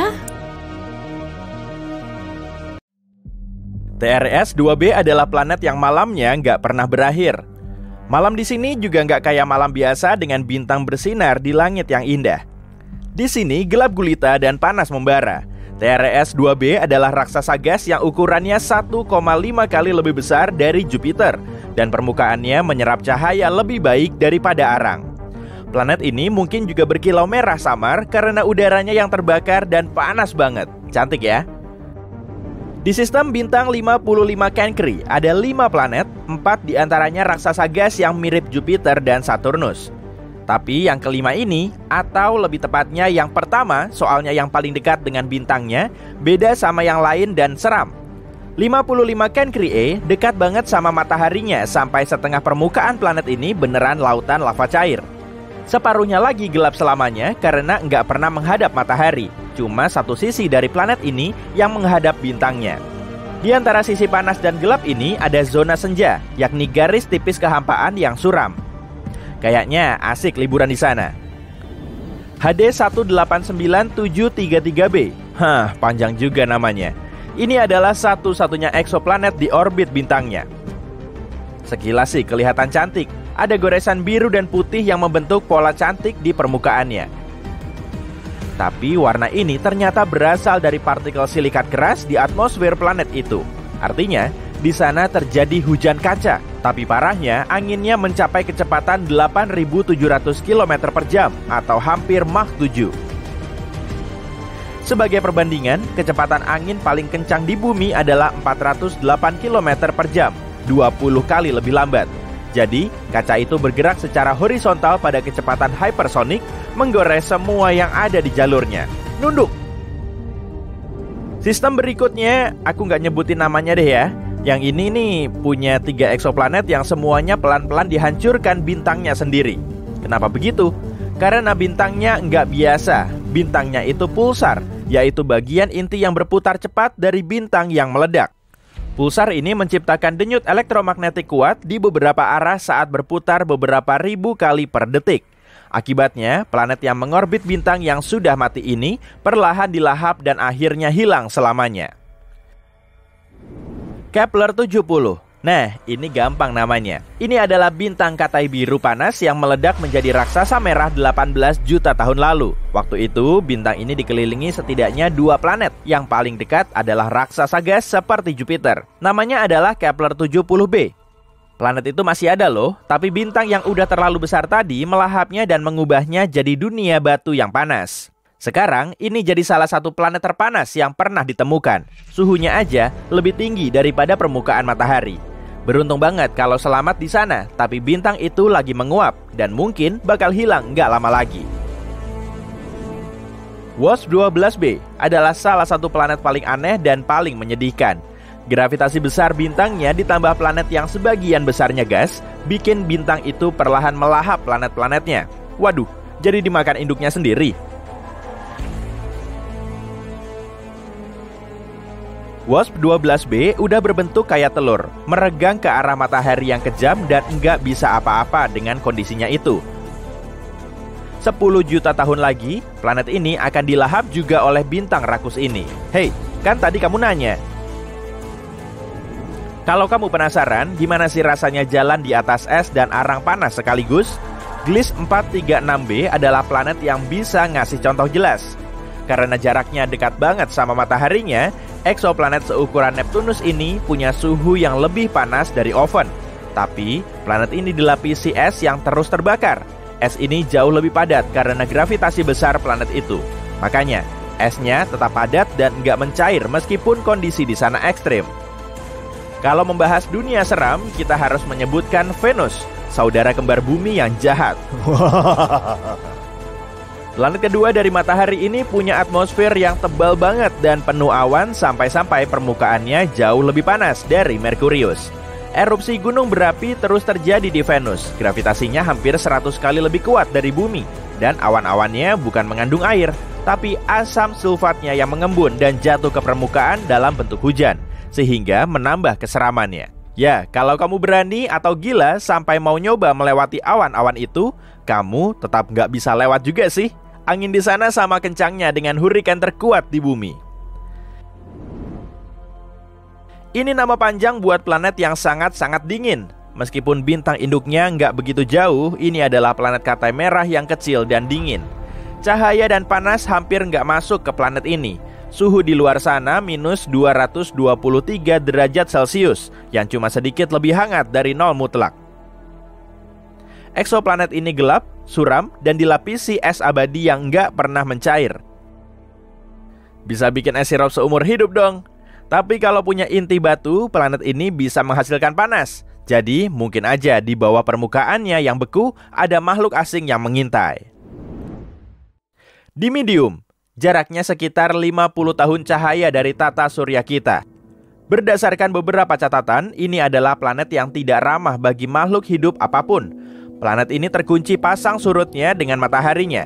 T R S dua B adalah planet yang malamnya nggak pernah berakhir. Malam di sini juga nggak kayak malam biasa dengan bintang bersinar di langit yang indah. Di sini gelap gulita dan panas membara. T R S dua B adalah raksasa gas yang ukurannya satu koma lima kali lebih besar dari Jupiter dan permukaannya menyerap cahaya lebih baik daripada arang. Planet ini mungkin juga berkilau merah samar karena udaranya yang terbakar dan panas banget. Cantik ya? Di sistem bintang lima puluh lima Cancri ada lima planet, empat diantaranya raksasa gas yang mirip Jupiter dan Saturnus. Tapi yang kelima ini, atau lebih tepatnya yang pertama, soalnya yang paling dekat dengan bintangnya, beda sama yang lain dan seram. lima puluh lima Cancri E dekat banget sama mataharinya sampai setengah permukaan planet ini beneran lautan lava cair. Separuhnya lagi gelap selamanya karena nggak pernah menghadap matahari. Cuma satu sisi dari planet ini yang menghadap bintangnya. Di antara sisi panas dan gelap ini ada zona senja, yakni garis tipis kehampaan yang suram. Kayaknya asik liburan di sana. H D satu delapan sembilan tujuh tiga tiga B. Hah, panjang juga namanya. Ini adalah satu-satunya eksoplanet di orbit bintangnya. Sekilas sih kelihatan cantik. Ada goresan biru dan putih yang membentuk pola cantik di permukaannya. Tapi warna ini ternyata berasal dari partikel silikat keras di atmosfer planet itu. Artinya, di sana terjadi hujan kaca. Tapi parahnya, anginnya mencapai kecepatan delapan ribu tujuh ratus kilometer per jam atau hampir Mach tujuh. Sebagai perbandingan, kecepatan angin paling kencang di bumi adalah empat ratus delapan kilometer per jam, dua puluh kali lebih lambat. Jadi, kaca itu bergerak secara horizontal pada kecepatan hypersonik, menggores semua yang ada di jalurnya. Nunduk! Sistem berikutnya, aku nggak nyebutin namanya deh ya. Yang ini nih punya tiga eksoplanet yang semuanya pelan-pelan dihancurkan bintangnya sendiri. Kenapa begitu? Karena bintangnya nggak biasa. Bintangnya itu pulsar, yaitu bagian inti yang berputar cepat dari bintang yang meledak. Pulsar ini menciptakan denyut elektromagnetik kuat di beberapa arah saat berputar beberapa ribu kali per detik. Akibatnya, planet yang mengorbit bintang yang sudah mati ini perlahan dilahap dan akhirnya hilang selamanya. Kepler tujuh puluh. Nah, ini gampang namanya. Ini adalah bintang katai biru panas yang meledak menjadi raksasa merah delapan belas juta tahun lalu. Waktu itu, bintang ini dikelilingi setidaknya dua planet. Yang paling dekat adalah raksasa gas seperti Jupiter. Namanya adalah Kepler tujuh puluh b. Planet itu masih ada loh, tapi bintang yang udah terlalu besar tadi melahapnya dan mengubahnya jadi dunia batu yang panas. Sekarang, ini jadi salah satu planet terpanas yang pernah ditemukan. Suhunya aja lebih tinggi daripada permukaan matahari. Beruntung banget kalau selamat di sana, tapi bintang itu lagi menguap dan mungkin bakal hilang nggak lama lagi. WASP dua belas b adalah salah satu planet paling aneh dan paling menyedihkan. Gravitasi besar bintangnya ditambah planet yang sebagian besarnya gas, bikin bintang itu perlahan melahap planet-planetnya. Waduh, jadi dimakan induknya sendiri. WASP dua belas b udah berbentuk kayak telur, meregang ke arah matahari yang kejam dan nggak bisa apa-apa dengan kondisinya itu. sepuluh juta tahun lagi, planet ini akan dilahap juga oleh bintang rakus ini. Hei, kan tadi kamu nanya. Kalau kamu penasaran gimana sih rasanya jalan di atas es dan arang panas sekaligus, Gliese empat tiga enam b adalah planet yang bisa ngasih contoh jelas. Karena jaraknya dekat banget sama mataharinya, eksoplanet seukuran Neptunus ini punya suhu yang lebih panas dari oven. Tapi, planet ini dilapisi es yang terus terbakar. Es ini jauh lebih padat karena gravitasi besar planet itu. Makanya, esnya tetap padat dan nggak mencair meskipun kondisi di sana ekstrim. Kalau membahas dunia seram, kita harus menyebutkan Venus, saudara kembar bumi yang jahat. Planet kedua dari matahari ini punya atmosfer yang tebal banget dan penuh awan sampai-sampai permukaannya jauh lebih panas dari Merkurius. Erupsi gunung berapi terus terjadi di Venus. Gravitasinya hampir seratus kali lebih kuat dari bumi. Dan awan-awannya bukan mengandung air, tapi asam sulfatnya yang mengembun dan jatuh ke permukaan dalam bentuk hujan. sehingga menambah keseramannya. Ya, kalau kamu berani atau gila sampai mau nyoba melewati awan-awan itu, kamu tetap nggak bisa lewat juga sih. Angin di sana sama kencangnya dengan hurikan terkuat di bumi. Ini nama panjang buat planet yang sangat-sangat dingin. Meskipun bintang induknya nggak begitu jauh, ini adalah planet katai merah yang kecil dan dingin. Cahaya dan panas hampir nggak masuk ke planet ini. Suhu di luar sana minus dua ratus dua puluh tiga derajat Celcius, yang cuma sedikit lebih hangat dari nol mutlak. Eksoplanet ini gelap, suram, dan dilapisi es abadi yang nggak pernah mencair. Bisa bikin es sirup seumur hidup dong. Tapi kalau punya inti batu, planet ini bisa menghasilkan panas. Jadi mungkin aja di bawah permukaannya yang beku ada makhluk asing yang mengintai. Dimidium, jaraknya sekitar lima puluh tahun cahaya dari tata surya kita. Berdasarkan beberapa catatan, ini adalah planet yang tidak ramah bagi makhluk hidup apapun. Planet ini terkunci pasang surutnya dengan mataharinya.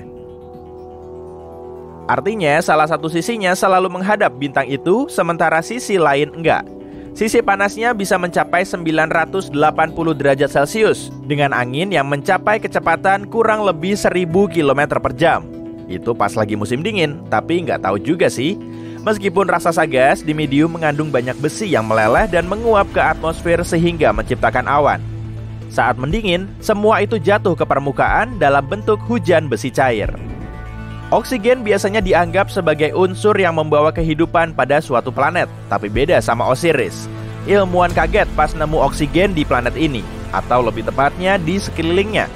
Artinya salah satu sisinya selalu menghadap bintang itu, sementara sisi lain enggak. Sisi panasnya bisa mencapai sembilan ratus delapan puluh derajat Celcius dengan angin yang mencapai kecepatan kurang lebih seribu kilometer per jam. Itu pas lagi musim dingin, tapi nggak tahu juga sih. Meskipun raksasa gas, Dimidium mengandung banyak besi yang meleleh dan menguap ke atmosfer sehingga menciptakan awan. Saat mendingin, semua itu jatuh ke permukaan dalam bentuk hujan besi cair. Oksigen biasanya dianggap sebagai unsur yang membawa kehidupan pada suatu planet, tapi beda sama Osiris. Ilmuwan kaget pas nemu oksigen di planet ini, atau lebih tepatnya di sekelilingnya.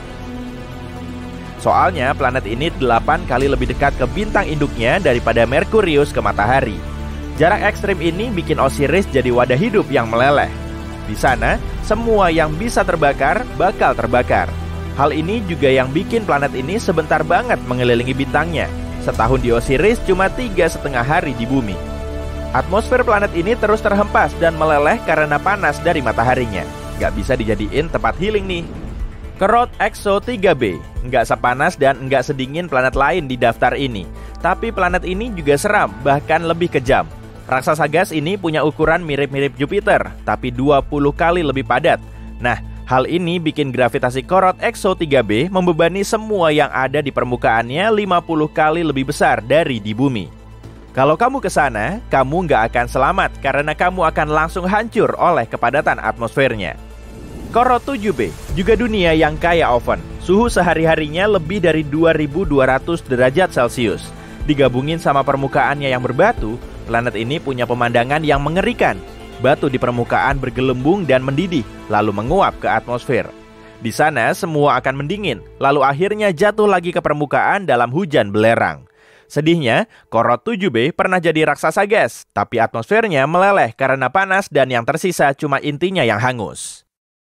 Soalnya planet ini delapan kali lebih dekat ke bintang induknya daripada Merkurius ke matahari. Jarak ekstrim ini bikin Osiris jadi wadah hidup yang meleleh. Di sana, semua yang bisa terbakar bakal terbakar. Hal ini juga yang bikin planet ini sebentar banget mengelilingi bintangnya. Setahun di Osiris cuma tiga setengah hari di bumi. Atmosfer planet ini terus terhempas dan meleleh karena panas dari mataharinya. Nggak bisa dijadiin tempat healing nih. Kerot Exo tiga b nggak sepanas dan nggak sedingin planet lain di daftar ini. Tapi planet ini juga seram, bahkan lebih kejam. Raksasa gas ini punya ukuran mirip-mirip Jupiter, tapi dua puluh kali lebih padat. Nah, hal ini bikin gravitasi Korot Exo tiga b membebani semua yang ada di permukaannya lima puluh kali lebih besar dari di bumi. Kalau kamu ke sana, kamu nggak akan selamat karena kamu akan langsung hancur oleh kepadatan atmosfernya. Korot tujuh b juga dunia yang kaya oven. Suhu sehari-harinya lebih dari dua ribu dua ratus derajat Celcius. Digabungin sama permukaannya yang berbatu, planet ini punya pemandangan yang mengerikan. Batu di permukaan bergelembung dan mendidih, lalu menguap ke atmosfer. Di sana semua akan mendingin, lalu akhirnya jatuh lagi ke permukaan dalam hujan belerang. Sedihnya, Korot tujuh b pernah jadi raksasa gas, tapi atmosfernya meleleh karena panas dan yang tersisa cuma intinya yang hangus.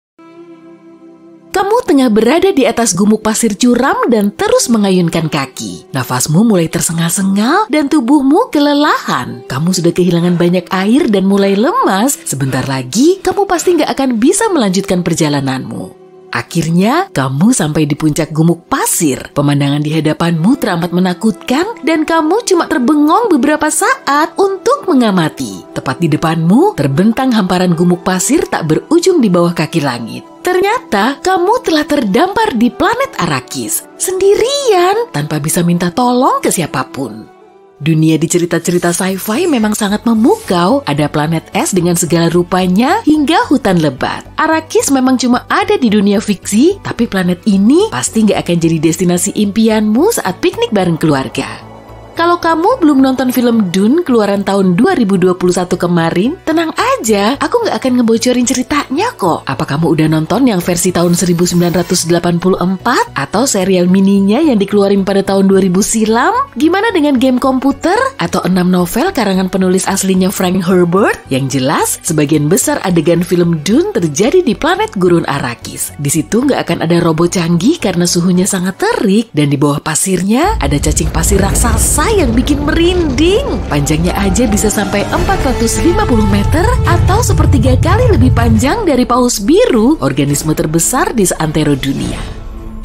Kamu tengah berada di atas gumuk pasir curam dan terus mengayunkan kaki. Nafasmu mulai tersengal-sengal dan tubuhmu kelelahan. Kamu sudah kehilangan banyak air dan mulai lemas. Sebentar lagi, kamu pasti nggak akan bisa melanjutkan perjalananmu. Akhirnya, kamu sampai di puncak gumuk pasir. Pemandangan di hadapanmu teramat menakutkan dan kamu cuma terbengong beberapa saat untuk mengamati. Tepat di depanmu, terbentang hamparan gumuk pasir tak berujung di bawah kaki langit. Ternyata, kamu telah terdampar di planet Arrakis, sendirian, tanpa bisa minta tolong ke siapapun. Dunia di cerita-cerita sci-fi memang sangat memukau. Ada planet es dengan segala rupanya hingga hutan lebat. Arrakis memang cuma ada di dunia fiksi, tapi planet ini pasti nggak akan jadi destinasi impianmu saat piknik bareng keluarga. Kalau kamu belum nonton film Dune keluaran tahun dua ribu dua puluh satu kemarin, tenang aja, aku nggak akan ngebocorin ceritanya kok. Apa kamu udah nonton yang versi tahun seribu sembilan ratus delapan puluh empat atau serial mininya yang dikeluarin pada tahun dua ribu silam? Gimana dengan game komputer atau enam novel karangan penulis aslinya Frank Herbert? Yang jelas, sebagian besar adegan film Dune terjadi di planet gurun Arrakis. Di situ nggak akan ada robot canggih karena suhunya sangat terik dan di bawah pasirnya ada cacing pasir raksasa yang bikin merinding. Panjangnya aja bisa sampai empat ratus lima puluh meter atau sepertiga kali lebih panjang dari paus biru, organisme terbesar di seantero dunia.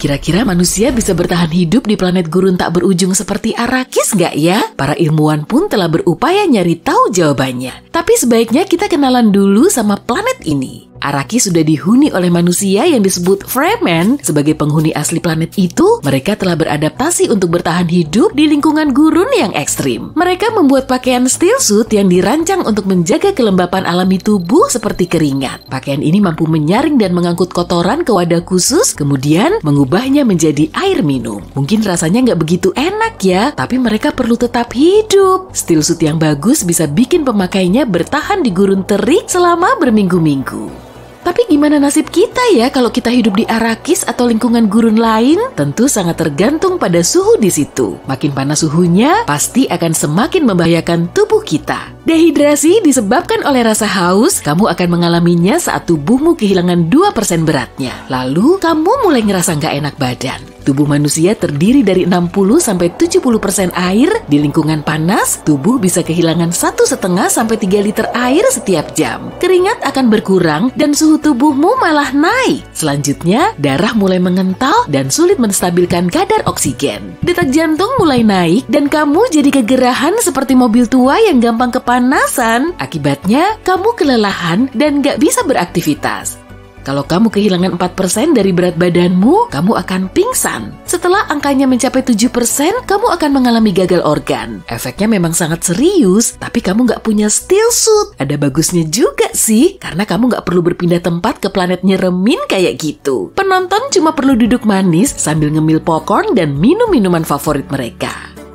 Kira-kira manusia bisa bertahan hidup di planet gurun tak berujung seperti Arrakis nggak ya? Para ilmuwan pun telah berupaya nyari tahu jawabannya. Tapi sebaiknya kita kenalan dulu sama planet ini. Arrakis sudah dihuni oleh manusia yang disebut Fremen. Sebagai penghuni asli planet itu, mereka telah beradaptasi untuk bertahan hidup di lingkungan gurun yang ekstrim. Mereka membuat pakaian steel suit yang dirancang untuk menjaga kelembapan alami tubuh seperti keringat. Pakaian ini mampu menyaring dan mengangkut kotoran ke wadah khusus, kemudian mengubahnya menjadi air minum. Mungkin rasanya nggak begitu enak ya, tapi mereka perlu tetap hidup. Steel suit yang bagus bisa bikin pemakainya bertahan di gurun terik selama berminggu-minggu. Tapi gimana nasib kita ya kalau kita hidup di Arrakis atau lingkungan gurun lain? Tentu sangat tergantung pada suhu di situ. Makin panas suhunya, pasti akan semakin membahayakan tubuh kita. Dehidrasi disebabkan oleh rasa haus, kamu akan mengalaminya saat tubuhmu kehilangan dua persen beratnya. Lalu, kamu mulai ngerasa nggak enak badan. Tubuh manusia terdiri dari enam puluh sampai tujuh puluh persen air. Di lingkungan panas, tubuh bisa kehilangan satu koma lima sampai tiga liter air setiap jam. Keringat akan berkurang dan suhu tubuhmu malah naik. Selanjutnya, darah mulai mengental dan sulit menstabilkan kadar oksigen. Detak jantung mulai naik dan kamu jadi kegerahan seperti mobil tua yang gampang kepanasan. Akibatnya, kamu kelelahan dan gak bisa beraktivitas. Kalau kamu kehilangan empat persen dari berat badanmu, kamu akan pingsan. Setelah angkanya mencapai tujuh persen, kamu akan mengalami gagal organ. Efeknya memang sangat serius, tapi kamu nggak punya steel suit. Ada bagusnya juga sih, karena kamu nggak perlu berpindah tempat ke planet nyeremin kayak gitu. Penonton cuma perlu duduk manis sambil ngemil popcorn dan minum minuman favorit mereka.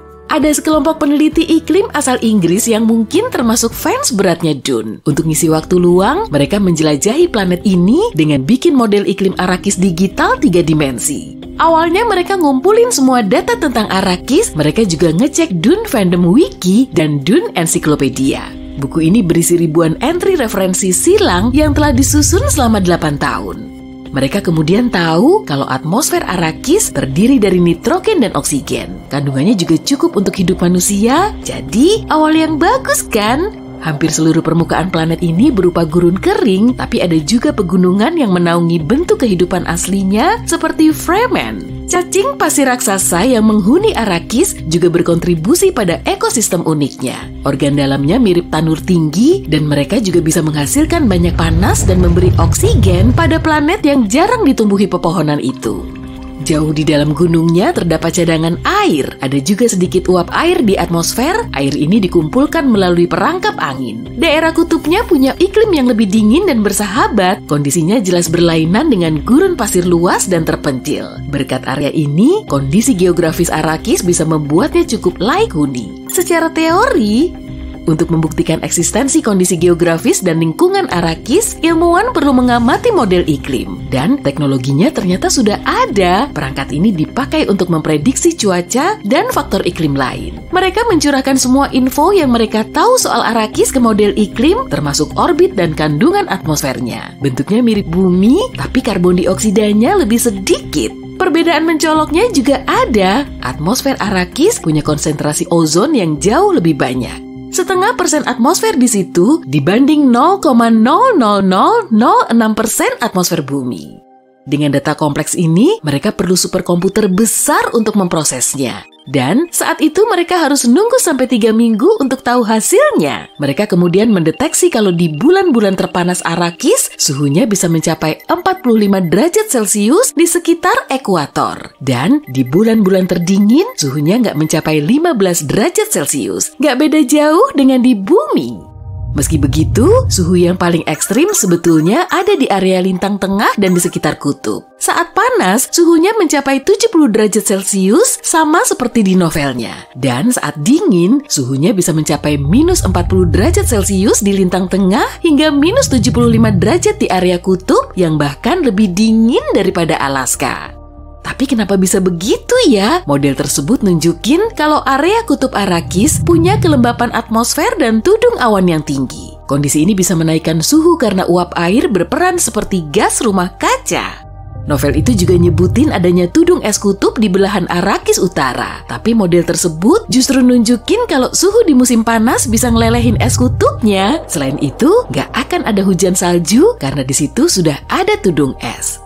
Ada sekelompok peneliti iklim asal Inggris yang mungkin termasuk fans beratnya Dune. Untuk ngisi waktu luang, mereka menjelajahi planet ini dengan bikin model iklim Arrakis digital tiga dimensi. Awalnya mereka ngumpulin semua data tentang Arrakis, mereka juga ngecek Dune Fandom Wiki dan Dune Encyclopedia. Buku ini berisi ribuan entry referensi silang yang telah disusun selama delapan tahun. Mereka kemudian tahu kalau atmosfer Arrakis terdiri dari nitrogen dan oksigen. Kandungannya juga cukup untuk hidup manusia, jadi awal yang bagus kan? Hampir seluruh permukaan planet ini berupa gurun kering, tapi ada juga pegunungan yang menaungi bentuk kehidupan aslinya seperti Fremen. Cacing pasir raksasa yang menghuni Arrakis juga berkontribusi pada ekosistem uniknya. Organ dalamnya mirip tanur tinggi dan mereka juga bisa menghasilkan banyak panas dan memberi oksigen pada planet yang jarang ditumbuhi pepohonan itu. Jauh di dalam gunungnya terdapat cadangan air. Ada juga sedikit uap air di atmosfer. Air ini dikumpulkan melalui perangkap angin. Daerah kutubnya punya iklim yang lebih dingin dan bersahabat. Kondisinya jelas berlainan dengan gurun pasir luas dan terpencil. Berkat area ini, kondisi geografis Arrakis bisa membuatnya cukup layak huni. Secara teori, untuk membuktikan eksistensi kondisi geografis dan lingkungan Arrakis, ilmuwan perlu mengamati model iklim. Dan teknologinya ternyata sudah ada. Perangkat ini dipakai untuk memprediksi cuaca dan faktor iklim lain. Mereka mencurahkan semua info yang mereka tahu soal Arrakis ke model iklim, termasuk orbit dan kandungan atmosfernya. Bentuknya mirip bumi, tapi karbon dioksidanya lebih sedikit. Perbedaan mencoloknya juga ada. Atmosfer Arrakis punya konsentrasi ozon yang jauh lebih banyak. Setengah persen atmosfer di situ dibanding nol koma nol nol nol nol enam persen atmosfer bumi. Dengan data kompleks ini, mereka perlu superkomputer besar untuk memprosesnya. Dan saat itu mereka harus nunggu sampai tiga minggu untuk tahu hasilnya. Mereka kemudian mendeteksi kalau di bulan-bulan terpanas Arrakis, suhunya bisa mencapai empat puluh lima derajat Celcius di sekitar ekuator. Dan di bulan-bulan terdingin, suhunya nggak mencapai lima belas derajat Celcius. Nggak beda jauh dengan di bumi. Meski begitu, suhu yang paling ekstrim sebetulnya ada di area lintang tengah dan di sekitar kutub. Saat panas, suhunya mencapai tujuh puluh derajat Celcius, sama seperti di novelnya. Dan saat dingin, suhunya bisa mencapai minus empat puluh derajat Celcius di lintang tengah hingga minus tujuh puluh lima derajat di area kutub yang bahkan lebih dingin daripada Alaska. Tapi kenapa bisa begitu ya? Model tersebut nunjukin kalau area kutub Arrakis punya kelembapan atmosfer dan tudung awan yang tinggi. Kondisi ini bisa menaikkan suhu karena uap air berperan seperti gas rumah kaca. Novel itu juga nyebutin adanya tudung es kutub di belahan Arrakis Utara. Tapi model tersebut justru nunjukin kalau suhu di musim panas bisa ngelelehin es kutubnya. Selain itu, nggak akan ada hujan salju karena di situ sudah ada tudung es.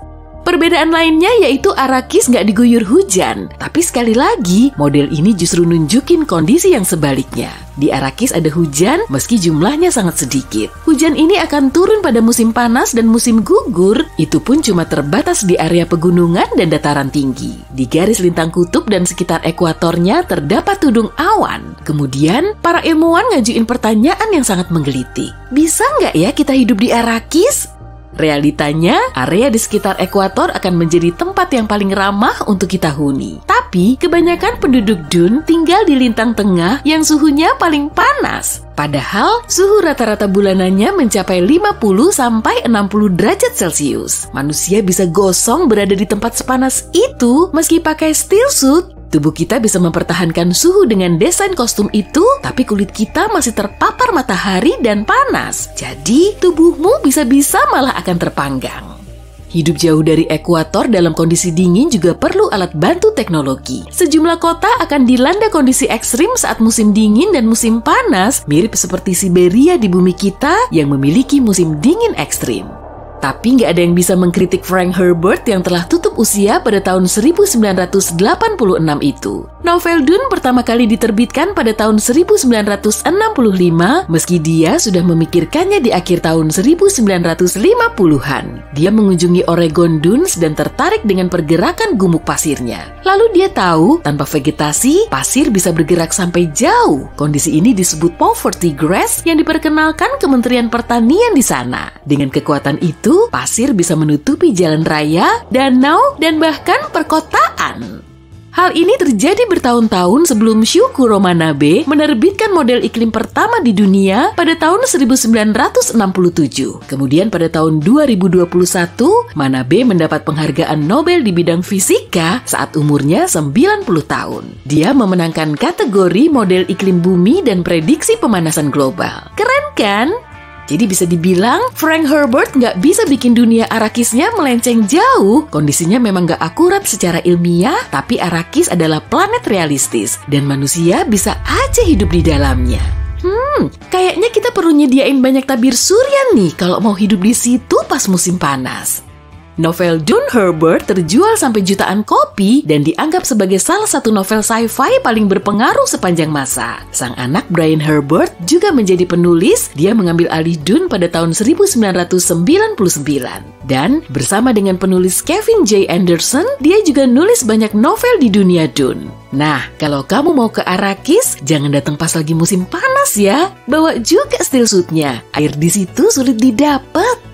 Perbedaan lainnya yaitu Arrakis nggak diguyur hujan. Tapi sekali lagi, model ini justru nunjukin kondisi yang sebaliknya. Di Arrakis ada hujan meski jumlahnya sangat sedikit. Hujan ini akan turun pada musim panas dan musim gugur. Itu pun cuma terbatas di area pegunungan dan dataran tinggi. Di garis lintang kutub dan sekitar ekuatornya terdapat tudung awan. Kemudian, para ilmuwan ngajuin pertanyaan yang sangat menggelitik. Bisa nggak ya kita hidup di Arrakis? Realitanya, area di sekitar ekuator akan menjadi tempat yang paling ramah untuk kita huni. Tapi, kebanyakan penduduk Dune tinggal di lintang tengah yang suhunya paling panas. Padahal, suhu rata-rata bulanannya mencapai lima puluh sampai enam puluh derajat Celcius. Manusia bisa gosong berada di tempat sepanas itu meski pakai steel suit. Tubuh kita bisa mempertahankan suhu dengan desain kostum itu, tapi kulit kita masih terpapar matahari dan panas. Jadi, tubuhmu bisa-bisa malah akan terpanggang. Hidup jauh dari ekuator dalam kondisi dingin juga perlu alat bantu teknologi. Sejumlah kota akan dilanda kondisi ekstrim saat musim dingin dan musim panas, mirip seperti Siberia di bumi kita yang memiliki musim dingin ekstrim. Tapi nggak ada yang bisa mengkritik Frank Herbert yang telah tutup usia pada tahun seribu sembilan ratus delapan puluh enam itu. Novel Dune pertama kali diterbitkan pada tahun seribu sembilan ratus enam puluh lima, meski dia sudah memikirkannya di akhir tahun seribu sembilan ratus lima puluhan. Dia mengunjungi Oregon Dunes dan tertarik dengan pergerakan gumuk pasirnya. Lalu dia tahu, tanpa vegetasi, pasir bisa bergerak sampai jauh. Kondisi ini disebut poverty grass yang diperkenalkan Kementerian Pertanian di sana. Dengan kekuatan itu, pasir bisa menutupi jalan raya, danau, dan bahkan perkotaan. Hal ini terjadi bertahun-tahun sebelum Shukuro Manabe menerbitkan model iklim pertama di dunia pada tahun seribu sembilan ratus enam puluh tujuh. Kemudian pada tahun dua ribu dua puluh satu, Manabe mendapat penghargaan Nobel di bidang fisika saat umurnya sembilan puluh tahun. Dia memenangkan kategori model iklim bumi dan prediksi pemanasan global. Keren kan? Jadi bisa dibilang, Frank Herbert nggak bisa bikin dunia Arrakisnya melenceng jauh. Kondisinya memang nggak akurat secara ilmiah, tapi Arrakis adalah planet realistis, dan manusia bisa aja hidup di dalamnya. Hmm, kayaknya kita perlu nyediain banyak tabir surya nih kalau mau hidup di situ pas musim panas. Novel Dune Herbert terjual sampai jutaan kopi dan dianggap sebagai salah satu novel sci-fi paling berpengaruh sepanjang masa. Sang anak Brian Herbert juga menjadi penulis. Dia mengambil alih Dune pada tahun seribu sembilan ratus sembilan puluh sembilan. Dan bersama dengan penulis Kevin J. Anderson, dia juga nulis banyak novel di dunia Dune. Nah, kalau kamu mau ke Arrakis, jangan datang pas lagi musim panas ya. Bawa juga steel suit-nya. Air di situ sulit didapat.